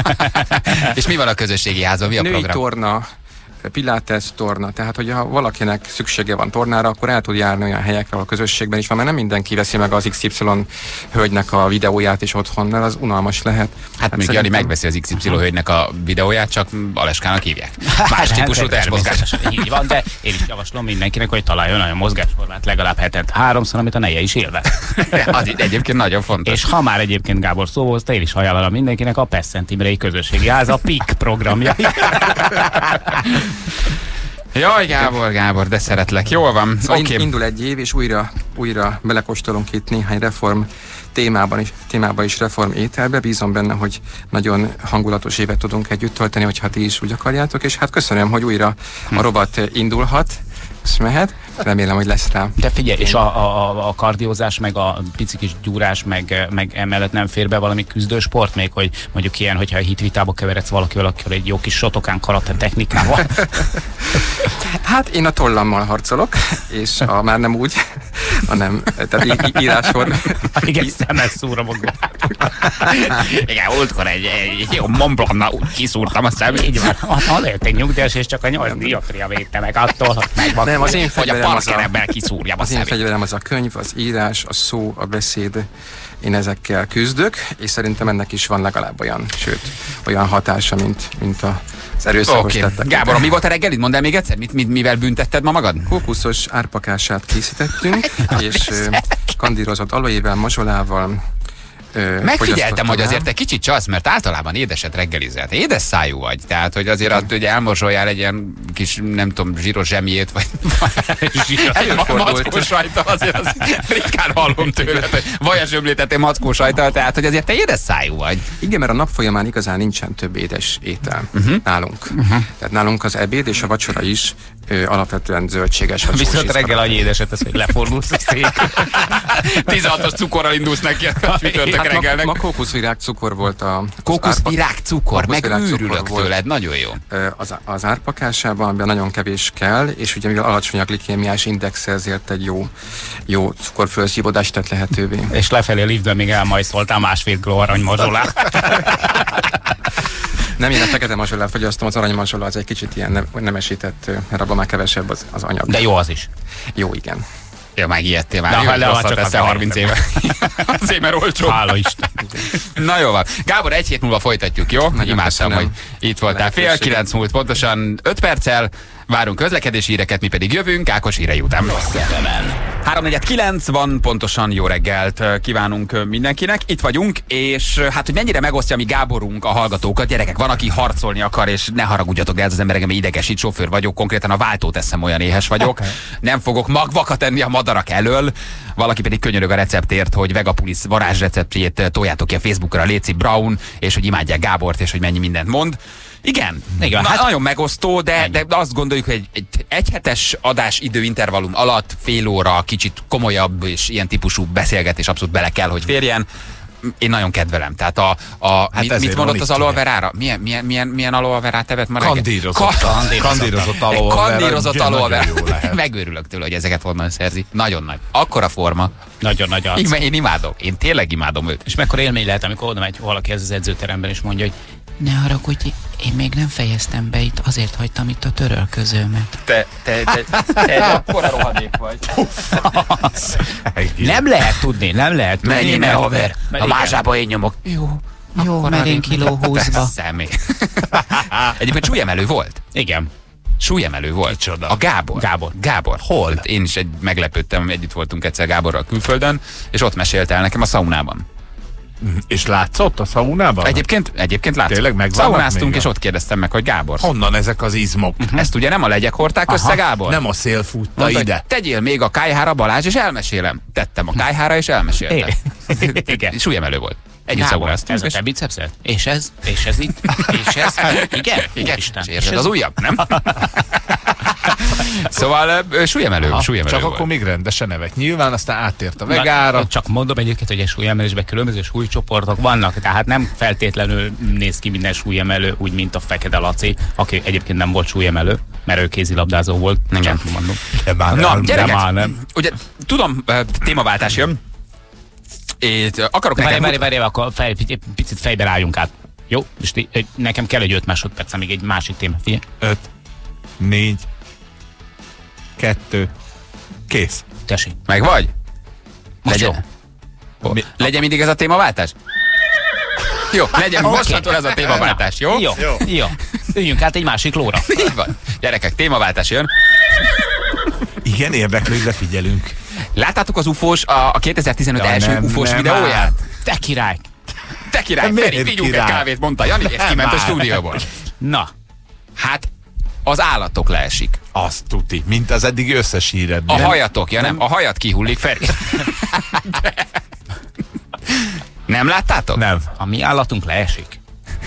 Speaker 3: És mi van a közösségi házban, mi a program?
Speaker 11: Női torna, pilates torna, tehát hogyha valakinek szüksége van tornára, akkor el tud járni olyan helyekre, a közösségben is van, mert nem mindenki veszi meg az XY hölgynek a videóját is otthon, mert az unalmas lehet.
Speaker 3: Hát még Jani megveszi az XY hölgynek a videóját, csak Aleskának hívják. Más típusú testmozgás.
Speaker 4: Így van, de én is javaslom mindenkinek, hogy találjon olyan mozgásformát legalább hetente 3-szor, amit a neje is élvez.
Speaker 3: Az egyébként nagyon fontos.
Speaker 4: És ha már egyébként Gábor szóval hozta, én is ajánlom mindenkinek a Pesszent Imrei közösségi ház, a PIK programja.
Speaker 3: Jaj, Gábor, de szeretlek. Jól van.
Speaker 11: Szóval indul egy év, és újra belekóstolunk itt néhány reform témában is reform ételbe. Bízom benne, hogy nagyon hangulatos évet tudunk együtt tölteni, hogyha ti is úgy akarjátok, és hát köszönöm, hogy újra a rovat indulhat, és mehet. Remélem, hogy lesz rá.
Speaker 4: De figyelj, és a kardiózás, meg a pici kis gyúrás, meg emellett nem fér be valami küzdősport még, hogy mondjuk ilyen, hogyha a hitvitába keveredsz valakivel, akkor egy jó kis sotokán karate technikával.
Speaker 11: Hát én a tollammal harcolok, és már nem úgy, hanem tehát írásform.
Speaker 4: Igen, szemmel szúra magam.
Speaker 3: Igen, múltkor egy jó Mont Blanc-nal úgy kiszúrtam a szemét.
Speaker 4: Így van, azért egy nyugdíjas, és csak a 8 dioptria védte meg attól, hogy megvan.
Speaker 11: Nem, az én
Speaker 3: parkerebben kiszúrjam a szemét.
Speaker 11: Az én fegyverem az a könyv, az írás, a szó, a beszéd. Én ezekkel küzdök, és szerintem ennek is van legalább olyan hatása, mint az erőszakos tettek.
Speaker 3: Gábor, mi volt a reggelid? Mondd el még egyszer, mivel büntetted ma magad?
Speaker 11: Kókuszos árpakását készítettünk, és kandírozott aloével, mazsolával.
Speaker 3: Megfigyeltem, hogy azért egy kicsit csalsz, mert általában édeset reggelizel. Édes szájú vagy, tehát hogy azért hogy elmorzsoljál egy ilyen kis, nem tudom, zsíros zsemjét, vagy mackó sajttal, azért az ritkán hallom tőled, hogy vajazsömlétettél mackó sajttal, tehát hogy azért te édes szájú vagy.
Speaker 11: Igen, mert a nap folyamán igazán nincsen több édes étel nálunk. Tehát nálunk az ebéd és a vacsora is alapvetően zöldséges.
Speaker 4: Viszont reggel annyi édeset tesz, hogy lefordulsz a szék.
Speaker 3: 16-os cukorral indulsz neki a csütörtök reggelnek.
Speaker 11: Ma kókuszvirág cukor volt a...
Speaker 3: Kókuszvirág cukor, megőrülök tőled, nagyon jó.
Speaker 11: Az árpakásában, amiben nagyon kevés kell, és ugye mivel alacsony a glikémiás index, ezért egy jó cukorfölszívódást tett lehetővé.
Speaker 4: És lefelé a liftben még elmajszoltál 1,5 kiló aranymazsolát.
Speaker 11: Nem, én a fekete mazsolát fogyasztom, az aranymazsola az egy kicsit ilyen nemesített, mert abban már kevesebb az anyag.
Speaker 4: De jó az is.
Speaker 11: Jó, igen.
Speaker 3: Ja, megijedtél már. Jó, rosszat teszel 30 éve. Azért, mert olcsó.
Speaker 4: Hála Isten.
Speaker 3: Na jó van. Gábor, egy hét múlva folytatjuk, jó? Imádtam, hogy itt voltál. 8:30 múlt, pontosan 5 perccel. Várunk közlekedési híreket, mi pedig jövünk Ákos hírei után. 3:49 van, pontosan jó reggelt kívánunk mindenkinek. Itt vagyunk, és hát, hogy mennyire megosztja mi Gáborunk a hallgatókat. Gyerekek, van, aki harcolni akar, és ne haragudjatok, de ez az ember engem idegesít, sofőr vagyok, konkrétan a váltót teszem, olyan éhes vagyok. Nem fogok magvakat enni a madarak elől. Valaki pedig könyörög a receptért, hogy Vegapulis varázsreceptjét toljátok ki a Facebookra, Léci Brown, és hogy imádják Gábort, és hogy mennyi mindent mond. Igen, hát nagyon megosztó, de azt gondoljuk, hogy egy hetes adás időintervallum alatt fél óra kicsit komolyabb és ilyen típusú beszélgetés abszolút bele kell, hogy férjen. Én nagyon kedvelem. Tehát mit mondott az aloe verára? Milyen aloe verát evett ma reggel? Kandírozott aloe verát. Megőrülök tőle, hogy ezeket honnan szerzi. Nagyon nagy. Akkora forma.
Speaker 4: Nagyon nagy arc.
Speaker 3: Én imádom. Én tényleg imádom őt.
Speaker 4: És mekkora élmény lehet, amikor oda megy valaki az edzőteremben, és mondja, hogy ne haragudj, én még nem fejeztem be itt, azért hagytam itt a törölközőmet.
Speaker 3: Te akkora rohadék vagy.
Speaker 4: Nem lehet tudni.
Speaker 3: Menj, ne haver. A másába én nyomok.
Speaker 4: Jó, mert én kiló 20-ba.
Speaker 3: Személy. Egyébként súlyemelő volt.
Speaker 4: Igen.
Speaker 3: Súlyemelő volt.
Speaker 5: Micsoda?
Speaker 3: A Gábor.
Speaker 5: Hol?
Speaker 3: Én is meglepődtem, együtt voltunk egyszer Gáborral külföldön, és ott mesélte el nekem a szaunában.
Speaker 5: És látszott a szaunában?
Speaker 3: Egyébként látszott.
Speaker 5: Tényleg
Speaker 3: szaunáztunk, és ott kérdeztem meg, hogy Gábor.
Speaker 5: Honnan ezek az izmok?
Speaker 3: Ezt ugye nem a legyek hordták össze, Gábor?
Speaker 5: Nem a szél futta
Speaker 3: mondta,
Speaker 5: ide.
Speaker 3: Tegyél még a kályhára, Balázs, és elmesélem. Tettem a kályhára, és elmeséltem.
Speaker 4: Igen.
Speaker 3: Súlyemelő volt. Együtt szaunáztunk.
Speaker 4: Ez a te bicepszed? És ez itt? És ez? Igen?
Speaker 3: És érzed az ujjabb, nem? Szóval súlyemelő
Speaker 5: Csak
Speaker 3: volt.
Speaker 5: akkor még rendesen nevet. Nyilván aztán áttért a vegára.
Speaker 4: Csak mondom egyébként, hogy a súlyemelésben különböző súlycsoportok vannak, tehát nem feltétlenül néz ki minden súlyemelő úgy, mint a Fekete Laci, aki egyébként nem volt súlyemelő, mert ő kézilabdázó volt.
Speaker 3: Igen.
Speaker 4: Mondom.
Speaker 3: Na, gyerekek, ugye tudom, témaváltás jön. Akarok
Speaker 4: Várj, akkor picit fejbe álljunk át. Jó? És nekem kell egy 5 másodperc, még egy másik téma. Figyelj.
Speaker 5: 5, 4, 2, kész.
Speaker 4: Tessék.
Speaker 3: Meg vagy?
Speaker 4: Legyen
Speaker 3: mindig ez a témaváltás? Jó, legyen mostantól ez a témaváltás, jó?
Speaker 4: Jó. Üljünk át egy másik lóra.
Speaker 3: Így van. Gyerekek, témaváltás jön.
Speaker 5: Igen, érdeklődve figyelünk.
Speaker 3: Láttátok az UFO-s, a 2015 első UFO-s videóját?
Speaker 4: Te király,
Speaker 3: Feri, vigyünk egy kávét, mondta Jani, és kiment a stúdióból.
Speaker 4: Na.
Speaker 3: Hát, az állatok leesik.
Speaker 5: Azt tuti, mint az eddig összes híred.
Speaker 3: A hajatok, nem? A hajat kihullik, Feri. Nem láttátok?
Speaker 5: Nem.
Speaker 4: A mi állatunk leesik.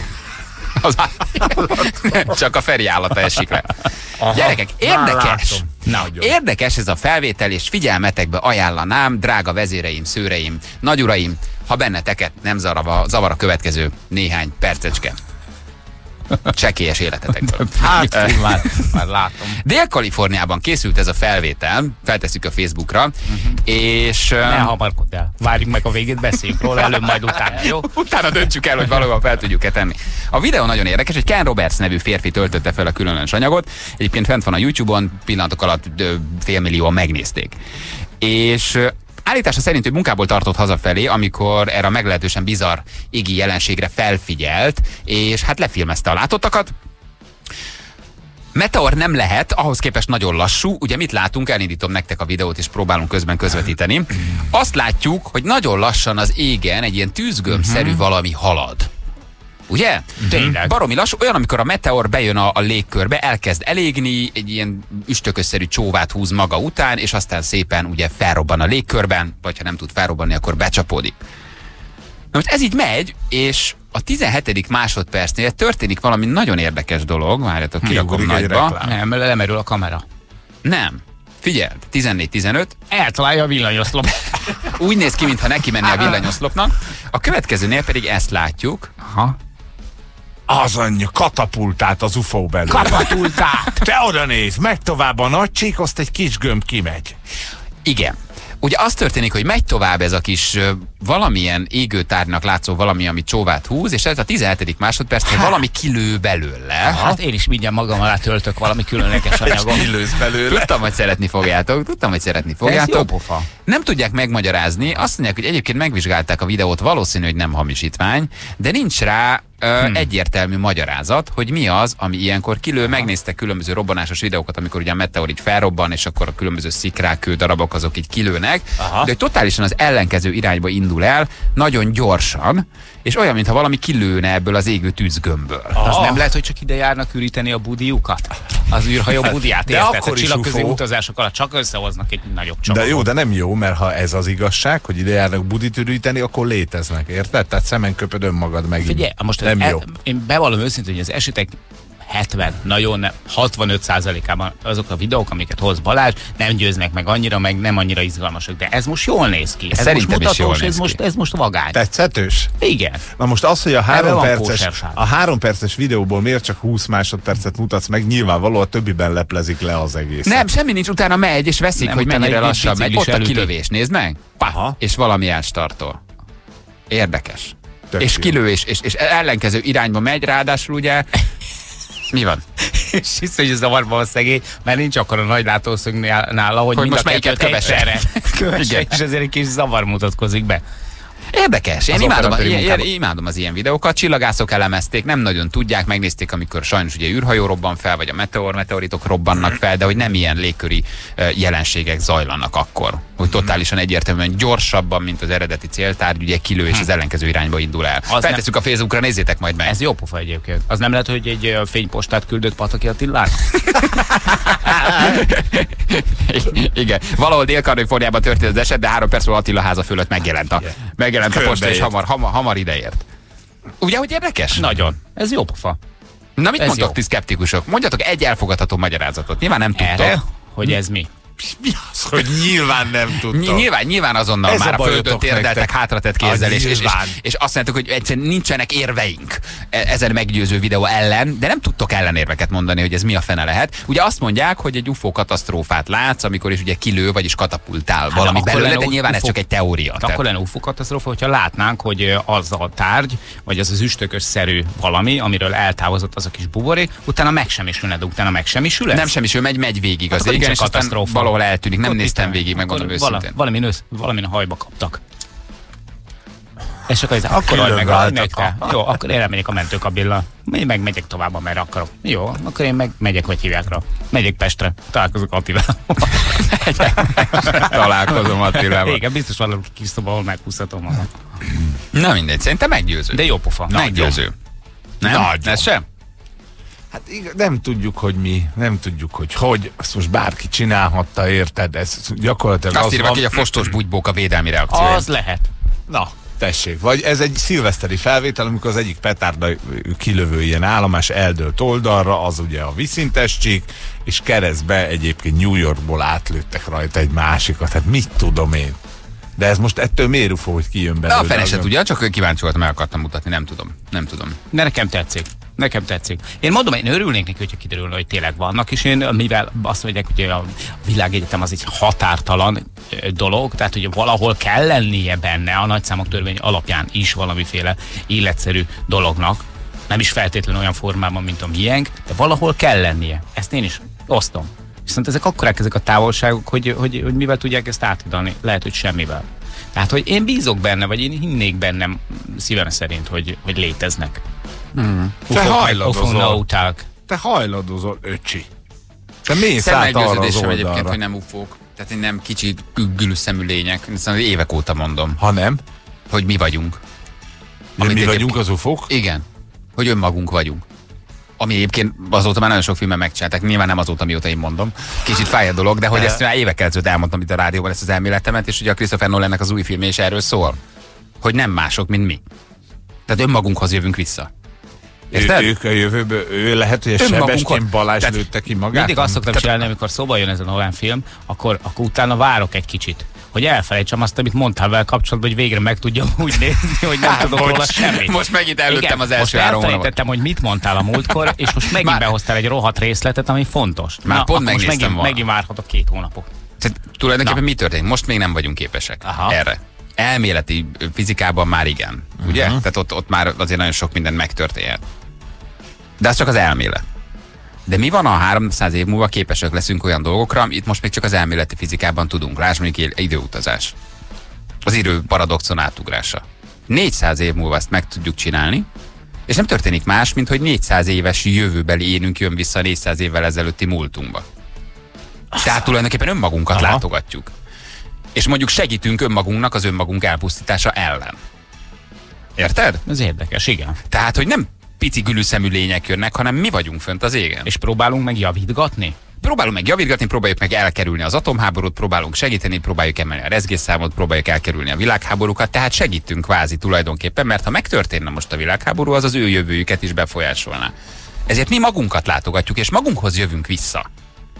Speaker 3: Csak a Feri állata esik le. Gyerekek, érdekes ez a felvétel, és figyelmetekbe ajánlanám, drága vezéreim, szőreim, nagyuraim, ha benneteket nem zavar a következő néhány percecske csekélyes életetekből.
Speaker 4: Hát, már látom.
Speaker 3: Dél-Kaliforniában készült ez a felvétel, feltesszük a Facebookra, és...
Speaker 4: Ne hamarkodj el. Várjuk meg a végét, beszéljünk róla, előbb majd utána, jó?
Speaker 3: Utána döntsük el, hogy valóban fel tudjuk-e tenni. A videó nagyon érdekes, hogy Ken Roberts nevű férfi töltötte fel a különös anyagot, egyébként fent van a YouTube-on, pillanatok alatt 500 000 megnézték. És... állítása szerint ő munkából tartott hazafelé, amikor erre a meglehetősen bizarr égi jelenségre felfigyelt, és hát lefilmezte a látottakat. Meteor nem lehet, ahhoz képest nagyon lassú. Ugye mit látunk? Elindítom nektek a videót, és próbálunk közben közvetíteni. Azt látjuk, hogy nagyon lassan az égen egy ilyen tűzgömbszerű valami halad. Ugye?
Speaker 4: Tényleg.
Speaker 3: Baromi lassú, olyan, amikor a meteor bejön a légkörbe, elkezd elégni, egy ilyen üstökösszerű csóvát húz maga után, és aztán szépen ugye felrobban a légkörben, vagy ha nem tud felrobbanni, akkor becsapódik. Na most ez így megy, és a 17. másodpercnél történik valami nagyon érdekes dolog, várjátok, kirakom nagyba.
Speaker 4: Nem, lemerül a kamera.
Speaker 3: Nem. Figyeld, 14-15.
Speaker 4: Eltalálja a villanyoszlop.
Speaker 3: Úgy néz ki, mintha neki menni a villanyoszlopnak. A következőnél pedig ezt látjuk.
Speaker 4: Aha.
Speaker 5: Az anyja, katapultát az UFO belőle.
Speaker 4: Katapultát!
Speaker 5: Te oda nézd, megy tovább a nagy csík, azt egy kis gömb kimegy.
Speaker 3: Igen. ugye az történik, hogy megy tovább ez a kis valamilyen égőtárnak látszó valami, ami csóvát húz, és ez a 17. másodpercben valami kilő belőle.
Speaker 4: Hát én is mindjárt magam alá töltök valami különleges anyagot.
Speaker 5: Kilősz belőle.
Speaker 3: Tudtam, hogy szeretni fogjátok.
Speaker 4: Ez jó pofa.
Speaker 3: Nem tudják megmagyarázni, azt mondják, hogy egyébként megvizsgálták a videót, valószínű, hogy nem hamisítvány, de nincs rá egyértelmű magyarázat, hogy mi az, ami ilyenkor kilő. Megnéztek különböző robbanásos videókat, amikor ugye a meteor így felrobban, és akkor a különböző szikrák, kődarabok azok így kilőnek, de hogy totálisan az ellenkező irányba indul el, nagyon gyorsan, és olyan, mintha valami kilőne ebből az égő tűzgömbből.
Speaker 4: Az nem lehet, hogy csak ide járnak üríteni a budiukat? Az űrhajó budiát, érted? A csillagközi utazások alatt csak összehoznak egy nagyobb csomagot.
Speaker 5: De jó, de nem jó, mert ha ez az igazság, hogy ide járnak budit üríteni, akkor léteznek, érted? Tehát szemen köpöd önmagad meg.
Speaker 4: Figyelj, most nem jó. Én bevallom őszintén, hogy az esetek 65%-ában azok a videók, amiket hoz Balázs, nem győznek meg annyira, meg nem annyira izgalmasak. De ez most jól néz ki. Ez
Speaker 3: szerintem
Speaker 4: most mutatós,
Speaker 3: is jól néz
Speaker 4: ez most vagány.
Speaker 5: Tetszetős?
Speaker 4: Igen.
Speaker 5: Na most az, hogy a 3 perces videóból miért csak 20 másodpercet mutatsz meg, nyilvánvaló a többiben leplezik le az egész.
Speaker 3: Nem, semmi nincs, utána megy, és veszik, nem, hogy mennyire lassan megy. Ott a kilövés, nézd meg. Pá, és valami elstartol. Érdekes. És kilő, és ellenkező irányba megy, ráadásul ugye... Mi van?
Speaker 4: És hisz, hogy zavarban van szegény, mert nincs akkor a nagy látószög nála, hogy mind
Speaker 3: most melyiket kövesse.
Speaker 4: És ezért egy kis zavar mutatkozik be.
Speaker 3: Érdekes, én imádom az ilyen videókat, csillagászok elemezték, nem nagyon tudják, megnézték, amikor sajnos ugye űrhajó robban fel, vagy a meteoritok robbannak fel, de hogy nem ilyen légköri jelenségek zajlanak akkor, hogy totálisan egyértelműen gyorsabban, mint az eredeti céltárgy, ugye kilő és az ellenkező irányba indul el. Feltesszük a Facebookra, nézzétek majd meg.
Speaker 4: Ez jó pofa egyébként. Az nem lehet, hogy egy fénypostát küldött Pataki Attilának?
Speaker 3: Igen, valahol Dél-Kaliforniában történt az eset, de 3 perc múlva Attila háza fölött megjelent a posta, és hamar ideért. Ugye, hogy érdekes?
Speaker 4: Nagyon. Ez jó pofa.
Speaker 3: Na mit mondtok ti szkeptikusok? Mondjatok egy elfogadható magyarázatot. Nyilván nem tudtok.
Speaker 4: Erre, hogy ez mi?
Speaker 5: Mi az, hogy nyilván nem tudtam?
Speaker 3: Nyilván azonnal ez már a földön térdeltek hátratett kézzel, és azt mondtuk, hogy egyszerűen nincsenek érveink ezen meggyőző videó ellen, de nem tudtok ellenérveket mondani, hogy ez mi a fene lehet. Ugye azt mondják, hogy egy UFO katasztrófát látsz, amikor is ugye kilő, vagyis katapultál valami belőle, de nyilván ez csak egy teória.
Speaker 4: Akkor lenne UFO katasztrófa, hogyha látnánk, hogy az a tárgy, vagy az üstökös-szerű valami, amiről eltávozott az a kis buborék, utána megsemmisülne, de utána megsemmisül.
Speaker 3: Nem semmisül, megy végig az égen, és aztán valahol eltűnik. Nem néztem végig, megmondom őszintén.
Speaker 4: Valamin a hajba kaptak. És akkor meg. Jó, akkor én elmegyek a mentőkabillal. Én meg megyek tovább, amerre akarok. Jó, akkor én meg megyek, hogy hívják rá. Megyek Pestre. Találkozok Attilával.
Speaker 3: Találkozom Attilával.
Speaker 4: Igen, biztos valami kis szoba, ahol meghúzhatom magam.
Speaker 3: Na mindegy, szerintem meggyőző.
Speaker 4: De jó pofa.
Speaker 3: Meggyőző. Nem? Ez sem?
Speaker 5: Hát nem tudjuk, hogy mi, nem tudjuk, hogy ezt most bárki csinálhatta, érted? Ez gyakorlatilag
Speaker 3: azt írva, hogy a fostos bugybók a védelmi reakció.
Speaker 4: Az lehet.
Speaker 5: Na, tessék. Vagy ez egy szilveszteri felvétel, amikor az egyik petárda kilövő ilyen állomás eldőlt oldalra, az ugye a vízszintes csík, és keresztbe egyébként New Yorkból átlőttek rajta egy másikat. Hát mit tudom én? De ez most ettől miért UFO, hogy kijön belőle?
Speaker 3: A fene se tudja, csak kíváncsi voltam, meg akartam mutatni, nem tudom.
Speaker 4: De nekem tetszik. Én mondom, én örülnék neki, hogyha kiderülne, hogy tényleg vannak, és én, mivel azt mondják, hogy a világegyetem az egy határtalan dolog, tehát hogy valahol kell lennie benne a nagyszámok törvény alapján is valamiféle életszerű dolognak, nem is feltétlenül olyan formában, mint a miénk, de valahol kell lennie. Ezt én is osztom. Viszont ezek akkorák ezek a távolságok, hogy mivel tudják ezt átadni, lehet, hogy semmivel. Tehát, hogy én bízok benne, vagy én hinnék bennem szívem szerint, hogy léteznek.
Speaker 5: Te hajladozol, öcsi. Te mész át arra az oldalra.
Speaker 3: Egyébként, hogy nem ufók. Tehát én nem kicsi güggülő szemű lények. Szóval évek óta mondom.
Speaker 5: Ha nem?
Speaker 3: Hogy mi vagyunk.
Speaker 5: Mi vagyunk az ufók?
Speaker 3: Igen. Hogy önmagunk vagyunk. Ami egyébként azóta már nagyon sok filmen megcsinálták. Nyilván nem azóta, mióta én mondom. Kicsit fáj a dolog, de hogy ezt már évekkel ezelőtt elmondtam itt a rádióban ezt az elméletemet, és ugye a Christopher Nolannek az új filmje is erről szól. Hogy nem mások, mint mi. Tehát önmagunkhoz jövünk vissza.
Speaker 5: Ők a jövőből, ő lehet, hogy a Sebestyén Balázs lőtte ki magát?
Speaker 4: Mindig azt szoktam csinálni, amikor szóba jön ez a Nolan film, akkor utána várok egy kicsit, hogy elfelejtsem azt, amit mondtál vele kapcsolatban, hogy végre meg tudjam úgy nézni, hogy nem tudok róla semmit.
Speaker 3: Most megint előttem az első 3
Speaker 4: hónapot. Elfelejtettem, hogy mit mondtál a múltkor, és most megint behoztál egy rohadt részletet, ami fontos.
Speaker 3: Már pont megnéztem
Speaker 4: megint várhatok 2 hónapot.
Speaker 3: Tehát tulajdonképpen mi történik? Most még nem vagyunk képesek erre. Elméleti fizikában már igen. Ugye? Tehát ott már azért nagyon sok minden megtörténhet. De az csak az elmélet. De mi van, ha 300 év múlva képesek leszünk olyan dolgokra, amit most még csak az elméleti fizikában tudunk. Lásd mondjuk időutazás. Az idő paradoxon átugrása. 400 év múlva ezt meg tudjuk csinálni, és nem történik más, mint hogy 400 éves jövőbeli énünk jön vissza 400 évvel ezelőtti múltunkba. Tehát tulajdonképpen önmagunkat látogatjuk. És mondjuk segítünk önmagunknak az önmagunk elpusztítása ellen. Érted?
Speaker 4: Ez érdekes, igen.
Speaker 3: Tehát, hogy nem pici gülüszemű lények jönnek, hanem mi vagyunk fönt az égen.
Speaker 4: És próbálunk meg javítgatni?
Speaker 3: Próbálunk meg javítgatni, próbáljuk meg elkerülni az atomháborút, próbálunk segíteni, próbáljuk emelni a rezgésszámot, próbáljuk elkerülni a világháborúkat, tehát segítünk kvázi tulajdonképpen, mert ha megtörténne most a világháború, az az ő jövőjüket is befolyásolná. Ezért mi magunkat látogatjuk, és magunkhoz jövünk vissza.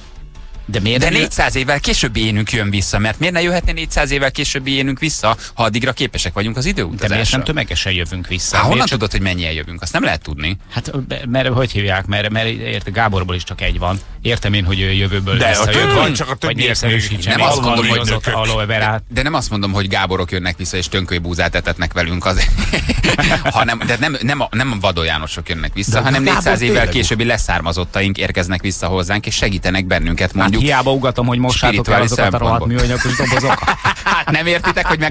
Speaker 3: De 400 évvel későbbi énünk jön vissza, mert miért ne jöhetne 400 évvel későbbi énünk vissza, ha addigra képesek vagyunk az időutazásra?
Speaker 4: De miért nem tömegesen jövünk vissza?
Speaker 3: Honnan tudod, hogy mennyien jövünk? Azt nem lehet tudni.
Speaker 4: Hát, mert hogy hívják? Mert érte, Gáborból is csak egy van. Értem én, hogy jövőből visszajött.
Speaker 5: Van, csak a többi
Speaker 3: nem azt mondom, hogy de nem azt mondom, hogy Gáborok jönnek vissza és tönkölybúzát etetnek velünk azért. De nem Vadó Jánosok jönnek vissza, hanem 400 évvel későbbi leszármazottaink érkeznek vissza hozzánk és segítenek bennünket, mondjuk.
Speaker 4: Hiába ugatom, hogy mossátok el azokat a rohadt műanyagos dobozokat.
Speaker 3: Nem értitek, hogy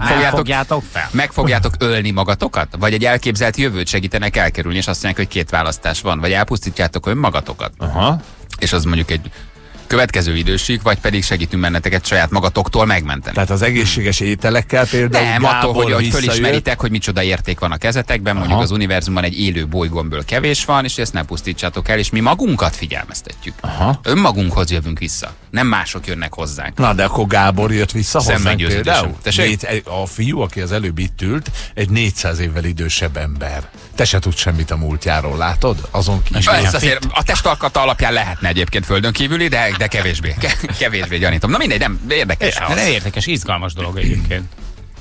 Speaker 3: meg fogjátok ölni magatokat? Vagy egy elképzelt jövőt segítenek elkerülni, és azt mondják, hogy két választás van. Vagy elpusztítjátok önmagatokat. És az mondjuk egy következő időség, vagy pedig segítünk benneteket saját magatoktól megmenteni.
Speaker 5: Tehát az egészséges ételekkel például
Speaker 3: nem, attól, hogy fölismeritek, hogy micsoda érték van a kezetekben, mondjuk az univerzumban egy élő bolygónből kevés van, és ezt ne pusztítsátok el, és mi magunkat figyelmeztetjük. Önmagunkhoz jövünk vissza. Nem mások jönnek hozzánk.
Speaker 5: Na, de akkor Gábor jött vissza hozzánk például. A fiú, aki az előbb itt ült, egy 400 évvel idősebb ember. Te se tudsz semmit a múltjáról, látod? Azon kívül.
Speaker 3: Azért a testalkata alapján lehetne egyébként földön kívüli, de kevésbé. Kevésbé gyanítom. Na mindegy, nem érdekes.
Speaker 4: Nem érdekes, izgalmas dolog egyébként.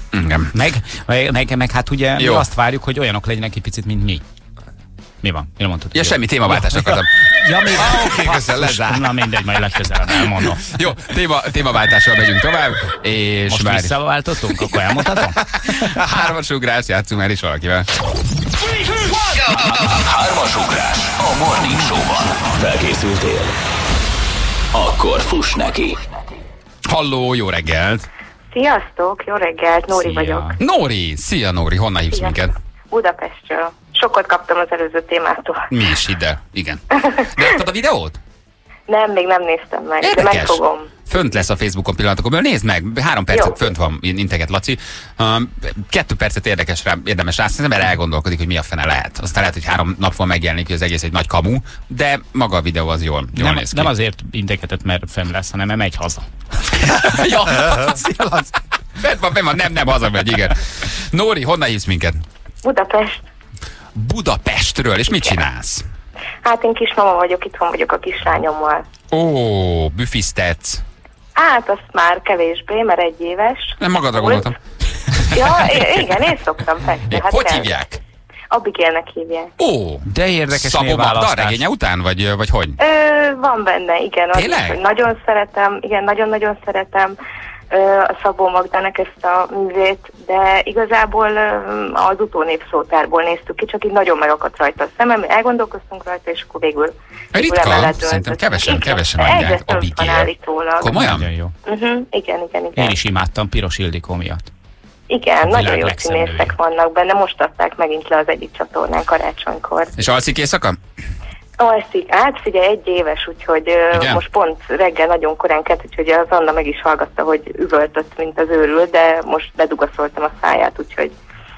Speaker 4: Meg hát ugye mi azt várjuk, hogy olyanok legyenek egy picit, mint mi. Mi van? Mire mondtad?
Speaker 3: Ja, semmi témaváltást akartam.
Speaker 4: Ja, még oké, közel lezár. Na mindegy, majd legközelebb elmondom.
Speaker 3: Jó, témaváltással megyünk tovább, és
Speaker 4: most visszaváltottunk? Akkor elmondhatom?
Speaker 3: 3-as ugrás, játszunk már is valakivel.
Speaker 1: 3-as ugrás a Morning Show-ban. Felkészültél? Akkor fuss neki.
Speaker 3: Halló, jó reggelt!
Speaker 12: Sziasztok, jó reggelt, Nóri vagyok.
Speaker 3: Nóri, szia Nóri, honnan hívsz minket?
Speaker 12: Budapestről. Sokat kaptam az előző témától.
Speaker 3: Mi is, ide, igen. De láttad a videót?
Speaker 12: Nem, még nem néztem meg,
Speaker 3: érdekes.
Speaker 12: De megfogom.
Speaker 3: Fönt lesz a Facebookon pillanatokból, nézd meg, 3 percet fönt van, integet Laci. 2 percet érdemes rászítani, mert elgondolkodik, hogy mi a fene lehet. Aztán lehet, hogy 3 nap van megjelenik, hogy az egész egy nagy kamu, de maga a videó az jól néz ki.
Speaker 4: Nem azért integetett, mert fenn lesz, hanem megy haza.
Speaker 3: Ja, fent van, nem hazamegy, igen. Nóri, honnan hívsz minket?
Speaker 12: Budapest.
Speaker 3: Budapestről, és mit csinálsz?
Speaker 12: Hát én kismama vagyok, itthon vagyok a kislányommal.
Speaker 3: Ó, büfisztetsz.
Speaker 12: Hát azt már kevésbé, mert 1 éves.
Speaker 3: Nem magadra gondoltam.
Speaker 12: Ja, igen, én szoktam festni. Hát
Speaker 3: hogy hívják?
Speaker 12: Abigailnek hívják.
Speaker 3: Ó,
Speaker 4: de érdekes
Speaker 3: Szabó Magda regénye után, vagy hogy?
Speaker 12: Van benne, igen.
Speaker 3: Tényleg?
Speaker 12: Az, nagyon szeretem, igen, nagyon-nagyon szeretem a Szabó Magdának ezt a művét, de igazából az utónépszótárból néztük ki, csak így nagyon megakadt rajta a szemem, elgondolkoztunk rajta, és akkor végül
Speaker 3: ritka, szerintem kevesen adják Abigail. Komolyan?
Speaker 4: Nagyon jó.
Speaker 12: Igen.
Speaker 4: Én is imádtam Piros Ildikó miatt.
Speaker 12: Igen, nagyon jó színészek vannak benne, most adták megint le az egyik csatornán karácsonykor.
Speaker 3: És alszik éjszaka?
Speaker 12: Alszik, hát figyelj, 1 éves, úgyhogy most pont reggel nagyon korán kelt, úgyhogy az Anna meg is hallgatta, hogy üvöltött, mint az őrült, de most bedugaszoltam a száját, úgyhogy...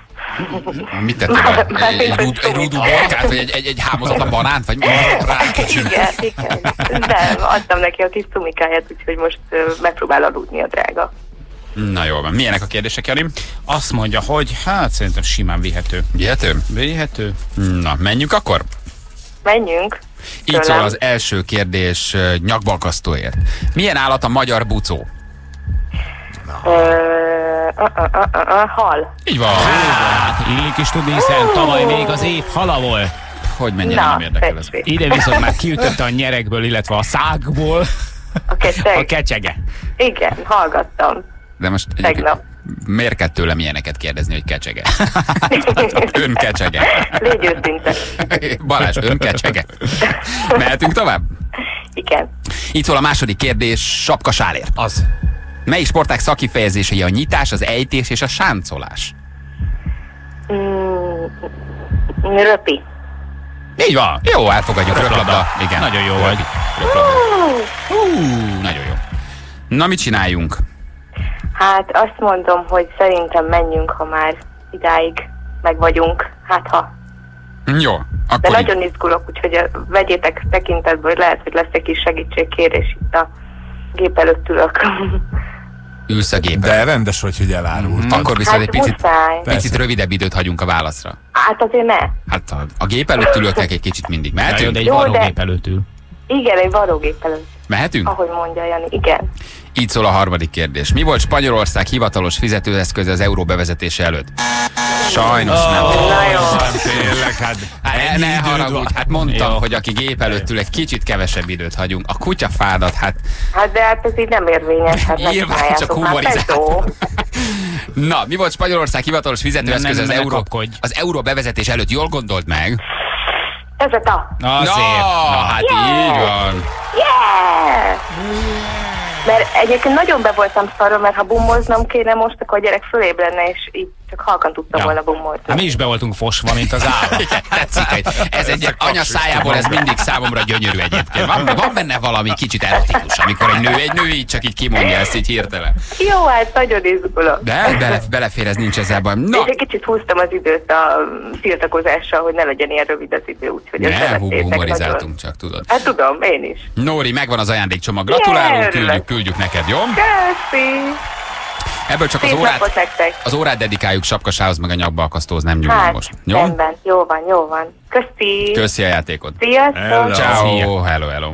Speaker 3: Mit tettél? Egy rúdú borkát, vagy egy hámozatlan banánt, vagy
Speaker 12: igen, de adtam neki a kis cumikáját, úgyhogy most megpróbál aludni a drága.
Speaker 3: Na jól van. Milyenek a kérdések, Jani?
Speaker 4: Azt mondja, hogy hát szerintem simán vihető. Vihető?
Speaker 3: Na, menjünk akkor?
Speaker 12: Menjünk.
Speaker 3: Így szól az első kérdés nyakbalkasztóért. Milyen állat a magyar bucó?
Speaker 12: Hal.
Speaker 3: Így van.
Speaker 4: Illik is tudni, hiszen tavaly még az év hala volt.
Speaker 3: Hogy mennyire nem érdekel ez.
Speaker 4: Ide viszont már kiütötte a nyerekből, illetve a szágból
Speaker 12: a kecseg.
Speaker 4: A kecsege.
Speaker 12: Igen, hallgattam.
Speaker 3: De most
Speaker 12: tegnap.
Speaker 3: Miért kell tőlem ilyeneket kérdezni, hogy kecsege? Ön kecsege.
Speaker 12: Légy őszinte.
Speaker 3: Balázs, ön kecsege. Mehetünk tovább?
Speaker 12: Igen.
Speaker 3: Itt szól a második kérdés, Sapka Sálér.
Speaker 4: Az.
Speaker 3: Mely sporták szakifejezései a nyitás, az ejtés és a sáncolás?
Speaker 12: Röpi.
Speaker 3: Így van. Jó, elfogadjuk. Röplabda. Igen.
Speaker 4: Nagyon jó vagy.
Speaker 3: Nagyon jó. Na, mit csináljunk?
Speaker 12: Hát azt mondom, hogy szerintem menjünk, ha már idáig meg vagyunk. Hát ha.
Speaker 3: Jó. Akkor
Speaker 12: de nagyon izgulok, úgyhogy vegyétek tekintetbe, hogy lehet, hogy lesz egy kis segítségkérés itt a gép előtt ülök.
Speaker 3: Ülsz a gépen.
Speaker 5: De rendes vagy, hogy elárult.
Speaker 3: Akkor viszont
Speaker 12: hát
Speaker 3: egy picit rövidebb időt hagyunk a válaszra.
Speaker 12: Hát azért ne.
Speaker 3: Hát a gép előtt ülőknek egy kicsit mindig mehetünk.
Speaker 4: De egy varrógép előtt ül.
Speaker 12: Igen, egy varrógép előtt.
Speaker 3: Mehetünk?
Speaker 12: Ahogy mondja Jani, igen.
Speaker 3: Így szól a harmadik kérdés. Mi volt Spanyolország hivatalos fizetőeszköze az euró bevezetése előtt? Sajnos nem.
Speaker 12: Na jó.
Speaker 5: Tényleg, hát
Speaker 3: ne haragudj, hát mondtam, hogy aki gép előtt ül, egy kicsit kevesebb időt hagyunk. A kutyafádat, hát...
Speaker 12: Hát de hát ez így nem érvényes. Hát
Speaker 3: nyilván csak humorizáltunk. Na, mi volt Spanyolország hivatalos fizetőeszköze az euró bevezetés előtt? Jól gondold meg?
Speaker 12: Peseta.
Speaker 3: Azért. Na, hát így van.
Speaker 12: Yeah! Mert egyébként nagyon be voltam szarva, mert ha bummoznom kéne most, akkor a gyerek fölébb lenne, és így csak halkan tudtam volna bummozni.
Speaker 4: Hát mi is be voltunk fosva, mint az állat.
Speaker 3: Tetszik, ez egy anya szájából, ez mindig számomra gyönyörű egyébként. Van benne valami kicsit erotikus, amikor egy nő így csak így kimondja ezt így hirtelen.
Speaker 12: Jó, hát nagyon izgulok.
Speaker 3: De belefér, ez nincs ezzel baj.
Speaker 12: És egy kicsit húztam az időt a tiltakozással, hogy ne legyen ilyen rövid az idő, úgyhogy
Speaker 3: ne, humorizáltunk csak, tudod.
Speaker 12: Hát tudom, én is.
Speaker 3: Nóri, megvan az ajándékcsomag. Gratulálunk, küldjük neked, jó?
Speaker 12: Köszi!
Speaker 3: Ebből csak az órát dedikáljuk Sapkasához, meg a nyakbalkasztóhoz nem nyúlunk
Speaker 12: hát,
Speaker 3: most. Jó?
Speaker 12: Rendben, jó van. Köszi!
Speaker 3: Köszi a játékot.
Speaker 12: Sziasztok!
Speaker 3: Ciao, hello.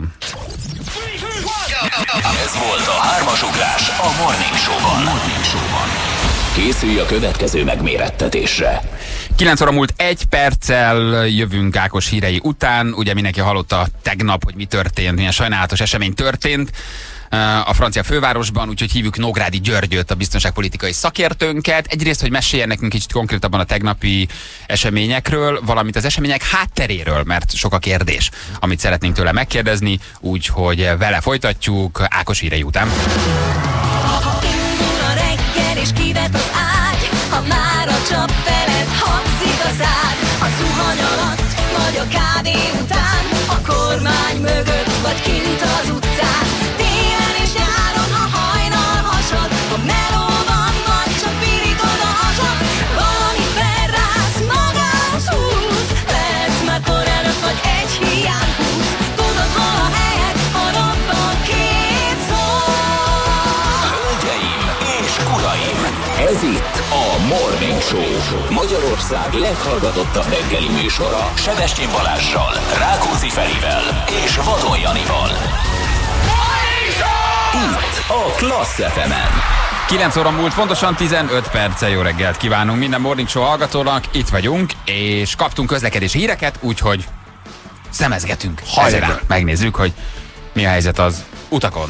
Speaker 1: Ez volt a hármas ugrás a Morning Show-ban. Készülj a következő megmérettetésre.
Speaker 3: 9 óra múlt 1 perccel, jövünk Ákos hírei után. Ugye mindenki hallotta tegnap, hogy mi történt, milyen sajnálatos esemény történt a francia fővárosban, úgyhogy hívjuk Nógrádi Györgyöt, a biztonságpolitikai szakértőnket. Egyrészt, hogy meséljen nekünk kicsit konkrétabban a tegnapi eseményekről, valamint az események hátteréről, mert sok a kérdés, amit szeretnénk tőle megkérdezni, úgyhogy vele folytatjuk Ákos hírei után.
Speaker 2: Ha indul a reggel és kivet az ágy, ha már a csap felett hangzik a zád, a zuhany alatt vagy a kávé után, a kormány mögött vagy kint az utcán, télen és nyáron a hajnal hasad, a melóban vagy csak pirítod a hasad, valami felrász, magához húz, perc már kor előtt vagy egy hiány húz, tudod hol a helyed, ha robban két szó.
Speaker 1: Hölgyeim és uraim, ez itt a Morning Show, Magyarország leghallgatottabb reggeli műsora, Sebestyén Balázssal, Rákóczi Ferivel és Vadon Janival. Itt a Klassz FM-en.
Speaker 3: 9 óra múlt, pontosan 15 perccel. Jó reggelt kívánunk minden Morning Show hallgatónak. Itt vagyunk, és kaptunk közlekedési híreket, úgyhogy szemezgetünk. Ezzel megnézzük, hogy mi a helyzet az utakon.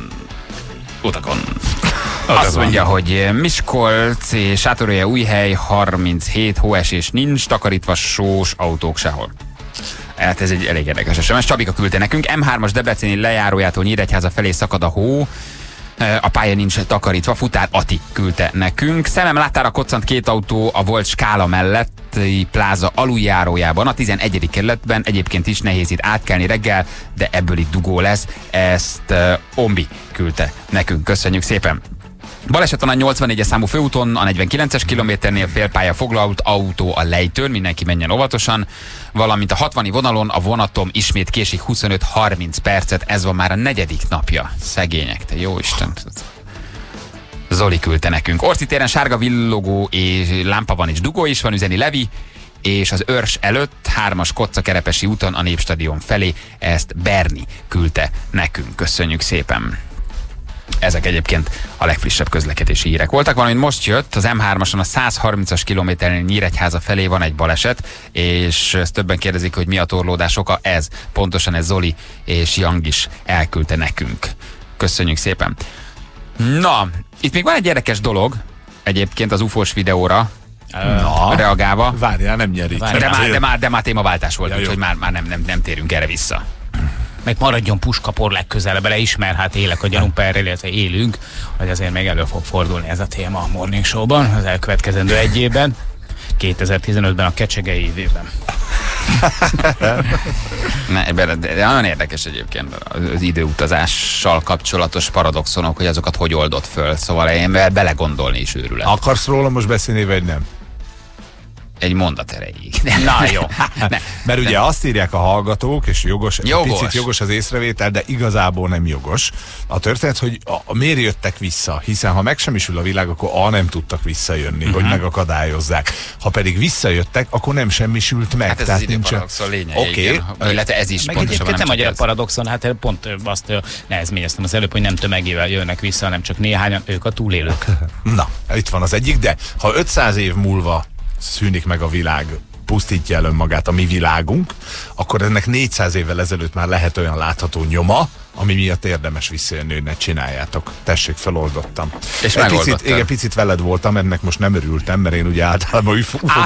Speaker 3: Azt mondja, hogy Miskolc és Sátoraljaújhely 37 hóesés nincs, takarítva sós autók sehol. Hát ez egy elég érdekes SMS. Csabika küldte nekünk. M3-as Debreceni lejárójától Nyíregyháza felé szakad a hó. A pálya nincs takarítva. Futár Ati küldte nekünk. Szemem láttára koccant 2 autó a volt Skála melletti pláza aluljárójában, a 11. kerületben. Egyébként is nehéz itt átkelni reggel, de ebből itt dugó lesz. Ezt Ombi küldte nekünk. Köszönjük szépen. Baleset van a 84-es számú főúton, a 49-es kilométernél félpálya foglalt autó a lejtőn, mindenki menjen óvatosan, valamint a 60-i vonalon a vonatom ismét késik 25-30 percet, ez van már a 4. napja. Szegények, te jó Isten. Zoli küldte nekünk. Orci téren sárga villogó és lámpa van és dugó is van, üzeni Levi, és az Örs előtt 3-as Kocsa-Kerepesi úton a Népstadion felé, ezt Berni küldte nekünk. Köszönjük szépen. Ezek egyébként a legfrissebb közlekedési hírek voltak. Valamint most jött az M3-ason a 130-as kilométernél Nyíregyháza felé van egy baleset, és ezt többen kérdezik, hogy mi a torlódás oka. Ez, pontosan ez Zoli és Yang is elküldte nekünk. Köszönjük szépen. Na, itt még van egy érdekes dolog, egyébként az UFO-s videóra reagálva.
Speaker 5: Várjál, nem nyerik.
Speaker 3: De már témaváltás volt, úgyhogy már nem térünk erre vissza.
Speaker 4: Meg maradjon puskapor legközelebb, leismer, hát élek a gyanúperrel, illetve élünk, hogy azért még elő fog fordulni ez a téma a Morning Show-ban, az elkövetkezendő egy évben, 2015-ben a kecsegei évében.
Speaker 3: De nagyon érdekes egyébként az időutazással kapcsolatos paradoxonok, hogy azokat hogy oldott föl, szóval én belegondolni is őrület.
Speaker 5: Akarsz róla most beszélni, vagy nem?
Speaker 3: Egy mondat erejéig.
Speaker 4: Na jó.
Speaker 5: Mert ugye azt írják a hallgatók, és picit jogos az észrevétel, de igazából nem jogos. A történet, hogy miért jöttek vissza? Hiszen ha megsemmisül a világ, akkor nem tudtak visszajönni, hogy megakadályozzák. Ha pedig visszajöttek, akkor nem semmisült meg.
Speaker 3: Hát ez az időparadoxon lényeg.
Speaker 5: Oké.
Speaker 3: Illetve ez is
Speaker 4: meg
Speaker 3: pontosan
Speaker 4: nem magyar paradoxon, hát pont azt nehezményeztem az előbb, hogy nem tömegével jönnek vissza, hanem csak néhányan, ők a túlélők.
Speaker 5: Na, itt van az egyik, de ha 500 év múlva szűnik meg a világ, pusztítja el önmagát a mi világunk, akkor ennek 400 évvel ezelőtt már lehet olyan látható nyoma, ami miatt érdemes visszajönni, hogy ne csináljátok. Tessék, feloldottam.
Speaker 3: És megoldottam.
Speaker 5: Picit veled voltam, ennek most nem örültem, mert én ugye általában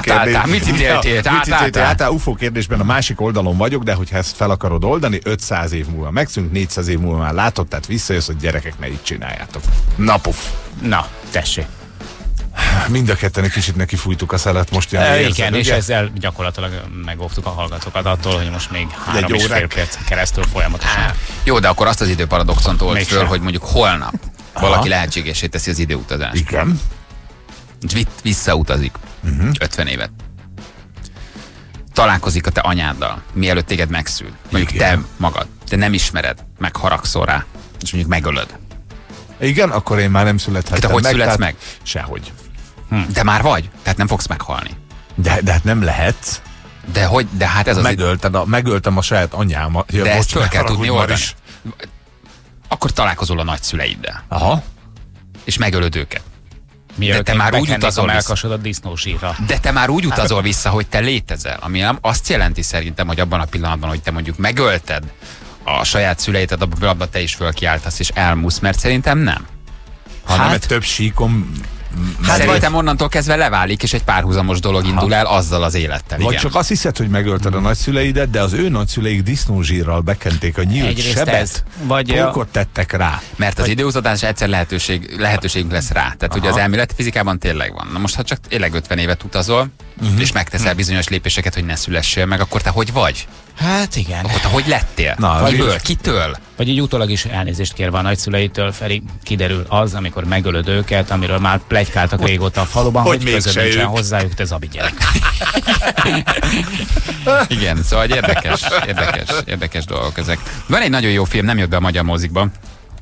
Speaker 5: UFO kérdésben a másik oldalon vagyok, de hogyha ezt fel akarod oldani, 500 év múlva megszűnünk, 400 év múlva már látod, tehát visszajössz, hogy gyerekek, ne így csináljátok. Na puf.
Speaker 4: Na, tessék.
Speaker 5: Mind a ketten egy kicsit neki fújtuk a szelet most.
Speaker 4: Igen, és ezzel gyakorlatilag megóvtuk a hallgatókat attól, hogy most még 3,5 perc keresztül folyamatosan.
Speaker 3: Jó, de akkor azt az időparadoxont old föl, hogy mondjuk holnap valaki lehetségesé teszi az időutazást.
Speaker 5: Igen.
Speaker 3: Visszautazik 50 évet. Találkozik a te anyáddal, mielőtt téged megszül. Mondjuk te magad, te nem ismered, megharagszol rá, és mondjuk megölöd.
Speaker 5: Igen, akkor én már nem születhettem
Speaker 3: meg. Te hogy születsz meg?
Speaker 5: Sehogy.
Speaker 3: De már vagy, tehát nem fogsz meghalni.
Speaker 5: De hát nem lehetsz.
Speaker 3: De hát ez az...
Speaker 5: Megöltem a saját anyámat.
Speaker 3: De ezt föl kell tudni oldani. Akkor találkozol a nagyszüleiddel.
Speaker 5: Aha.
Speaker 3: És megölöd őket.
Speaker 4: De te már úgy utazol vissza.
Speaker 3: De te már úgy utazol vissza, hogy te létezel. Ami nem azt jelenti szerintem, hogy abban a pillanatban, hogy te mondjuk megölted a saját szüleidet, abban te is fölkiáltasz és elmusz, mert szerintem nem.
Speaker 5: Nem egy több síkon...
Speaker 3: Szerintem onnantól kezdve leválik, és egy párhuzamos dolog indul el azzal az élettel.
Speaker 5: Vagy csak azt hiszed, hogy megölted a nagyszüleidet, de az ő nagyszüleik disznózsírral bekenték a nyílt sebet, pókot tettek rá.
Speaker 3: Mert az időutazás egyszer lehetőségünk lesz rá. Tehát ugye az elméleti fizikában tényleg van. Na most, ha csak tényleg 50 évet utazol, és megteszel bizonyos lépéseket, hogy ne szülessél meg, akkor te hogy vagy?
Speaker 4: Hát igen.
Speaker 3: Akkor te hogy lettél? Kitől?
Speaker 4: Vagy így utólag is elnézést kérve a nagyszüleitől, Feri, kiderül az, amikor megölöd őket, amiről már pletykáltak régóta a faluban, hogy közben nincsen hozzájuk, te Zabi gyerek.
Speaker 3: Igen, szóval érdekes dolgok ezek. Van egy nagyon jó film, nem jött be a magyar mozikban.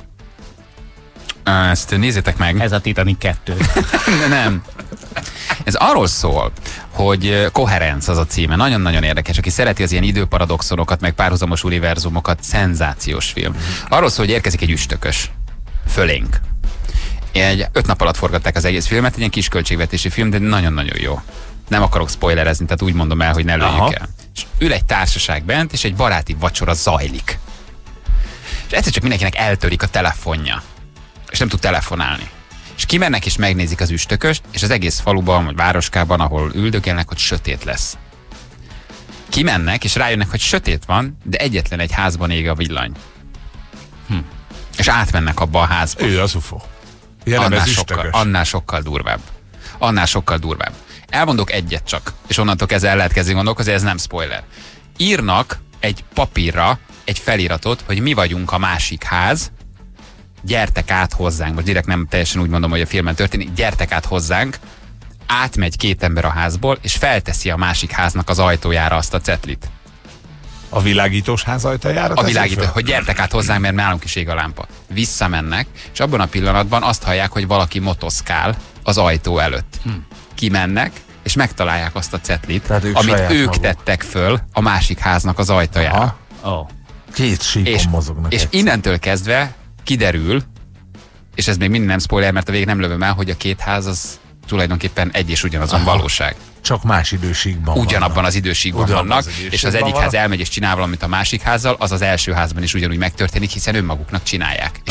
Speaker 3: Ezt nézzétek meg.
Speaker 4: Ez a Titanic 2.
Speaker 3: Nem. Ez arról szól, hogy Coherence az a címe. Nagyon-nagyon érdekes. Aki szereti az ilyen időparadoxonokat, meg párhuzamos univerzumokat, szenzációs film. Arról szól, hogy érkezik egy üstökös fölénk. 5 nap alatt forgatták az egész filmet, egy ilyen kis költségvetési film, de nagyon-nagyon jó. Nem akarok spoilerezni, tehát úgy mondom el, hogy ne lőjük el. És ül egy társaság bent, és egy baráti vacsora zajlik. És egyszer csak mindenkinek eltörik a telefonja. És nem tud telefonálni. És kimennek és megnézik az üstököst, és az egész faluban, vagy városkában, ahol üldögélnek, hogy sötét lesz. Kimennek, és rájönnek, hogy sötét van, de egyetlen egy házban ég a villany. És átmennek abba a házba.
Speaker 5: Ő az UFO.
Speaker 3: Annál sokkal durvább. Annál sokkal durvább. Elmondok egyet csak, és onnantól kezdve el lehet kezdeni gondolkozni, ez nem spoiler. Írnak egy papírra egy feliratot, hogy mi vagyunk a másik ház, gyertek át hozzánk, most direkt nem teljesen úgy mondom, hogy a filmen történik, gyertek át hozzánk, átmegy 2 ember a házból, és felteszi a másik háznak az ajtójára azt a cetlit.
Speaker 5: A világítós ház ajtajára?
Speaker 3: A világító, hogy gyertek át hozzánk, mert nálunk is ég a lámpa. Visszamennek, és abban a pillanatban azt hallják, hogy valaki motoszkál az ajtó előtt. Kimennek, és megtalálják azt a cetlit, amit ők tettek föl a másik háznak az ajtajára.
Speaker 5: Két síkon mozognak.
Speaker 3: És innentől kezdve kiderül, és ez még mindig nem spoiler, mert a végén nem lövöm el, hogy a 2 ház az tulajdonképpen egy és ugyanazon valóság.
Speaker 5: Csak más időségben
Speaker 3: Ugyanabban az időségben vannak, és az egyik ház elmegy és csinál valamit a másik házzal, az az első házban is ugyanúgy megtörténik, hiszen önmaguknak csinálják. És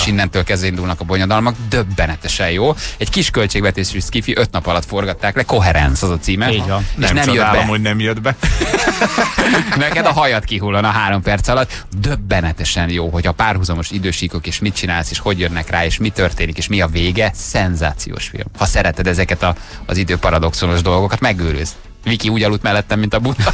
Speaker 3: innentől kezdve indulnak a bonyodalmak, döbbenetesen jó. Egy kis költségvetésű skifi 5 nap alatt forgatták le, Coherence az a címe.
Speaker 4: Így van.
Speaker 3: És nem jött be.
Speaker 5: hogy nem jött be.
Speaker 3: Neked a hajad kihullana 3 perc alatt. Döbbenetesen jó, hogy a párhuzamos idősíkok, és mit csinálsz, és hogy jönnek rá, és mi történik, és mi a vége. Szenzációs film. Ha szereted ezeket az időparadoxonos dolgokat, megőrülsz. Viki úgy aludt mellettem, mint a buta.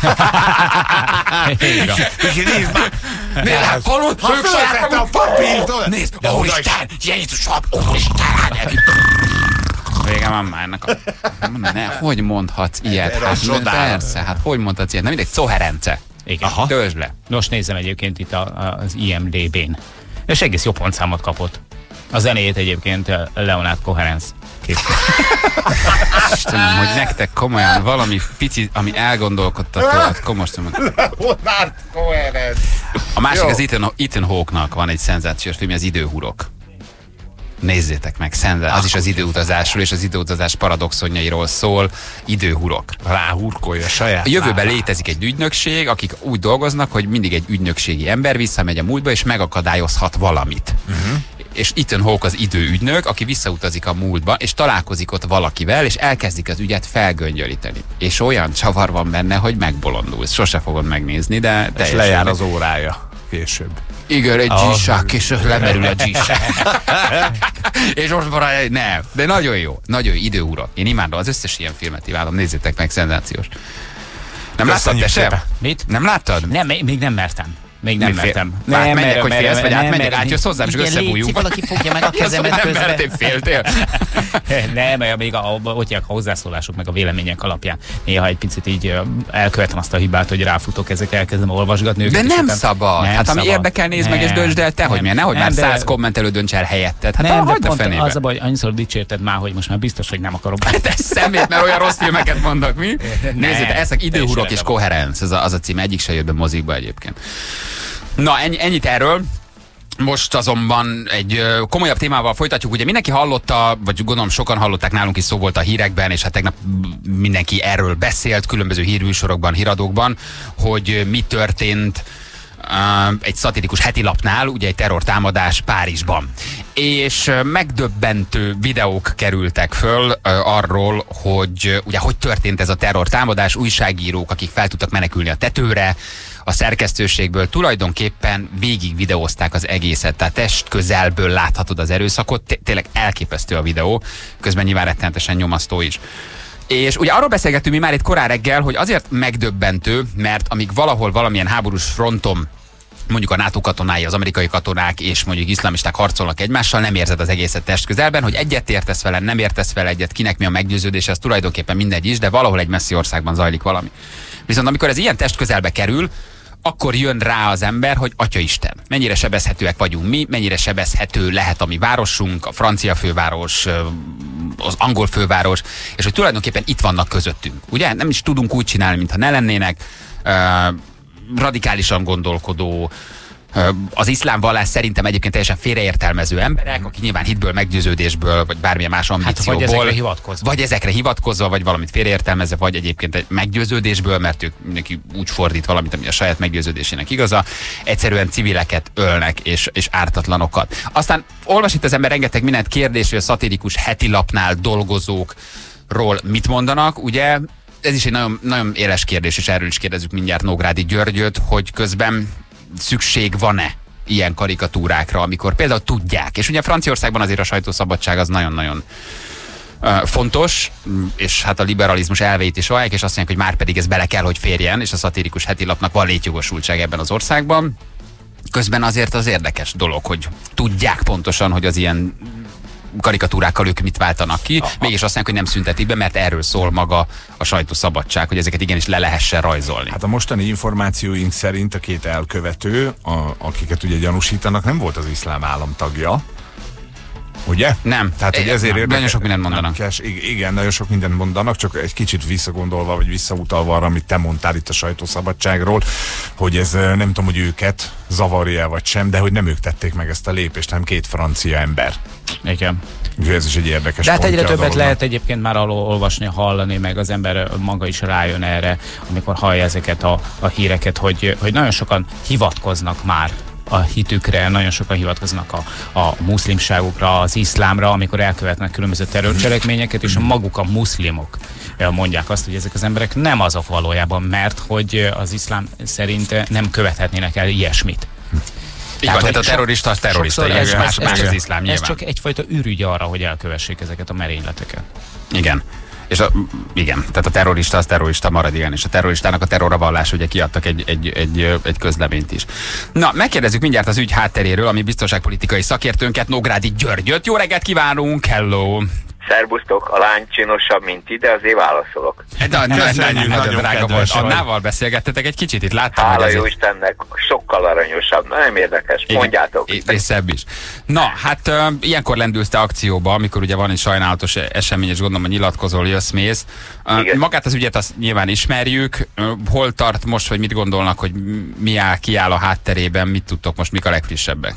Speaker 5: Viki, nézd már!
Speaker 3: Nézd, hallod?
Speaker 5: Ők felvette a papírt!
Speaker 3: Nézd, úristen! Jézus, úristen! Vége van már ennek a... Hogy mondhatsz ilyet? Hát persze, hát hogy mondhatsz ilyet? Nem mindegy, Coherence.
Speaker 4: Igen.
Speaker 3: Töltsd le.
Speaker 4: Most nézem egyébként itt az IMDb-n. És egész jó pontszámot kapott. A zenéjét egyébként Leonard Coherence készített.
Speaker 3: Istenem, hogy nektek komolyan valami pici, ami elgondolkodtatóat, komostom.
Speaker 5: Leonard Coherence.
Speaker 3: A másik az Ethan Hawke-nak van egy szenzációs film, az Időhurok. Nézzétek meg, az is az időutazásról és az időutazás paradoxonjairól szól. Időhurok.
Speaker 5: Ráhurkolja saját.
Speaker 3: A jövőben létezik egy ügynökség, akik úgy dolgoznak, hogy mindig egy ügynökségi ember visszamegy a múltba és megakadályozhat valamit. És Ethan Hawke az időügynök, aki visszautazik a múltba, és találkozik ott valakivel, és elkezdik az ügyet felgöngyölíteni. És olyan csavar van benne, hogy megbolondulsz. Sose fogod megnézni, de
Speaker 5: és lejár az órája később.
Speaker 3: Igen, egy G-Shock, és lemerül a G-Shock. És most barátja, nem. De nagyon jó. Nagyon jó, Időurak. Én imádom, az összes ilyen filmet imádom. Nézzétek meg, szenzációs. Nem láttad te sem?
Speaker 4: Mit?
Speaker 3: Nem láttad?
Speaker 4: Nem, még nem mertem. Még nem mertem.
Speaker 3: Menjek, hogy félsz, vagy átmenjek, átjössz hozzám, és összebújjunk.
Speaker 4: Valaki fogja meg a kezemet
Speaker 3: közben. Nem mertél, féltél?
Speaker 4: Nem, még a hozzászólások meg a vélemények alapján néha egy picit így elkövetem azt a hibát, hogy ráfutok, elkezdem olvasgatni őket.
Speaker 3: De nem szabad. Hát ami érdekel, nézd meg és döntsd el te, hogy miért. Nehogy már 100 kommentelő dönts el helyetted. Hát hagyd a fenébe. Az a baj,
Speaker 4: annyiszor dicsérted már, hogy most már biztos, hogy nem akarom.
Speaker 3: Te szemét, mert olyan rossz filmeket mondok, mi? Nézzétek, ezek Időhurok és Coherence, az a cím, egyik se jött be mozikba egyébként. Na, ennyit erről. Most azonban egy komolyabb témával folytatjuk. Ugye mindenki hallotta, vagy gondolom sokan hallották, nálunk is szó volt a hírekben, és hát tegnap mindenki erről beszélt, különböző hírműsorokban, híradókban, hogy mi történt egy szatirikus hetilapnál, ugye egy terrortámadás Párizsban. És megdöbbentő videók kerültek föl arról, hogy ugye hogy történt ez a terrortámadás, újságírók, akik fel tudtak menekülni a tetőre, a szerkesztőségből tulajdonképpen végig videózták az egészet, tehát test közelből láthatod az erőszakot, tényleg elképesztő a videó, közben nyilván rettenetesen nyomasztó is. És ugye arról beszélgettünk mi már itt korán reggel, hogy azért megdöbbentő, mert amíg valahol valamilyen háborús fronton mondjuk a NATO katonái, az amerikai katonák és mondjuk iszlamisták harcolnak egymással, nem érzed az egészet testközelben, hogy egyet értesz vele, nem értesz vele egyet, kinek mi a meggyőződés, ez tulajdonképpen mindegy is, de valahol egy messzi országban zajlik valami. Viszont amikor ez ilyen testközelbe kerül, akkor jön rá az ember, hogy Atyaisten, mennyire sebezhetőek vagyunk mi, mennyire sebezhető lehet a mi városunk, a francia főváros, az angol főváros, és hogy tulajdonképpen itt vannak közöttünk. Ugye? Nem is tudunk úgy csinálni, mintha ne lennének, radikálisan gondolkodó, az iszlám vallás szerintem egyébként teljesen félreértelmező emberek, akik nyilván hitből, meggyőződésből, vagy bármilyen más ambícióból, vagy ezekre hivatkozva, vagy valamit félreértelmezve, vagy egyébként egy meggyőződésből, mert ők mindenki úgy fordít valamit, ami a saját meggyőződésének igaza, egyszerűen civileket ölnek és ártatlanokat. Aztán olvas itt az ember rengeteg mindent, kérdés, hogy a szatirikus hetilapnál dolgozókról mit mondanak, ugye? Ez is egy nagyon, nagyon éles kérdés, és erről is kérdezzük mindjárt Nógrádi Györgyöt, hogy közben szükség van-e ilyen karikatúrákra, amikor például tudják. És ugye Franciaországban azért a sajtószabadság az nagyon-nagyon fontos, és hát a liberalizmus elveit is vallják, és azt mondják, hogy már pedig ez bele kell, hogy férjen, és a szatirikus hetilapnak van létjogosultság ebben az országban. Közben azért az érdekes dolog, hogy tudják pontosan, hogy az ilyen karikatúrákkal ők mit váltanak ki, mégis azt mondják, hogy nem szüntetik be, mert erről szól maga a sajtószabadság, hogy ezeket igenis le lehessen rajzolni.
Speaker 5: Hát a mostani információink szerint a két elkövető, akiket ugye gyanúsítanak, nem volt az iszlám állam tagja. Ugye?
Speaker 3: Nem.
Speaker 5: Tehát, hogy ezért
Speaker 3: nem, nagyon sok mindent mondanak.
Speaker 5: Igen, nagyon sok mindent mondanak, csak egy kicsit visszagondolva, vagy visszautalva arra, amit te mondtál itt a sajtószabadságról, hogy ez nem tudom, hogy őket zavarja vagy sem, de hogy nem ők tették meg ezt a lépést, hanem két francia ember.
Speaker 4: Igen.
Speaker 5: Ez is egy érdekes.
Speaker 4: De hát egyre többet lehet egyébként már olvasni, hallani, meg az ember maga is rájön erre, amikor hallja ezeket a híreket, hogy nagyon sokan hivatkoznak már a hitükre, nagyon sokan hivatkoznak a muszlimságukra, az iszlámra, amikor elkövetnek különböző terrorcselekményeket, és maguk a muszlimok mondják azt, hogy ezek az emberek nem azok valójában, mert hogy az iszlám szerint nem követhetnének el ilyesmit.
Speaker 3: Tehát a terrorista az terrorista, más az iszlám nyilván.
Speaker 4: Ez csak egyfajta ürügy arra, hogy elkövessék ezeket a merényleteket.
Speaker 3: Igen. És igen, tehát a terrorista az terrorista marad, igen, és a terroristának a terrorvallás, ugye kiadtak egy közleményt is. Na, megkérdezzük mindjárt az ügy hátteréről, ami biztonságpolitikai szakértőnket, Nógrádi Györgyöt. Jó reggelt kívánunk, hello!
Speaker 13: Szerbusztok, a lány csinosabb, mint ide, azért válaszolok.
Speaker 3: Nagyon drága volt. Annával beszélgettetek egy kicsit, itt láttam.
Speaker 13: Hála jó Istennek, sokkal aranyosabb, nagyon érdekes, mondjátok.
Speaker 3: És szebb is. Na, hát ilyenkor lendülsz te akcióba, amikor ugye van egy sajnálatos esemény, és gondolom, hogy nyilatkozol, jössz-mész. Magát az ügyet azt nyilván ismerjük. Hol tart most, vagy mit gondolnak, hogy ki áll a hátterében, mit tudtok most, mik a legfrissebbek?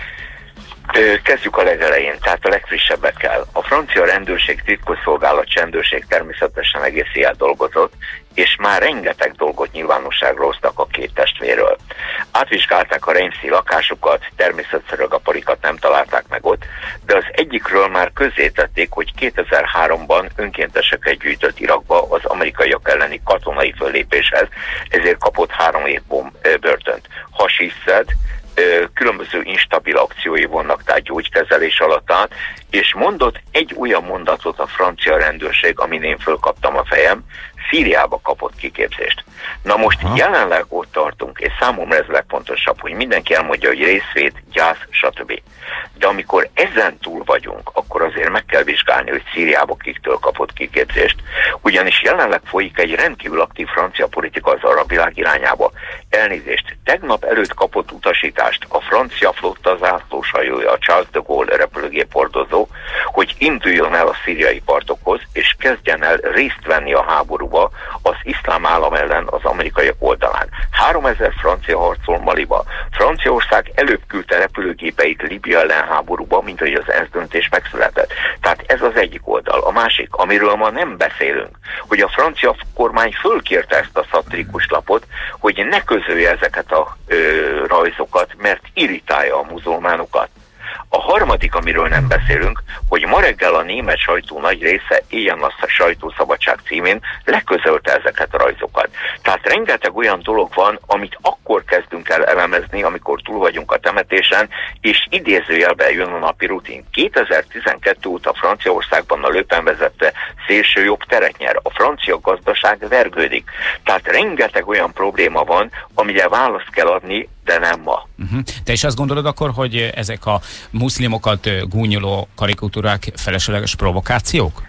Speaker 13: Kezdjük a legelején, tehát a legfrissebbekkel. A francia rendőrség, titkosszolgálat, csendőrség természetesen egész éjjel dolgozott, és már rengeteg dolgot nyilvánosságra hoztak a két testvérről. Átvizsgálták a Reimszi lakásukat, természetszerűleg a parikat nem találták meg ott, de az egyikről már közzétették, hogy 2003-ban önkénteseket gyűjtött Irakba az amerikaiak elleni katonai föllépéshez, ezért kapott 3 év börtönt. Hasisszed, különböző instabil akciói vannak, tehát gyógykezelés alatt állt, és mondott egy olyan mondatot a francia rendőrség, amin én fölkaptam a fejem, Szíriába kapott kiképzést. Na most jelenleg ott tartunk, és számomra ez legfontosabb, hogy mindenki elmondja, hogy részvét, gyász, stb. De amikor ezen túl vagyunk, akkor azért meg kell vizsgálni, hogy Szíriába kiktől kapott kiképzést, ugyanis jelenleg folyik egy rendkívül aktív francia politika az arab világ irányába. Elnézést, tegnap előtt kapott utasítást a francia flotta zászlóshajója, a Charles de Gaulle repülőgép hordozó, hogy induljon el a szíriai partokhoz, és kezdjen el részt venni a háborúba az iszlám állam ellen az amerikaiak oldalán. 3000 francia harcol Maliba. Franciaország előbb küldte repülőgépeit Líbia ellen háborúba, mint hogy az ENSZ döntés megszületett. Tehát ez az egyik oldal. A másik, amiről ma nem beszélünk, hogy a francia kormány fölkérte ezt a szatirikus lapot, hogy ne közölje ezeket a rajzokat, mert irritálja a muzulmánokat. A harmadik, amiről nem beszélünk, hogy ma reggel a német sajtó nagy része éjjel-nassza sajtószabadság címén leközölte ezeket a rajzokat. Tehát rengeteg olyan dolog van, amit akkor kezdünk el elemezni, amikor túl vagyunk a temetésen, és idézőjelben jön a napi rutin. 2012 óta Franciaországban a Le Pen vezette szélsőjobb teret nyer. A francia gazdaság vergődik. Tehát rengeteg olyan probléma van, amire választ kell adni, de nem ma.
Speaker 4: Te is azt gondolod akkor, hogy ezek a muszlimokat gúnyoló karikatúrák felesleges provokációk?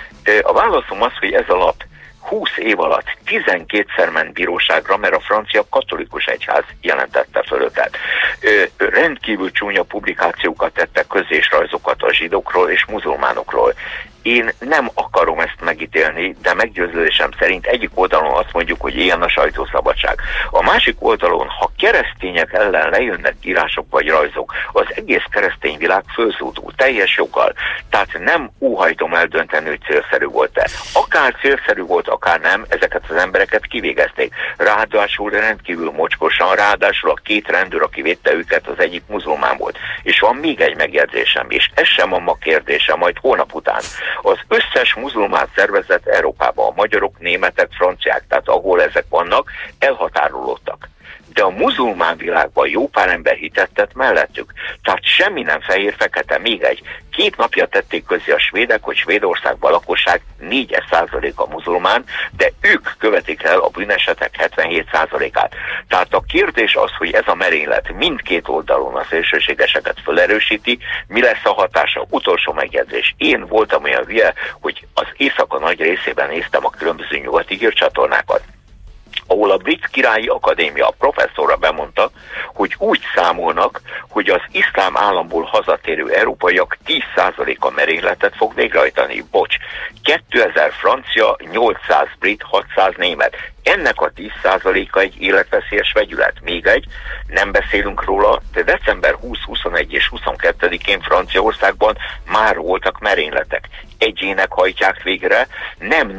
Speaker 13: A válaszom az, hogy ez a lap 20 év alatt 12-szer ment bíróságra, mert a francia katolikus egyház jelentette föl őket. Rendkívül csúnya publikációkat tettek közé és rajzokat a zsidókról és muzulmánokról. Én nem akarom ezt megítélni, de meggyőződésem szerint egyik oldalon azt mondjuk, hogy ilyen a sajtószabadság. A másik oldalon, ha keresztények ellen lejönnek írások vagy rajzok, az egész keresztény világ fölzúdul, teljes joggal. Tehát nem óhajtom eldönteni, hogy célszerű volt-e. Akár célszerű volt, akár nem, ezeket az embereket kivégezték. Ráadásul rendkívül mocskosan, ráadásul a 2 rendőr, aki védte őket, az egyik muzulmán volt. És van még egy megjegyzésem, és ez sem a ma kérdése, majd hónap után. Az összes muzulmán szervezet Európában, a magyarok, németek, franciák, tehát ahol ezek vannak, elhatárolódtak. De a muzulmán világban jó pár ember hitet tett mellettük. Tehát semmi nem fehér-fekete. Még 2 napja tették közé a svédek, hogy Svédországban a lakosság 4% muzulmán, de ők követik el a bűnesetek 77%-át. Tehát a kérdés az, hogy ez a merénylet mindkét oldalon a szélsőségeseket felerősíti, mi lesz a hatása? Utolsó megjegyzés. Én voltam olyan hülye, hogy az éjszaka nagy részében néztem a különböző nyugati hírcsatornákat, ahol a Brit Királyi Akadémia professzora bemondta, hogy úgy számolnak, hogy az iszlám államból hazatérő európaiak 10%-a merényletet fog végrehajtani. Bocs, 2000 francia, 800 brit, 600 német. Ennek a 10%-a egy életveszélyes vegyület. Még nem beszélünk róla, de december 20, 21 és 22-én Franciaországban már voltak merényletek. Egyének hajtják végre, nem nagy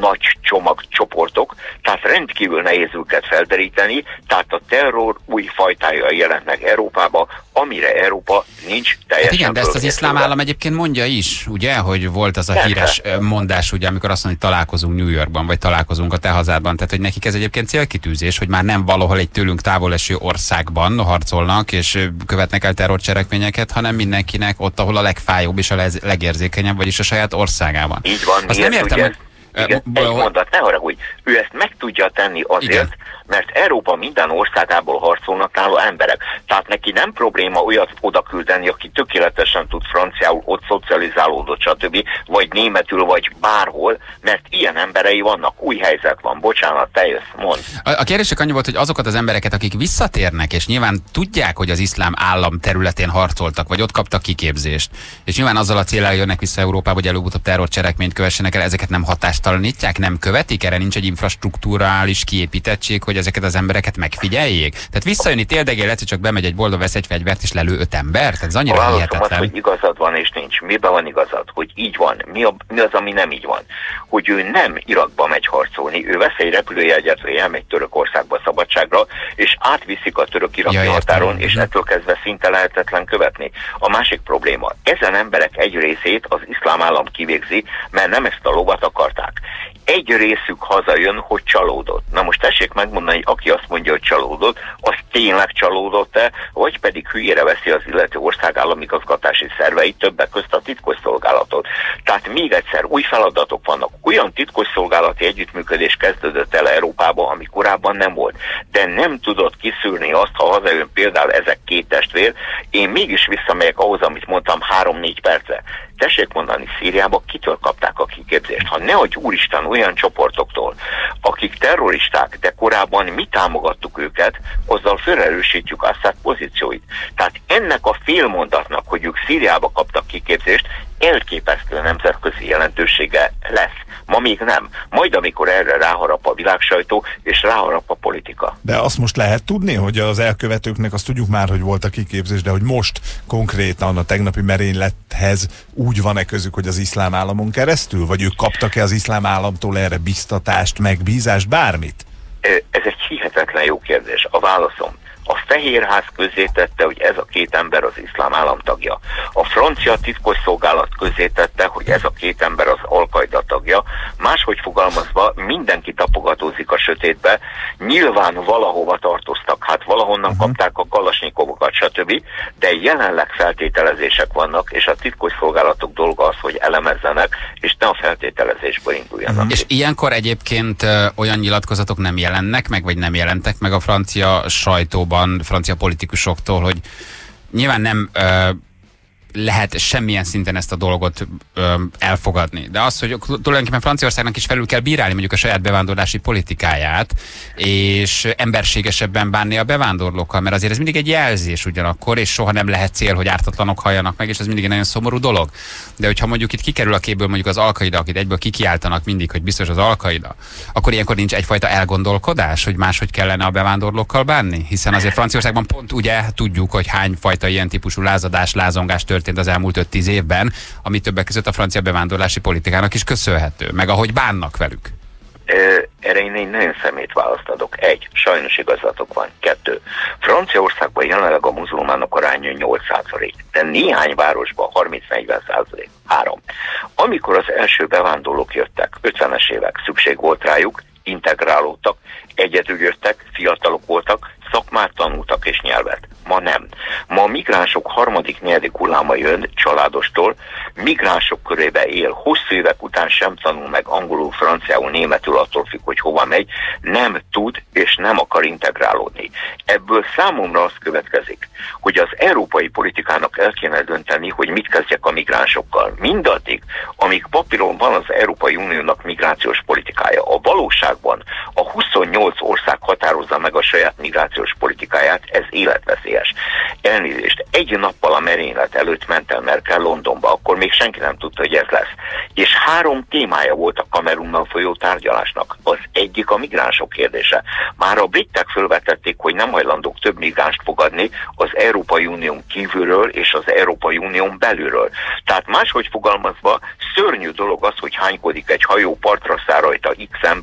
Speaker 13: csomagcsoportok, tehát rendkívül nehéz őket felderíteni, tehát a terror új fajtája jelent meg Európába, amire Európa nincs teljesen.
Speaker 3: Hát igen, de ezt az iszlám állam egyébként mondja is, ugye, hogy volt az a híres mondás, ugye, amikor azt mondja, hogy találkozunk New Yorkban, vagy találkozunk a te hazádban, tehát hogy nekik ez egyébként célkitűzés, hogy már nem valahol egy tőlünk távol eső országban harcolnak, és követnek el terrorcselekményeket, hanem mindenkinek ott, ahol a legfájóbb és a legérzékenyebb, vagyis a saját országában.
Speaker 13: Így van.
Speaker 3: Azt nem értem, hogy...
Speaker 13: Igen, egy mondat, ne haragudj, ő ezt meg tudja tenni azért, igen, mert Európa minden országából harcolnak nála emberek. Tehát neki nem probléma olyat oda küldeni, aki tökéletesen tud franciául, ott szocializálódott, stb., vagy németül, vagy bárhol, mert ilyen emberei vannak, új helyzet van, bocsánat, te jössz, mondd.
Speaker 3: A kérdés csak annyi volt, hogy azokat az embereket, akik visszatérnek, és nyilván tudják, hogy az iszlám állam területén harcoltak, vagy ott kaptak kiképzést, és nyilván azzal a céllal jönnek vissza Európába, hogy előbb-utóbb terrorcselekményt kövessenek el, ezeket nem hatástalanítják, nem követik, erre nincs egy infrastrukturális kiépítettség, hogy ezeket az embereket megfigyeljék. Tehát visszajönni téldegél, egyszer csak bemegy egy boldog, vesz egy fegyvert és lelő 5 embert. Tehát ez annyira hihetetlen.
Speaker 13: Az, hogy igazad van és nincs. Miben van igazad? Hogy így van. Mi az, ami nem így van? Hogy ő nem Irakba megy harcolni, ő vesz egy repülőjegyet, vagy elmegy Törökországba szabadságra, és átviszik a török-iraki határon, és ettől kezdve szinte lehetetlen követni. A másik probléma, ezen emberek egy részét az iszlám állam kivégzi, mert nem ezt a lovat akarták. Egy részük hazajön, hogy csalódott. Na most tessék megmondani, aki azt mondja, hogy csalódott, az tényleg csalódott-e, vagy pedig hülyére veszi az illető ország államigazgatási szerveit, többek közt a titkosszolgálatot. Tehát még egyszer új feladatok vannak. Olyan titkosszolgálati együttműködés kezdődött el Európában, ami korábban nem volt. De nem tudott kiszűrni azt, ha hazajön például ezek két testvér. Én mégis visszamegyek ahhoz, amit mondtam 3-4 perce. Tessék mondani, Szíriában kitől kapták a kiképzést? Ha ne adj úristen olyan csoportoktól, akik terroristák, de korábban mi támogattuk őket, azzal felerősítjük Assad pozícióit. Tehát ennek a félmondatnak, hogy ők Szíriába kaptak kiképzést, elképesztő nemzetközi jelentősége lesz. Ma még nem. Majd amikor erre ráharap a világsajtó, és ráharap a politika.
Speaker 5: De azt most lehet tudni, hogy az elkövetőknek, azt tudjuk már, hogy volt a kiképzés, de hogy most konkrétan a tegnapi merénylethez úgy van-e közük, hogy az iszlám államon keresztül? Vagy ők kaptak-e az iszlám államtól erre biztatást, megbízást, bármit?
Speaker 13: Ez egy hihetetlen jó kérdés. A válaszom. A Fehérház közzétette, hogy ez a két ember az iszlám állam tagja. A francia titkosszolgálat közzétette, hogy ez a két ember az Al-Qaida tagja. Máshogy fogalmazva, mindenki tapogatózik a sötétbe, nyilván valahova tartoztak, hát valahonnan kapták a kalasnyikovokat, stb., de jelenleg feltételezések vannak, és a titkosszolgálatok dolga az, hogy elemezzenek, és ne a feltételezésből induljanak.
Speaker 3: És ilyenkor egyébként olyan nyilatkozatok nem jelennek meg, vagy nem jelentek meg a francia sajtóban, francia politikusoktól, hogy nyilván nem lehet semmilyen szinten ezt a dolgot elfogadni. De az, hogy tulajdonképpen Franciaországnak is felül kell bírálni mondjuk a saját bevándorlási politikáját, és emberségesebben bánni a bevándorlókkal, mert azért ez mindig egy jelzés ugyanakkor, és soha nem lehet cél, hogy ártatlanok halljanak meg, és ez mindig egy nagyon szomorú dolog. De hogyha mondjuk itt kikerül a képből mondjuk az Al-Qaida, akit egyből kikiáltanak mindig, hogy biztos az Al-Qaida, akkor ilyenkor nincs egyfajta elgondolkodás, hogy máshogy kellene a bevándorlókkal bánni? Hiszen azért Franciaországban pont ugye tudjuk, hogy hány fajta ilyen típusú lázadás, lázongás történt az elmúlt 5-10 évben, ami többek között a francia bevándorlási politikának is köszönhető, meg ahogy bánnak velük.
Speaker 13: Erre én egy nagyon szemét választ adok. 1. Sajnos igazatok van. 2. Franciaországban jelenleg a muzulmánok aránya 8%, de néhány városban 30-40%. 3. Amikor az első bevándorlók jöttek, 50-es évek, szükség volt rájuk, integrálódtak, egyedül jöttek, fiatalok voltak, szakmát tanultak és nyelvet. Ma nem. Ma a migránsok harmadik-negyedik hulláma jön családostól, migránsok körébe él, hosszú évek után sem tanul meg angolul, franciául, németül, attól függ, hogy hova megy, nem tud és nem akar integrálódni. Ebből számomra az következik, hogy az európai politikának el kéne dönteni, hogy mit kezdjek a migránsokkal. Mindaddig, amíg papíron van az Európai Uniónak migrációs politikája, a valóságban a 28 ország határozza meg a saját migrációs politikáját, ez életveszélyes. Elnézést, egy nappal a merénylet előtt ment el Merkel Londonba, akkor még senki nem tudta, hogy ez lesz. És 3 témája volt a Kamerunnal folyó tárgyalásnak. Az egyik a migránsok kérdése. Már a britek fölvetették, hogy nem hajlandók több migránst fogadni az Európai Unión kívülről és az Európai Unión belülről. Tehát máshogy fogalmazva, szörnyű dolog az, hogy hánykodik egy hajó, partra száll rajta X ember,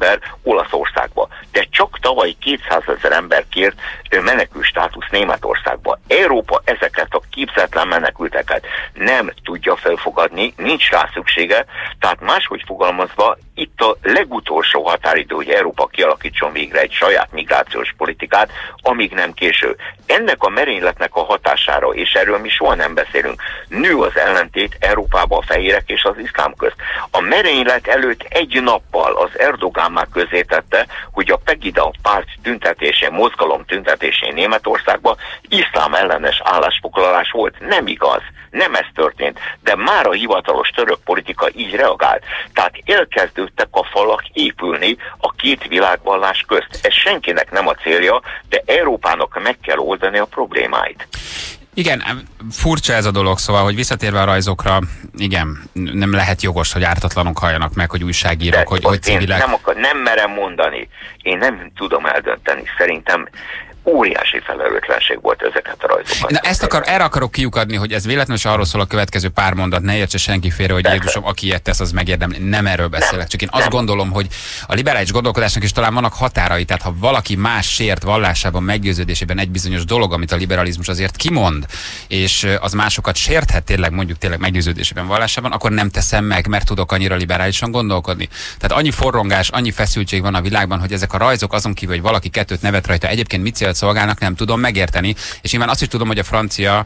Speaker 13: ember Olaszországba. De csak tavaly 200 000 ember kért menekült státusz Németországba. Európa ezeket a képzetlen menekülteket nem tudja felfogadni, nincs rá szüksége, tehát máshogy fogalmazva, itt a legutolsó határidő, hogy Európa kialakítson végre egy saját migrációs politikát, amíg nem késő. Ennek a merényletnek a hatására, és erről mi soha nem beszélünk, nő az ellentét Európában a fehérek és az iszlám közt. A merénylet előtt egy nappal az Erdogán már közzétette, hogy a Pegida párt tüntetésén, mozgalom tüntetésén Németországban iszlám ellenes állásfoglalás volt. Nem igaz, nem ez történt, de már a hivatalos török politika így reagált. Tehát elkezdődtek a falak épülni a két világvallás közt. Ez senkinek nem a célja, de Európának meg kell oldani a problémáit.
Speaker 3: Igen, furcsa ez a dolog, szóval, hogy visszatérve a rajzokra, igen, nem lehet jogos, hogy ártatlanok halljanak meg, hogy újságírók, hogy civilek.
Speaker 13: Nem merem mondani, én nem tudom eldönteni, szerintem óriási felelőtlenség volt ezeket a rajzokat.
Speaker 3: Na, erre akarok kiukadni, hogy ez véletlenül arról szól a következő pár mondat, ne értse senki félre, hogy Jézusom, aki ilyet tesz, az megérdemli. Nem erről beszélek, csak én azt gondolom, hogy a liberális gondolkodásnak is talán vannak határai, tehát ha valaki más sért vallásában, meggyőződésében egy bizonyos dolog, amit a liberalizmus azért kimond, és az másokat sérthet tényleg meggyőződésében, vallásában, akkor nem teszem meg, mert tudok annyira liberálisan gondolkodni. Tehát annyi forrongás, annyi feszültség van a világban, hogy ezek a rajzok azon kívül, hogy valaki kettőt nevet rajta, egyébként mit szolgálnak, nem tudom megérteni, és nyilván azt is tudom, hogy a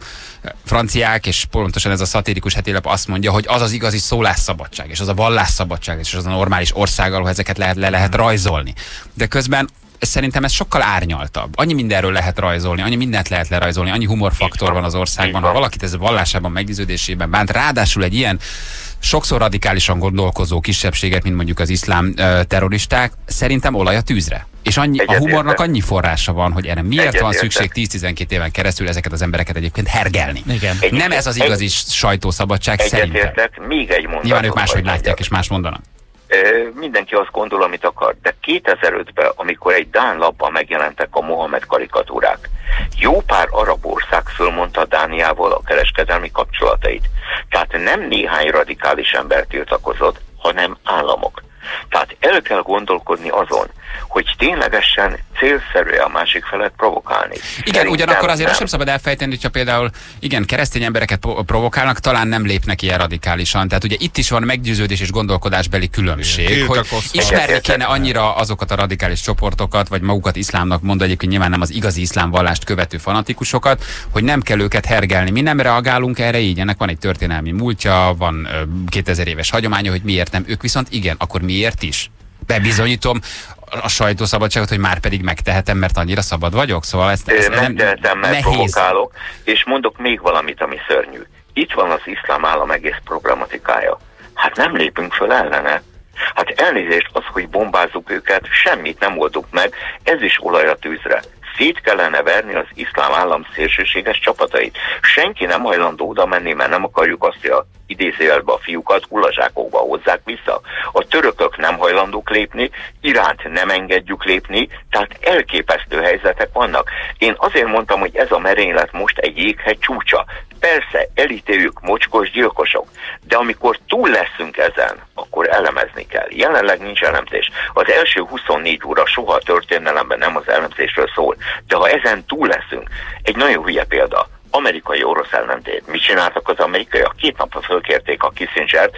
Speaker 3: franciák, és pontosan ez a szatirikus hetélap azt mondja, hogy az az igazi szólásszabadság, és az a vallásszabadság, és az a normális ország, ahol ezeket le lehet rajzolni. De közben szerintem ez sokkal árnyaltabb. Annyi mindenről lehet rajzolni, annyi mindent lehet lerajzolni, annyi humorfaktor van az országban, ha valakit ez a vallásában, meggyőződésében bánt, ráadásul egy ilyen sokszor radikálisan gondolkozó kisebbséget, mint mondjuk az iszlám terroristák, szerintem olaj a tűzre. És a humornak annyi forrása van, hogy erre miért van szükség 10-12 éven keresztül ezeket az embereket egyébként hergelni. Igen. Nem ez az igazi sajtószabadság szerintem.
Speaker 13: Még egy mondatot.
Speaker 3: Nyilván ők máshogy látják és más mondanak.
Speaker 13: Mindenki azt gondol, amit akar, de 2005-ben, amikor egy dán lapban megjelentek a Mohamed karikatúrák, jó pár arab ország fölmondta Dániával a kereskedelmi kapcsolatait. Tehát nem néhány radikális ember tiltakozott, hanem államok. Tehát el kell gondolkodni azon, hogy ténylegesen célszerű a másik felet provokálni.
Speaker 3: Igen, ugyanakkor azért azt sem szabad elfejteni, hogyha például keresztény embereket provokálnak, talán nem lépnek ilyen radikálisan. Tehát ugye itt is van meggyőződés és gondolkodásbeli különbség, hogy ismerni kéne annyira azokat a radikális csoportokat, vagy magukat iszlámnak mond, egyébként nyilván nem az igazi iszlám vallást követő fanatikusokat, hogy nem kell őket hergelni. Mi nem reagálunk erre így, ennek van egy történelmi múltja, van 2000 éves hagyománya, hogy miért nem. Ők viszont igen, akkor miért is? Bebizonyítom a sajtószabadságot, hogy már pedig megtehetem, mert annyira szabad vagyok, szóval ezt
Speaker 13: megtehetem, mert provokálok, és mondok még valamit, ami szörnyű. Itt van az iszlám állam egész programatikája. Hát nem lépünk föl ellene. Hát elnézést, az, hogy bombázzuk őket, semmit nem oldunk meg, ez is olaj a tűzre. Szét kellene verni az iszlám állam szélsőséges csapatait. Senki nem hajlandó oda menni, mert nem akarjuk azt, hogy a idézőjelbe a fiúkat hullazsákokba hozzák vissza. A törökök nem hajlandók lépni, Iránt nem engedjük lépni, tehát elképesztő helyzetek vannak. Én azért mondtam, hogy ez a merénylet most egy jéghegy csúcsa. Persze, elítéljük, mocskos gyilkosok, de amikor túl leszünk ezen, akkor elemezni kell. Jelenleg nincs elemzés. Az első 24 óra soha a történelemben nem az elemzésről szól, de ha ezen túl leszünk, egy nagyon hülye példa, amerikai-orosz ellentét. Mit csináltak az amerikaiak? 2 napra fölkérték a Kissingert,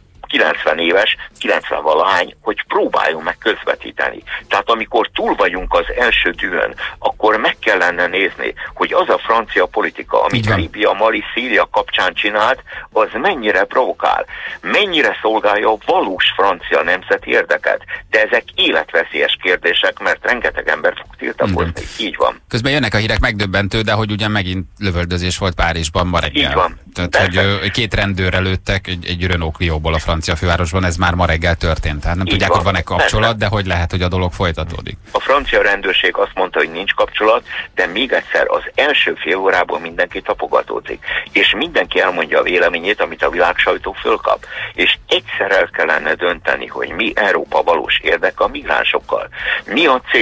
Speaker 13: 90 éves, 90-valahány, hogy próbáljon meg közvetíteni. Tehát amikor túl vagyunk az első dühön, akkor meg kellene nézni, hogy az a francia politika, amit Líbia, Mali, Szíria kapcsán csinált, az mennyire provokál, mennyire szolgálja a valós francia nemzeti érdeket. De ezek életveszélyes kérdések, mert rengeteg ember fog tiltakozni. Így van.
Speaker 3: Közben jönnek a hírek, megdöbbentő, de hogy ugyan megint lövöldözés volt Párizsban ma reggel.
Speaker 13: Így van.
Speaker 3: Tehát, hogy 2 rendőrre lőttek egy Renault Clióból a francia fővárosban, ez már ma reggel történt. Tehát nem tudják, hogy van-e kapcsolat, de hogy lehet, hogy a dolog folytatódik.
Speaker 13: A francia rendőrség azt mondta, hogy nincs kapcsolat, de még egyszer az első fél órában mindenki tapogatózik. És mindenki elmondja a véleményét, amit a világsajtó fölkap. És egyszer el kellene dönteni, hogy mi Európa valós érdeke a migránsokkal. Mi a célom?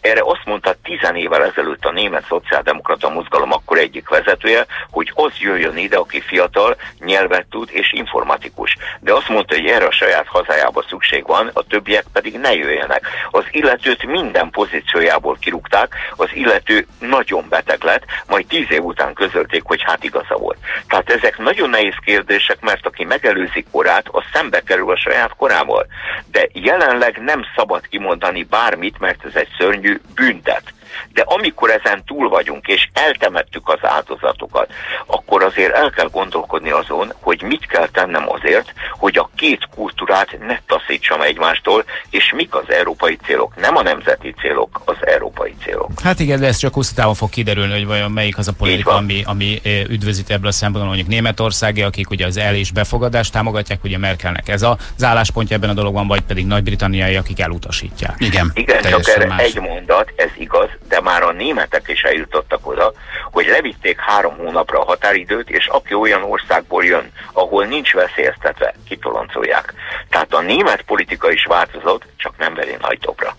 Speaker 13: Erre azt mondta 10 évvel ezelőtt a német szociáldemokrata mozgalom akkor egyik vezetője, hogy az jöjjön ide, aki fiatal, nyelvet tud és informatikus. De azt mondta, hogy erre a saját hazájába szükség van, a többiek pedig ne jöjjenek. Az illetőt minden pozíciójából kirúgták, az illető nagyon beteg lett, majd 10 év után közölték, hogy hát igaza volt. Tehát ezek nagyon nehéz kérdések, mert aki megelőzi korát, az szembe kerül a saját korával. De jelenleg nem szabad kimondani bármit, mert ez egy szörnyű büntet. De amikor ezen túl vagyunk, és eltemettük az áldozatokat, akkor azért el kell gondolkodni azon, hogy mit kell tennem azért, hogy a két kultúrát ne taszítsam egymástól, és mik az európai célok. Nem a nemzeti célok, az európai célok.
Speaker 4: Hát igen, de ez csak hosszú távon fog kiderülni, hogy vajon melyik az a politika, ami üdvözít ebből a szempontból, mondjuk Németországi, akik ugye az el- és befogadást támogatják, ugye Merkelnek ez az álláspontja ebben a dologban, vagy pedig Nagy-Britanniai, akik elutasítják.
Speaker 3: Igen,
Speaker 13: csak erre egy mondat, ez igaz, de már a németek is eljutottak oda, hogy levitték 3 hónapra a határidőt, és aki olyan országból jön, ahol nincs veszélyeztetve, kitoloncolják. Tehát a német politika is változott, csak nem veri nagy dobra.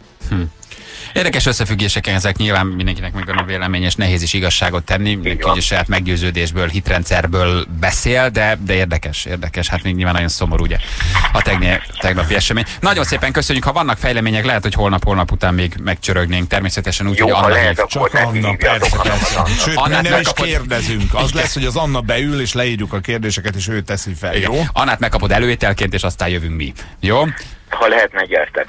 Speaker 3: Érdekes összefüggések ezek, nyilván mindenkinek megvan a vélemény, és nehéz is igazságot tenni, mindenki ugye saját meggyőződésből, hitrendszerből beszél, de érdekes, hát még nyilván nagyon szomorú ugye a tegnapi esemény. Nagyon szépen köszönjük, ha vannak fejlemények, lehet, hogy holnap után még megcsörögnénk, természetesen úgy, hogy Anna hív.
Speaker 5: Csak Anna, persze. Sőt, mi nem is kérdezünk, az lesz, hogy az Anna beül, és leírjuk a kérdéseket, és ő teszi fel, jó?
Speaker 3: Annát megkapod előételként, és aztán jövünk mi, jó?
Speaker 13: Ha lehet, megértek.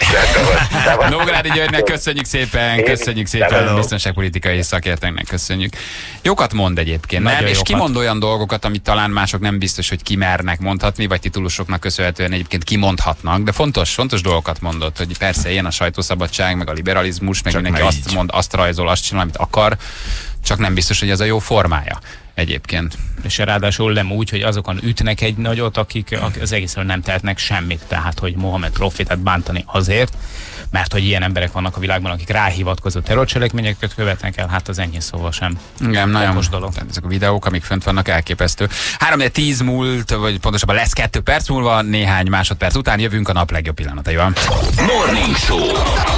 Speaker 3: Nógrádi Györgynek köszönjük szépen, biztonságpolitikai szakértőnknek köszönjük. Jókat mond egyébként, nem? És kimond olyan dolgokat, amit talán mások nem biztos, hogy kimernek mondhatni, vagy titulusoknak köszönhetően egyébként kimondhatnak, de fontos dolgokat mondott, hogy persze ilyen a sajtószabadság, meg a liberalizmus, meg mindenki azt mond, azt rajzol, azt csinál, amit akar, csak nem biztos, hogy ez a jó formája. Egyébként.
Speaker 4: És ráadásul nem úgy, hogy azokon ütnek egy nagyot, akik az egészről nem tehetnek semmit. Tehát, hogy Mohamed Profétát bántani azért, mert hogy ilyen emberek vannak a világban, akik ráhivatkozó terrorcselekményeket követnek el, hát az ennyi szóval sem.
Speaker 3: Igen, nagyon dolog. Ezek a videók, amik fönt vannak, elképesztő. 3-10 múlt, vagy pontosabban lesz 2 perc múlva, néhány másodperc után jövünk a nap legjobb pillanataival.
Speaker 1: Morning Show.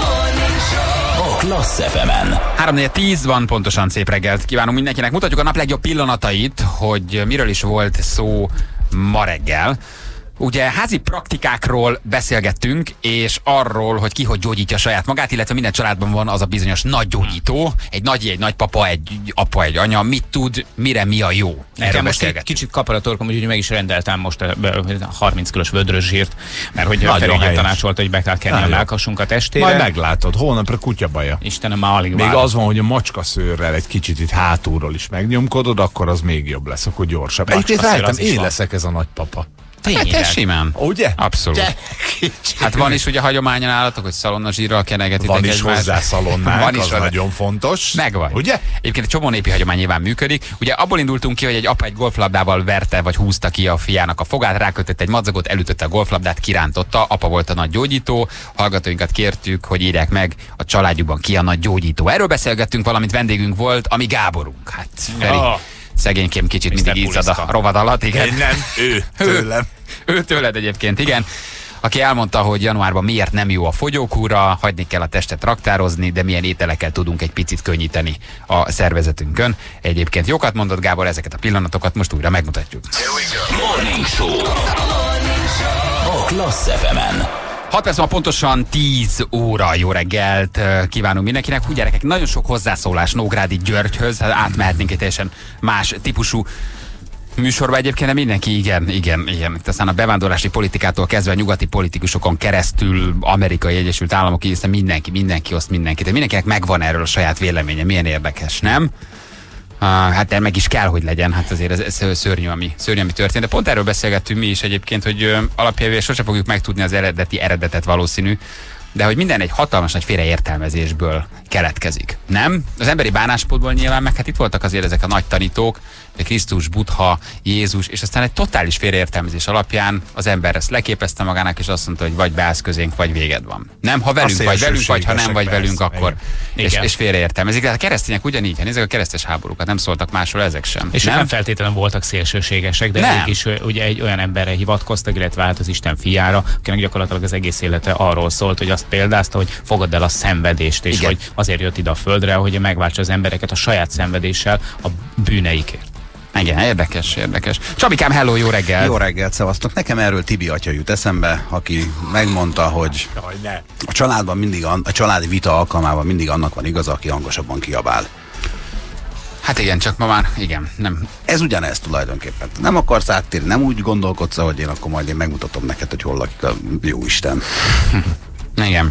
Speaker 1: A Klassz FM-en.
Speaker 3: 3-4-10 van, pontosan szép reggelt kívánunk mindenkinek. Mutatjuk a nap legjobb pillanatait, hogy miről is volt szó ma reggel. Ugye házi praktikákról beszélgettünk, és arról, hogy ki hogy gyógyítja saját magát, illetve minden családban van az a bizonyos nagy gyógyító, egy nagypapa, egy apa, egy anya, mit tud, mire mi a jó.
Speaker 4: Erről most egy kicsit kapar a torkom, úgyhogy meg is rendeltem most 30 kilós vödrös zsírt, mert hogy Feri tanácsolta, hogy be kell kenni a mellkasunkat estére.
Speaker 5: Majd meglátod, holnapra kutyabaja.
Speaker 4: Istenem, már alig
Speaker 5: még az van, hogy a macskaszőrrel egy kicsit itt hátulról is megnyomkodod, akkor az még jobb lesz, akkor gyorsabb. Egyébként rájöttem, én leszek ez a nagypapa.
Speaker 3: Hát simán.
Speaker 5: Ugye?
Speaker 3: Abszolút. Hát van is ugye hagyományan állatok, hogy szalonnazsírral kenegetitek
Speaker 5: egymást. Van is hozzá szalonnák, az nagyon fontos.
Speaker 3: Megvan.
Speaker 5: Ugye?
Speaker 3: Egyébként egy csomó népi hagyomány nyilván működik. Ugye abból indultunk ki, hogy egy apa egy golflabdával verte, vagy húzta ki a fiának a fogát, rákötött egy madzagot, elütötte a golflabdát, kirántotta. Apa volt a nagy gyógyító. Hallgatóinkat kértük, hogy írják meg a családjukban ki a nagy gyógyító. Erről beszélgettünk, valamint vendégünk volt, ami Gáborunk. Hát Feri. Szegénykém kicsit mindig izzad a rovad alatt, igen.
Speaker 5: Én nem, ő tőlem.
Speaker 3: Ő tőled egyébként, igen. Aki elmondta, hogy januárban miért nem jó a fogyókúra, hagyni kell a testet raktározni, de milyen ételekkel tudunk egy picit könnyíteni a szervezetünkön. Egyébként jókat mondott Gábor, ezeket a pillanatokat most újra megmutatjuk.
Speaker 1: Morning Show. A Klassz FM-en.
Speaker 3: 6 perc van pontosan 10 óra. Jó reggelt kívánunk mindenkinek. Hú, gyerekek, nagyon sok hozzászólás Nógrádi Györgyhöz, hát átmehetnénk egy teljesen más típusú műsorba egyébként, de mindenki igen. Aztán a bevándorlási politikától kezdve a nyugati politikusokon keresztül, Amerikai Egyesült Államok, hiszen mindenki oszt mindenkit. De mindenkinek megvan erről a saját véleménye. Milyen érdekes, nem? Hát meg is kell, hogy legyen, hát azért ez szörnyű, ami történt. De pont erről beszélgettünk mi is egyébként, hogy alapjában sose fogjuk megtudni az eredetet valószínű, de hogy minden egy hatalmas nagy félreértelmezésből keletkezik. Nem? Az emberi bánásmódból nyilván, meg hát itt voltak azért ezek a nagy tanítók, Krisztus, Buddha, Jézus, és aztán egy totális félreértelmezés alapján az ember ezt leképezte magának, és azt mondta, hogy vagy beállsz közénk, vagy véged van. Nem? Ha velünk vagy ha nem vagy velünk, akkor és félreértelmezik. De a keresztények ugyanígy, nézzük a keresztes háborúkat, nem szóltak másról ezek sem.
Speaker 4: És nem feltétlenül voltak szélsőségesek, de ők is ugye egy olyan emberre hivatkoztak, illetve hát az Isten fiára, akinek gyakorlatilag az egész élete arról szólt, hogy azt példázta, hogy fogadd el a szenvedést, és igen, hogy azért jött ide a földre, hogy megváltsa az embereket a saját szenvedéssel a bűneikért.
Speaker 3: Igen, érdekes. Csabikám, hello, jó reggel!
Speaker 14: Jó reggelt, szevasztok! Nekem erről Tibi atya jut eszembe, aki megmondta, hogy a családban mindig, a családi vita alkalmával mindig annak van igaza, aki hangosabban kiabál.
Speaker 3: Hát igen, csak ma már, igen, nem.
Speaker 14: Ez ugyanez tulajdonképpen. Nem akarsz áttérni, nem úgy gondolkodsz, hogy én akkor majd én megmutatom neked, hogy hol lakik a jóisten.
Speaker 3: Igen.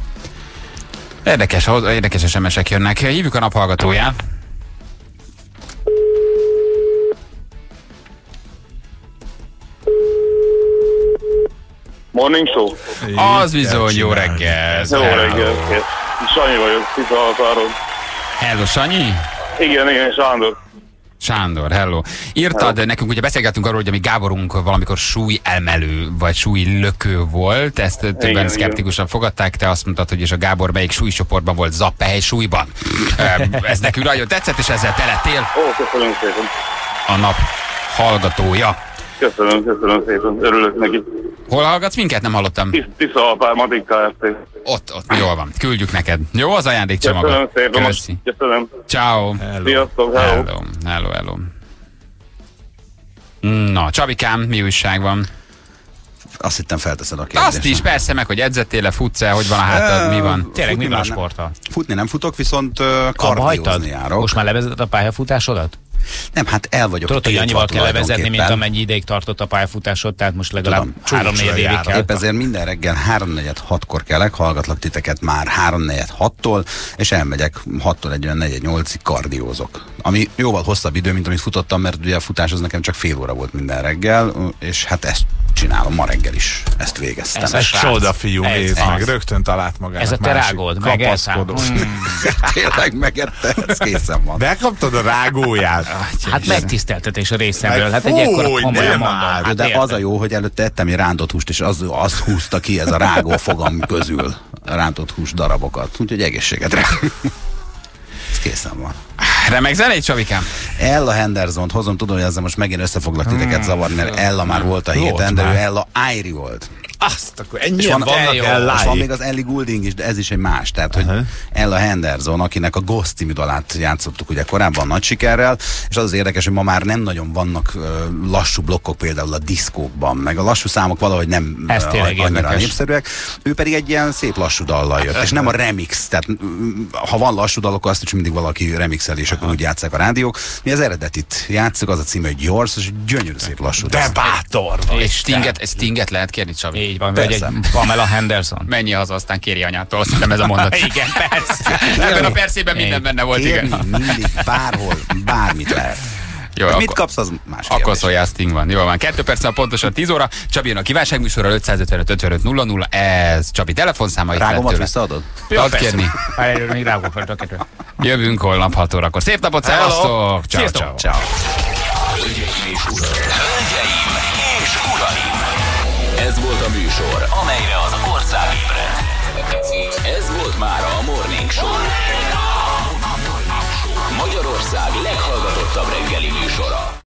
Speaker 3: Érdekes SMS-ek jönnek. Hívjuk a naphallgatóját.
Speaker 15: Morning Show.
Speaker 3: Az bizony, jó reggel.
Speaker 15: Jó reggel. Sanyi vagyok, Tiszahatáron.
Speaker 3: Hello, Sanyi?
Speaker 15: Igen, Sándor.
Speaker 3: Sándor, hello. Írtad nekünk, ugye beszélgettünk arról, hogy a mi Gáborunk valamikor súlyemelő, vagy súlylökő volt, ezt többen szkeptikusan fogadták, te azt mondtad, hogy és a Gábor melyik súlycsoportban volt, zappehely súlyban. Ez nekünk nagyon tetszett, és ezzel te lettél
Speaker 15: köszönöm szépen.
Speaker 3: A nap hallgatója.
Speaker 15: Köszönöm szépen, örülök neki.
Speaker 3: Hol hallgatsz minket? Nem hallottam.
Speaker 15: Tiszahalpár, Matik Kft.
Speaker 3: Ott, jól van. Küldjük neked. Jó, az ajándékcsomagot.
Speaker 15: Köszönöm szépen. Köszönöm.
Speaker 3: Ciao.
Speaker 15: Sziasztok,
Speaker 3: hello. Na, Csabikám, mi újság van?
Speaker 14: Azt hittem felteszed a kérdést.
Speaker 3: Azt is, persze, meg, hogy edzettél-e, futsz-e, hogy van a hátad, mi van?
Speaker 4: Tényleg, mi van a sporttal?
Speaker 14: Futni nem futok, viszont kardiózni járok.
Speaker 4: Most már levezetted a pályafutásodat?
Speaker 14: Nem, hát el vagyok.
Speaker 4: Tudod, hogy annyival kell levezetni, mint amennyi ideig tartott a pályafutásod, tehát most legalább 3-4 évig kell.
Speaker 14: Épp ezért minden reggel 3-4-6-kor kelek, hallgatlak titeket már 3-4-6-tól, és elmegyek 6-tól egy olyan 4-8-ig kardiózok. Ami jóval hosszabb idő, mint amit futottam, mert ugye a futás az nekem csak fél óra volt minden reggel, és hát ezt csinálom ma reggel is, ezt végeztem.
Speaker 5: Ez egy csoda fiú, nézd meg, rögtön talált magának.
Speaker 4: Ez a te rágód,
Speaker 5: kapaszkodós.
Speaker 14: Tényleg megette, ez készen van.
Speaker 5: Bekaptad a rágóját?
Speaker 4: Hát megtiszteltetés a részemről, hát egy ekkora komolyan mondom.
Speaker 14: De az a jó, hogy előtte ettem egy rántott húst, és az húzta ki ez a rágó fogam közül a rántott hús darabokat. Úgyhogy egészségedre. Ez készen van.
Speaker 3: Remek zenét, Csabikám?
Speaker 14: Ella Henderson-t hozom, tudom, hogy ezzel most megint össze foglak titeket zavarni, mert Ella már volt a héten, de ő Ella Airi volt.
Speaker 5: Azt, akkor ennyien vannak Ellái.
Speaker 14: És van még az Ellie Goulding is, de ez is egy más. Tehát, hogy Ella Henderson, akinek a Ghost című dalát játszottuk ugye korábban nagy sikerrel, és az érdekes, hogy ma már nem nagyon vannak lassú blokkok például a diszkókban, meg a lassú számok valahogy nem annyira népszerűek. Ő pedig egy ilyen szép lassú dallal jött, és nem a remix. Tehát ha van lassú dal, akkor azt is mindig valaki remixel, és akkor úgy játsszák a rádiók. Mi az eredetit játsszuk, az a címe, hogy Yours, és gyönyörű szép lassú dal.
Speaker 5: De bátor!
Speaker 3: És Stinget lehet kérni, Csabi?
Speaker 4: Így van, vagy egy Pamela Henderson.
Speaker 3: Menj haza, aztán kéri anyától, szerintem ez a mondat.
Speaker 4: Igen, persze.
Speaker 3: Ebben a perszében minden benne volt, igen.
Speaker 14: Mindig, bárhol, bármit lehet.
Speaker 3: Jó,
Speaker 14: mit kapsz, az más
Speaker 3: kérdés. Akkor szóljál, Sting van. Jól van. 2 perccel pontosan 10 óra. Csabi jön a kívánságműsorral 555 55 00. Ez Csabi telefonszáma.
Speaker 14: Rágomat visszaadod?
Speaker 3: Tudod kérni.
Speaker 4: Még rágom fel a kettő.
Speaker 3: Jövünk holnap 6 órakor. Szép napot, szevasztok! Ciao.
Speaker 1: Hölgyeim és uraim! Ez volt a műsor, amelyre az ország ébredt.